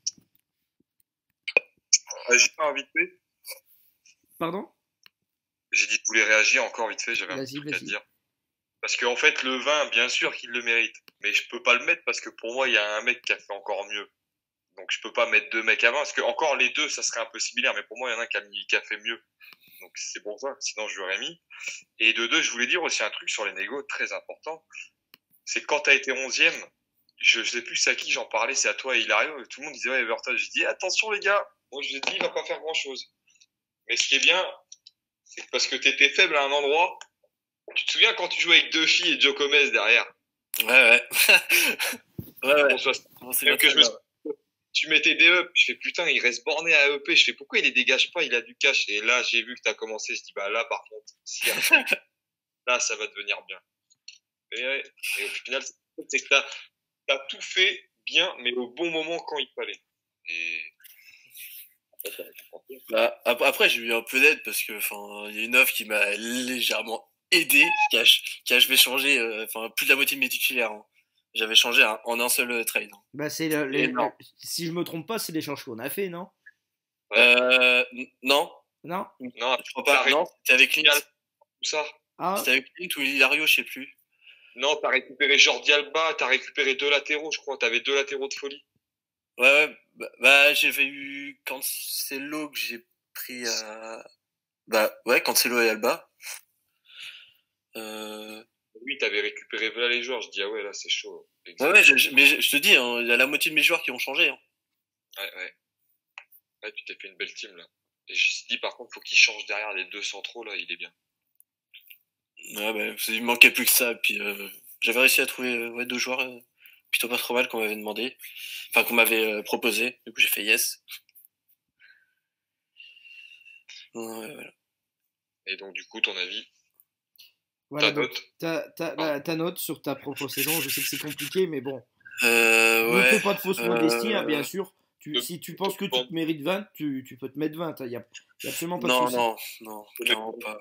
J'ai pas vite fait. Pardon? J'ai dit que je voulais réagir encore vite fait, j'avais un Vas-y, truc à vas-y. dire. Parce qu'en fait, le 20, bien sûr qu'il le mérite. Mais je peux pas le mettre parce que pour moi, il y a un mec qui a fait encore mieux. Donc je peux pas mettre deux mecs avant. Parce que encore les deux, ça serait un peu similaire. Mais pour moi, il y en a un qui a fait mieux. Donc c'est pour ça. Sinon, je l'aurais mis. Et de deux, je voulais dire aussi un truc sur les négos très important. C'est que quand t'as été 11e, je sais plus c'est à qui j'en parlais, c'est à toi et Hilario. Tout le monde disait ouais, Everton. J'ai dit attention les gars. Moi, je dit il va pas faire grand chose. Mais ce qui est bien, c'est que parce que t'étais faible à un endroit. Tu te souviens quand tu jouais avec Duffy et Joe Gomez derrière? Ouais. Ouais. Bon, même que tu mettais des up, je fais putain, il reste borné à EP, je fais pourquoi il les dégage pas, il a du cash. Et là, j'ai vu que t'as commencé, je dis bah là, par contre, si là, ça va devenir bien. Et au final, c'est que t'as tout fait bien, mais au bon moment quand il fallait. Et bah, après, j'ai eu un peu d'aide parce que il y a une offre qui m'a légèrement aidé, qui a fait changer plus de la moitié de mes titulaires. Hein. J'avais changé en un seul trade. Hein. Bah, si je me trompe pas, c'est l'échange qu'on a fait, non? Non. Non? Non, je crois pas. Non, c'était avec Clint. Tout ça. Ah. C'était avec Clint ou Hilario, je sais plus. Non, t'as récupéré Jordi Alba, t'as récupéré deux latéraux, je crois. T'avais deux latéraux de folie. Ouais. Bah j'avais eu Cancelo que j'ai pris à... Bah ouais, Cancelo et Alba. Oui, t'avais récupéré là les joueurs. Je dis ah ouais, là c'est chaud. Ouais, mais je te dis, hein, il y a la moitié de mes joueurs qui ont changé. Hein. Ouais, tu t'es fait une belle team là. Et je me suis dit par contre, faut qu'il change derrière les deux centraux là, il est bien. Ouais, bah, il me manquait plus que ça. Puis j'avais réussi à trouver deux joueurs plutôt pas trop mal qu'on m'avait demandé. Enfin, qu'on m'avait proposé. Du coup, j'ai fait yes. Ouais, voilà. Et donc, du coup, ton avis? Voilà, ta note sur ta propre saison. Je sais que c'est compliqué, mais bon. Ne fais pas de fausse modestie, hein, bien sûr. Si tu penses que tu te mérites 20, tu peux te mettre 20. Il n'y a absolument pas de souci. Non, clairement pas.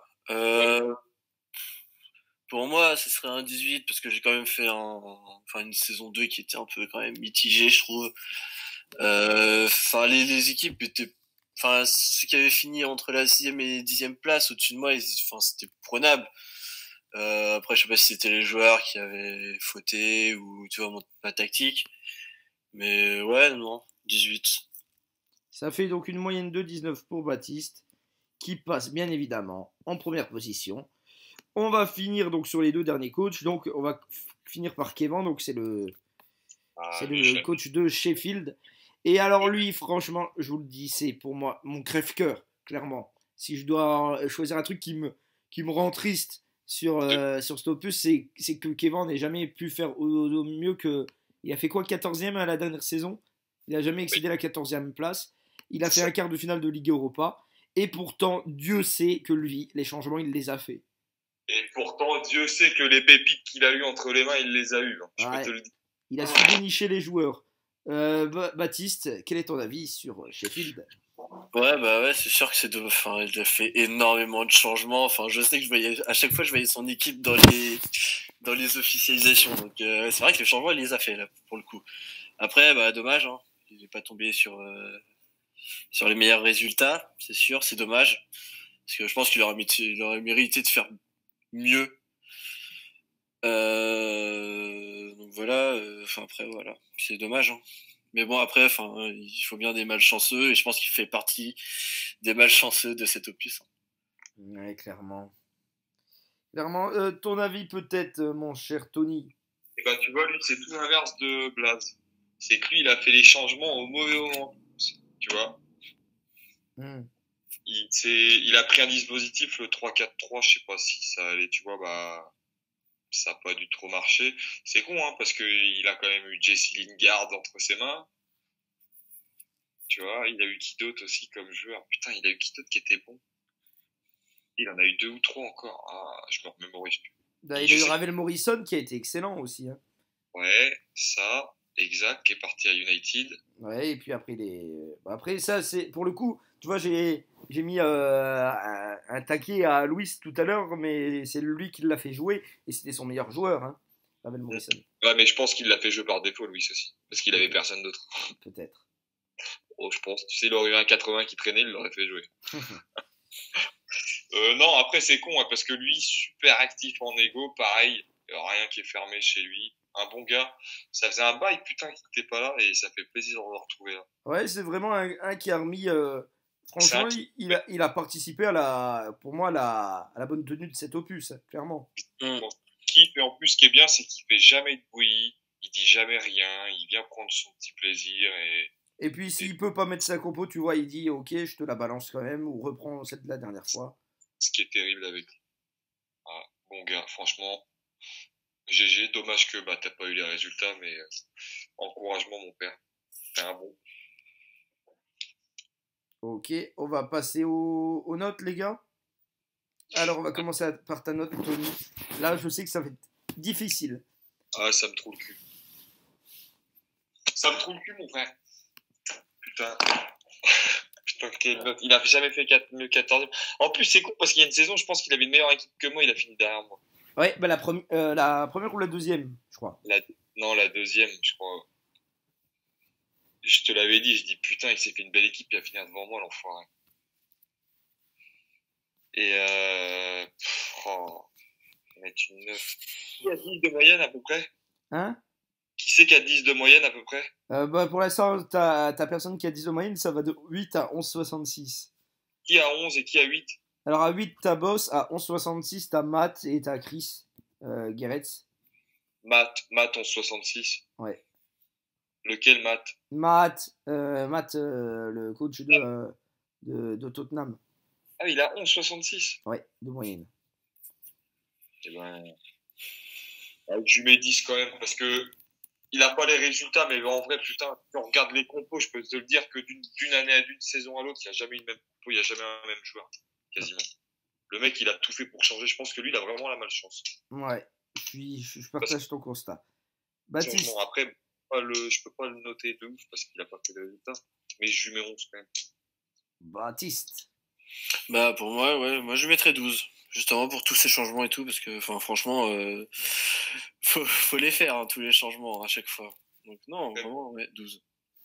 Pour moi, ce serait un 18 parce que j'ai quand même fait une saison 2 qui était un peu quand même mitigée, je trouve. Les équipes étaient, ceux qui avaient fini entre la 6e et 10e place au-dessus de moi, c'était prenable. Après, je sais pas si c'était les joueurs qui avaient fauté ou tu vois ma tactique, mais ouais, non, 18. Ça fait donc une moyenne de 19 pour Baptiste, qui passe bien évidemment en première position. On va finir donc sur les deux derniers coachs. Donc on va finir par Kevin, donc c'est le coach de Sheffield. Et alors lui, franchement, je vous le dis, c'est pour moi mon crève-cœur, clairement. Si je dois choisir un truc qui me rend triste sur cet opus, c'est que Kevin n'ait jamais pu faire au mieux que... Il a fait quoi, 14e à la dernière saison? Il n'a jamais excédé la 14e place. Il a fait un quart de finale de Ligue Europa. Et pourtant, Dieu sait que lui, les changements, il les a fait. Et pourtant, Dieu sait que les pépites qu'il a eues entre les mains, il les a eues. Je peux te le dire. Il a su dénicher les joueurs. Baptiste, quel est ton avis sur Sheffield? Ouais, c'est sûr que il a fait énormément de changements. Je sais que à chaque fois, je voyais son équipe dans les officialisations. Donc, c'est vrai que les changements, il les a fait, là, pour le coup. Après, dommage, hein. Il n'est pas tombé sur les meilleurs résultats, c'est sûr, c'est dommage. Parce que je pense qu'il aurait mérité de faire mieux. Donc voilà, après, voilà, c'est dommage, hein. Mais bon, après, il faut bien des malchanceux, et je pense qu'il fait partie des malchanceux de cet opus. Ouais, clairement. Clairement, ton avis peut-être, mon cher Tony? Et tu vois, lui, c'est tout l'inverse de Blaze. C'est que lui, il a fait les changements au mauvais moment. Tu vois il a pris un dispositif, le 3-4-3, je sais pas si ça allait, tu vois, ça n'a pas dû trop marcher. C'est con, hein, parce qu'il a quand même eu Jesse Lingard entre ses mains. Tu vois, il a eu qui d'autre aussi comme joueur? Putain, il a eu qui d'autre qui était bon? Il en a eu 2 ou 3 encore. Ah, je me remémorise plus. Il a eu Ravel Morrison qui a été excellent aussi. Hein. Ouais, ça, exact, qui est parti à United. Ouais, et puis après, après ça, c'est pour le coup, tu vois, j'ai mis un taquet à Luis tout à l'heure, mais c'est lui qui l'a fait jouer, et c'était son meilleur joueur, hein, Ravel Morrison. Ouais, mais je pense qu'il l'a fait jouer par défaut, Luis aussi, parce qu'il avait personne d'autre. Peut-être. Oh, je pense. Tu sais, il aurait eu un 80 qui traînait, il l'aurait fait jouer. Non, après, c'est con, hein, parce que lui, super actif en égo, pareil, rien qui est fermé chez lui. Un bon gars. Ça faisait un bail, putain, qu'il n'était pas là, et ça fait plaisir de le retrouver là. Ouais, c'est vraiment un qui a remis. Franchement, il a participé pour moi, à la bonne tenue de cet opus, clairement. Et en plus, ce qui est bien, c'est qu'il fait jamais de bruit, il dit jamais rien, il vient prendre son petit plaisir. Et puis, s'il peut pas mettre sa compo, tu vois, il dit ok, je te la balance quand même, ou reprends celle de la dernière fois. Ce qui est terrible avec lui. Ah, bon gars, franchement, GG, dommage que t'as pas eu les résultats, mais encouragement, mon père. T'es un bon. Ok, on va passer aux notes, les gars. Alors, on va commencer par ta note, Tony. Là, je sais que ça va être difficile. Ah, ça me trouve le cul. Ça me trouve le cul, mon frère. Putain. Putain, quelle note. Il a jamais fait 14e. En plus, c'est con parce qu'il y a une saison, je pense qu'il avait une meilleure équipe que moi, il a fini derrière moi. Ouais, bah la première ou la deuxième, je crois. Non, la deuxième, je crois. Je te l'avais dit, je dis putain, il s'est fait une belle équipe, il a fini devant moi, l'enfoiré. Et mettre une 9. Qui a 10 de moyenne à peu près? Hein? Qui c'est qui a 10 de moyenne à peu près? Bah pour l'instant, ta personne qui a 10 de moyenne, ça va de 8 à 11,66. Qui a 11 et qui a 8? Alors à 8, t'as Boss, à 11,66, t'as Matt et t'as Chris Geretz. Matt 11,66. Ouais. Lequel Matt? Matt, le coach de Tottenham. Ah, il a 11,66. Ouais, de moyenne. Eh ben, je lui mets 10 quand même, parce que il a pas les résultats, mais en vrai, putain, si on regarde les compos, je peux te le dire que d'une année à d'une saison à l'autre, il n'y a jamais une même compo, il n'y a jamais un même joueur, quasiment. Le mec, il a tout fait pour changer. Je pense que lui, il a vraiment la malchance. Ouais, je partage ton constat. Baptiste. Après, je peux pas le noter de ouf parce qu'il a pas fait de résultats, mais je lui mets 11 quand même. Baptiste. Bah, pour moi, ouais, moi je lui mettrais 12. Justement pour tous ces changements et tout, parce que franchement, faut les faire, hein, tous les changements à chaque fois. Donc non, vraiment, ouais, 12.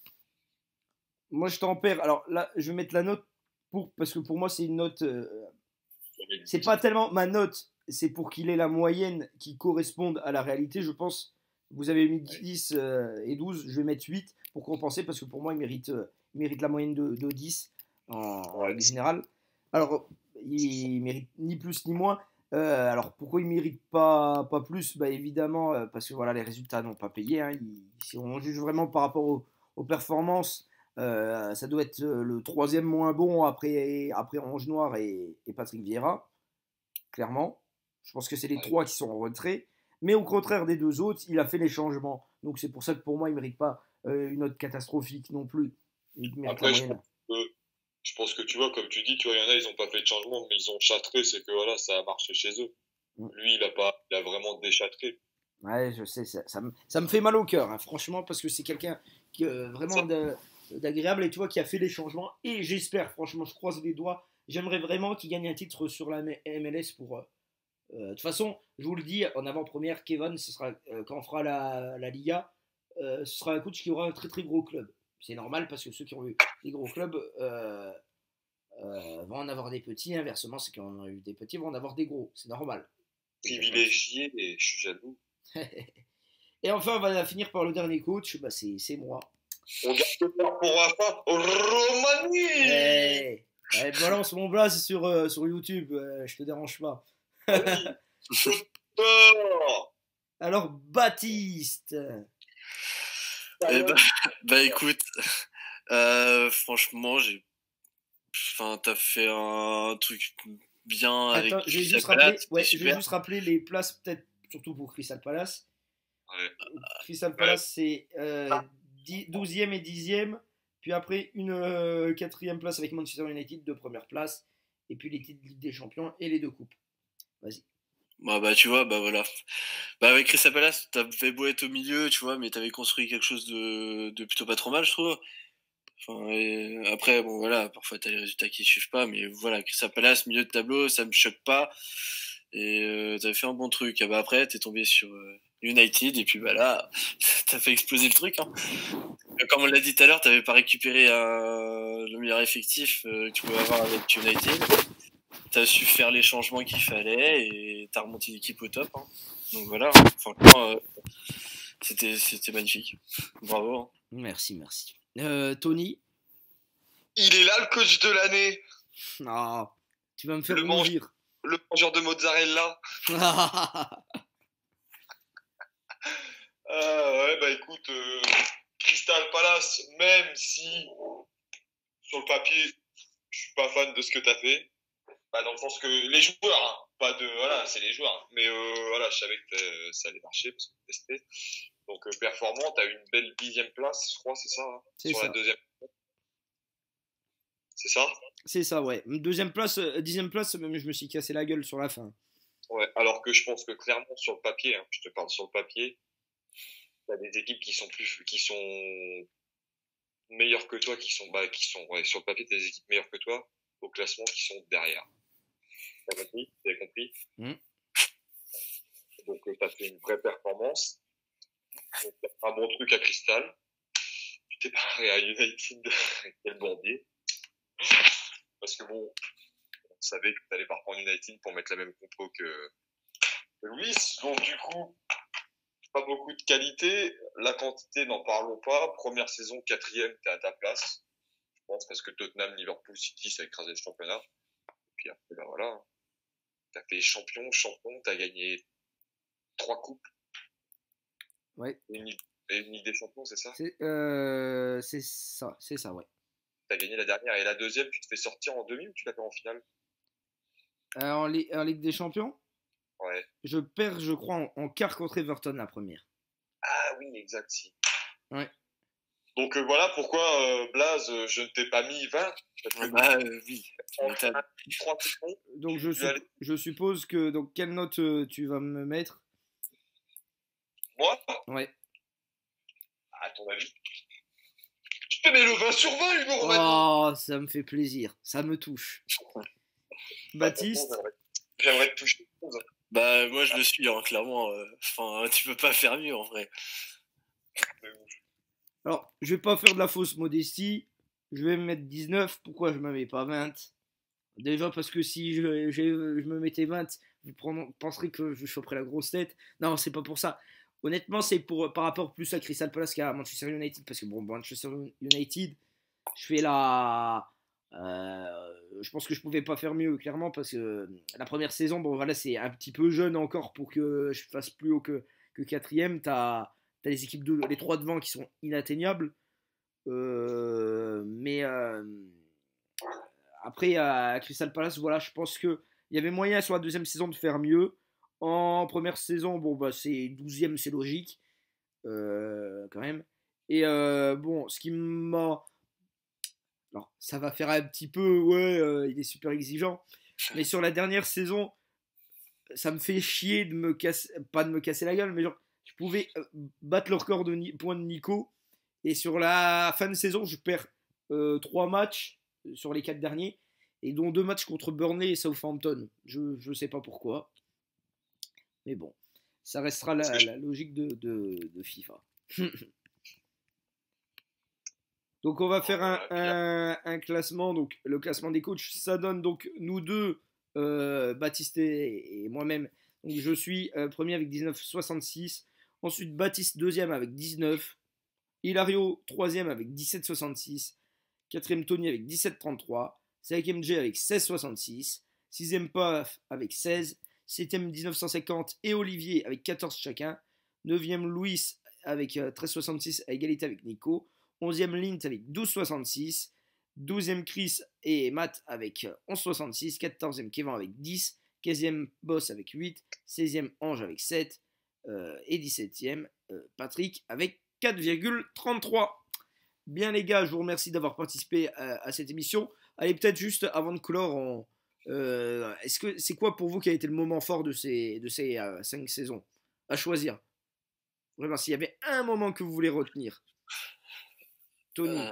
Moi je t'en perds. Alors là, je vais mettre la note parce que pour moi c'est une note. C'est pas tellement ma note, c'est pour qu'il ait la moyenne qui corresponde à la réalité, je pense. Vous avez mis 10 et 12, je vais mettre 8 pour compenser parce que pour moi il mérite la moyenne de 10 en règle générale. Alors, il mérite ni plus ni moins. Alors, pourquoi il ne mérite pas plus? Bah, évidemment, parce que voilà, les résultats n'ont pas payé. Hein. Si on juge vraiment par rapport aux performances, ça doit être le troisième moins bon après Ange Noir et Patrick Vieira. Clairement. Je pense que c'est les trois qui sont en retrait. Mais au contraire des deux autres, il a fait les changements. Donc, c'est pour ça que pour moi, il ne mérite pas une note catastrophique non plus. Il mérite après, je pense que tu vois, comme tu dis, tu vois, il y en a, ils n'ont pas fait de changement, mais ils ont châtré, c'est que voilà, ça a marché chez eux. Lui, il a vraiment déchâtré. Ouais, je sais, ça me fait mal au cœur, hein, franchement, parce que c'est quelqu'un qui vraiment d'agréable et tu vois, qui a fait les changements. Et j'espère, franchement, je croise les doigts, j'aimerais vraiment qu'il gagne un titre sur la MLS pour. De toute façon, je vous le dis, en avant-première, Kevin, ce sera, quand on fera la Liga, ce sera un coach qui aura un très très gros club. C'est normal parce que ceux qui ont eu des gros clubs vont en avoir des petits. Inversement, ceux qui ont eu des petits vont en avoir des gros. C'est normal. Privilégié et je suis jaloux. Et enfin, on va finir par le dernier coach. Bah, c'est moi. On garde le temps pour la fin. Romani. Balance mon blaze sur YouTube. Je te dérange pas. Alors, Baptiste. Bah écoute, franchement, t'as fait un truc bien. Attends, avec je vais juste rappeler les places peut-être surtout pour Crystal Palace. Ouais. Crystal Palace, c'est 12e et 10e. Puis après, une 4e place avec Manchester United, 2 premières places. Et puis les titres de Ligue des Champions et les 2 coupes. Vas-y. Bah tu vois, bah voilà. Bah avec Crystal Palace, t'avais beau être au milieu, tu vois, mais t'avais construit quelque chose de plutôt pas trop mal, je trouve. Enfin, et après, bon voilà, parfois t'as les résultats qui suivent pas, mais voilà, Crystal Palace, milieu de tableau, ça me choque pas. Et t'avais fait un bon truc. Ah bah après, t'es tombé sur United, et puis bah là, t'as fait exploser le truc. Hein. Comme on l'a dit tout à l'heure, t'avais pas récupéré le meilleur effectif que tu pouvais avoir avec United. T'as su faire les changements qu'il fallait, et t'as remonté l'équipe au top. Hein. Donc voilà, franchement, c'était magnifique. Bravo. Hein. Merci. Tony. Il est là le coach de l'année. Ah, tu vas me faire rougir. Le mangeur de mozzarella. Ouais, bah écoute, Crystal Palace, même si sur le papier, je suis pas fan de ce que t'as fait. Bah dans le sens que les joueurs, hein, pas de, voilà, c'est les joueurs. Hein, mais voilà, je savais que ça allait marcher parce qu'on testait. Donc performant, t'as une belle 10e place, je crois, c'est ça. Hein, c'est sur ça. La deuxième. C'est ça. C'est ça, ouais. 2e place, 10e place, même je me suis cassé la gueule sur la fin. Ouais, alors que je pense que clairement sur le papier, hein, je te parle sur le papier, t'as des équipes qui sont meilleures que toi, ouais, sur le papier, t'as des équipes meilleures que toi au classement qui sont derrière. T'as compris? T'as compris? Donc t'as fait une vraie performance. Donc, t'as fait un bon truc à Crystal. Tu t'es barré à United avec quel bandier. Parce que bon, on savait que t'allais pas reprendre United pour mettre la même compo que Luis. Donc du coup, pas beaucoup de qualité. La quantité, n'en parlons pas. Première saison, 4e, t'es à ta place. Je pense parce que Tottenham, Liverpool, City, ça a écrasé le championnat. Et puis après, ben voilà. T'as fait champion, t'as gagné 3 coupes. Ouais. Et une Ligue des Champions, c'est ça? C'est ça, ouais. T'as gagné la dernière et la deuxième, tu te fais sortir en demi ou tu la perds en finale? En Ligue des Champions? Ouais. Je perds, je crois, en quart contre Everton la première. Ah oui, exact, si. Ouais. Donc voilà pourquoi, Blaze, je ne t'ai pas mis 20. Oui. Donc je suppose que. Donc quelle note tu vas me mettre? Moi? Ouais. À ton avis? Je te mets le 20 sur 20, Hugo Romani. Oh, ça me fait plaisir. Ça me touche. Baptiste? J'aimerais te toucher. Bah moi je le suis, hein, clairement. Enfin, tu peux pas faire mieux en vrai. Alors, je vais pas faire de la fausse modestie. Je vais me mettre 19. Pourquoi je me mets pas 20? Déjà parce que si je me mettais 20, vous penserez que je choperais la grosse tête. Non, c'est pas pour ça. Honnêtement, c'est par rapport plus à Crystal Palace qu'à Manchester United. Parce que bon, Manchester United, je fais je pense que je pouvais pas faire mieux, clairement, parce que la première saison, bon voilà, c'est un petit peu jeune encore pour que je fasse plus haut que 4ème. T'as les équipes les 3 devant qui sont inatteignables. Mais après, à Crystal Palace, voilà, je pense qu'il y avait moyen sur la 2ème saison de faire mieux. En première saison, bon, bah, c'est 12ème, c'est logique, quand même. Et bon, ce qui m'a. Alors, ça va faire un petit peu, ouais, il est super exigeant. Mais sur la dernière saison, ça me fait chier de me casser, pas de me casser la gueule, mais genre, je pouvais battre le record de points de Nico. Et sur la fin de saison, je perds 3 matchs sur les 4 derniers, et dont 2 matchs contre Burnley et Southampton. Je sais pas pourquoi. Mais bon, ça restera la logique de FIFA. Donc on va faire un classement. Donc le classement des coachs, ça donne donc nous deux, Baptiste et moi-même. Donc je suis premier avec 19,66. Ensuite Baptiste deuxième avec 19. Hilario troisième avec 17,66. Quatrième Tony avec 17,33. Cinquième Jay avec 16,66. Sixième Paf avec 16. Septième 1950 et Olivier avec 14 chacun. Neuvième Louis avec 13,66 à égalité avec Nico. 11e Lint avec 12,66. 12e Chris et Matt avec 11,66. 14e Kevin avec 10. 15e Boss avec 8, 16e Ange avec 7 et 17e Patrick avec 4,33. Bien les gars, je vous remercie d'avoir participé à cette émission. Allez, peut-être juste avant de clore, est-ce que c'est quoi pour vous qui a été le moment fort de ces 5 saisons à choisir? Vraiment, s'il y avait un moment que vous voulez retenir. Tony.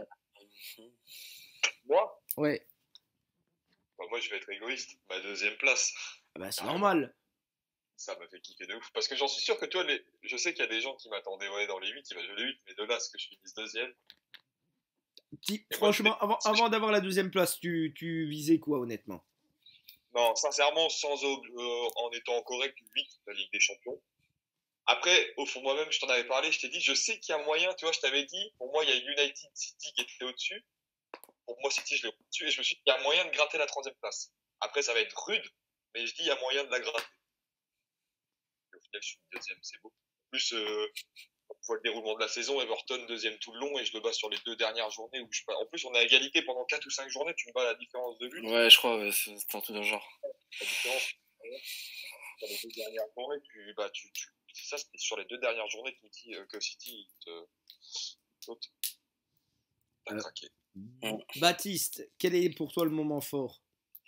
Moi Ouais. Bah, moi, je vais être égoïste. Ma 2e place. Ah bah, c'est normal. Ça m'a fait kiffer de ouf. Parce que j'en suis sûr que toi, je sais qu'il y a des gens qui m'attendaient dans les 8. Il va jouer les 8, mais de là, ce que je finisse 2e. Franchement, avant d'avoir la 2e place, tu visais quoi, honnêtement? Non, sincèrement, en étant correct, 8, la Ligue des Champions. Après, au fond, moi-même, je t'en avais parlé, je t'ai dit, je sais qu'il y a moyen, tu vois, je t'avais dit, pour moi, il y a United City qui était au-dessus. Pour moi, City, je l'ai au-dessus, et je me suis dit, il y a moyen de gratter la 3e place. Après, ça va être rude, mais je dis, il y a moyen de la gratter. Et au final, je suis 2e, c'est beau. En plus, on voit le déroulement de la saison, Everton 2e tout le long, et je le bats sur les 2 dernières journées. En plus, on est à égalité pendant 4 ou 5 journées, tu me bats la différence de but. Ouais, je crois, c'est un truc dans le genre. La différence, sur les 2 dernières journées, c'est ça, c'était sur les 2 dernières journées que City te saute. T'as craqué. Baptiste, quel est pour toi le moment fort?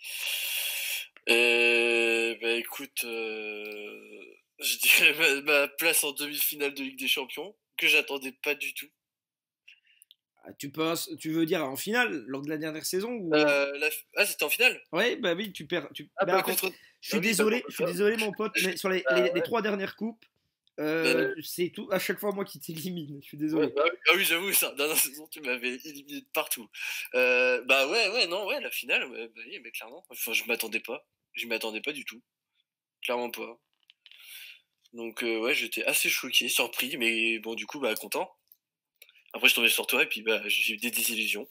Bah écoute, je dirais ma place en demi-finale de Ligue des Champions, que j'attendais pas du tout. Tu veux dire en finale, lors de la dernière saison ou... Ah, c'était en finale? Ouais, bah oui, tu perds. Contre... Je suis désolé, mon pote, mais sur les 3 dernières coupes, c'est tout à chaque fois moi qui t'élimine. Je suis désolé. Ouais, ah oui, j'avoue, ça. Dernière saison, tu m'avais éliminé de partout. La finale, oui, mais clairement. Enfin, je m'attendais pas. Je m'attendais pas du tout. Clairement pas. Donc, j'étais assez choqué, surpris, mais bon, du coup, content. Après, je suis tombé sur toi et puis j'ai eu des désillusions.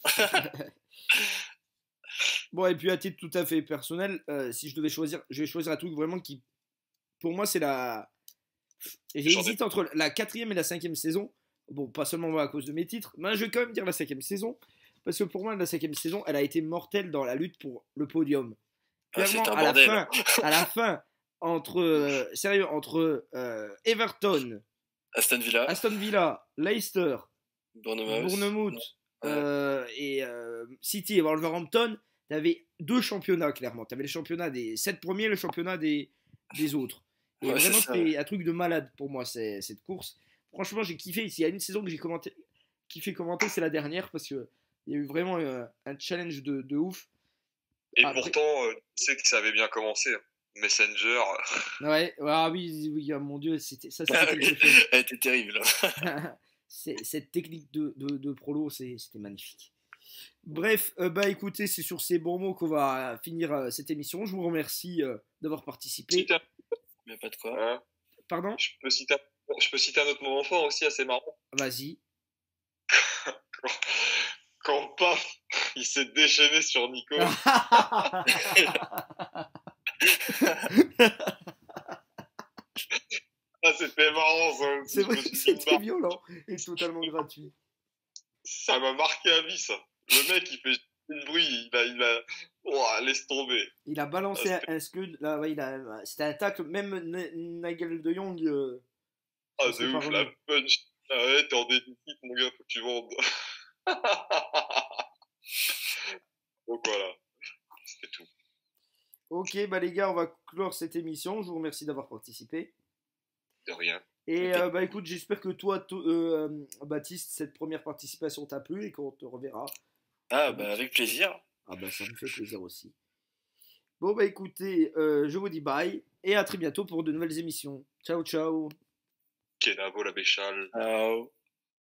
Bon, et puis à titre tout à fait personnel, si je devais choisir, je vais choisir un truc vraiment qui, pour moi, c'est la. J'hésite entre la 4e et la 5e saison. Bon, pas seulement à cause de mes titres, mais je vais quand même dire la 5e saison. Parce que pour moi, la 5e saison, elle a été mortelle dans la lutte pour le podium. Clairement, à la fin, entre Everton, Aston Villa, Leicester, Bournemouth et City et Wolverhampton, tu avais 2 championnats clairement. Tu avais le championnat des 7 premiers et le championnat des autres. Et vraiment, c'était un truc de malade pour moi, cette course. Franchement, j'ai kiffé. S'il y a une saison que j'ai kiffé commenter, c'est la dernière parce qu'il y a eu vraiment un challenge de ouf. Et pourtant, tu sais que ça avait bien commencé. Messenger. Ouais, oui, mon Dieu, c'était elle était terrible. Cette technique de prolo, c'était magnifique. Bref, écoutez, c'est sur ces bons mots qu'on va finir cette émission. Je vous remercie d'avoir participé. Mais pas de quoi. Pardon ? Je peux citer un autre moment fort aussi, assez marrant. Vas-y. Quand Paf, il s'est déchaîné sur Nico. C'était marrant ça. C'est vrai que c'était violent et totalement gratuit. Ça m'a marqué à vie ça. Le mec il fait du bruit, il a... Oh, laisse tomber. Il a balancé un scud, là, ouais, c'était un tacle, même Nigel de Jong. De ouf, la punch. Ah ouais, t'es en déficit mon gars, faut que tu vendes. Donc voilà, c'était tout. Ok, les gars, on va clore cette émission. Je vous remercie d'avoir participé. De rien. Et écoute, j'espère que toi, Baptiste, cette première participation t'a plu et qu'on te reverra. Avec plaisir. Ça me fait plaisir aussi. Bon, écoutez, je vous dis bye et à très bientôt pour de nouvelles émissions. Ciao, ciao. Kenavo la béchale. Ciao.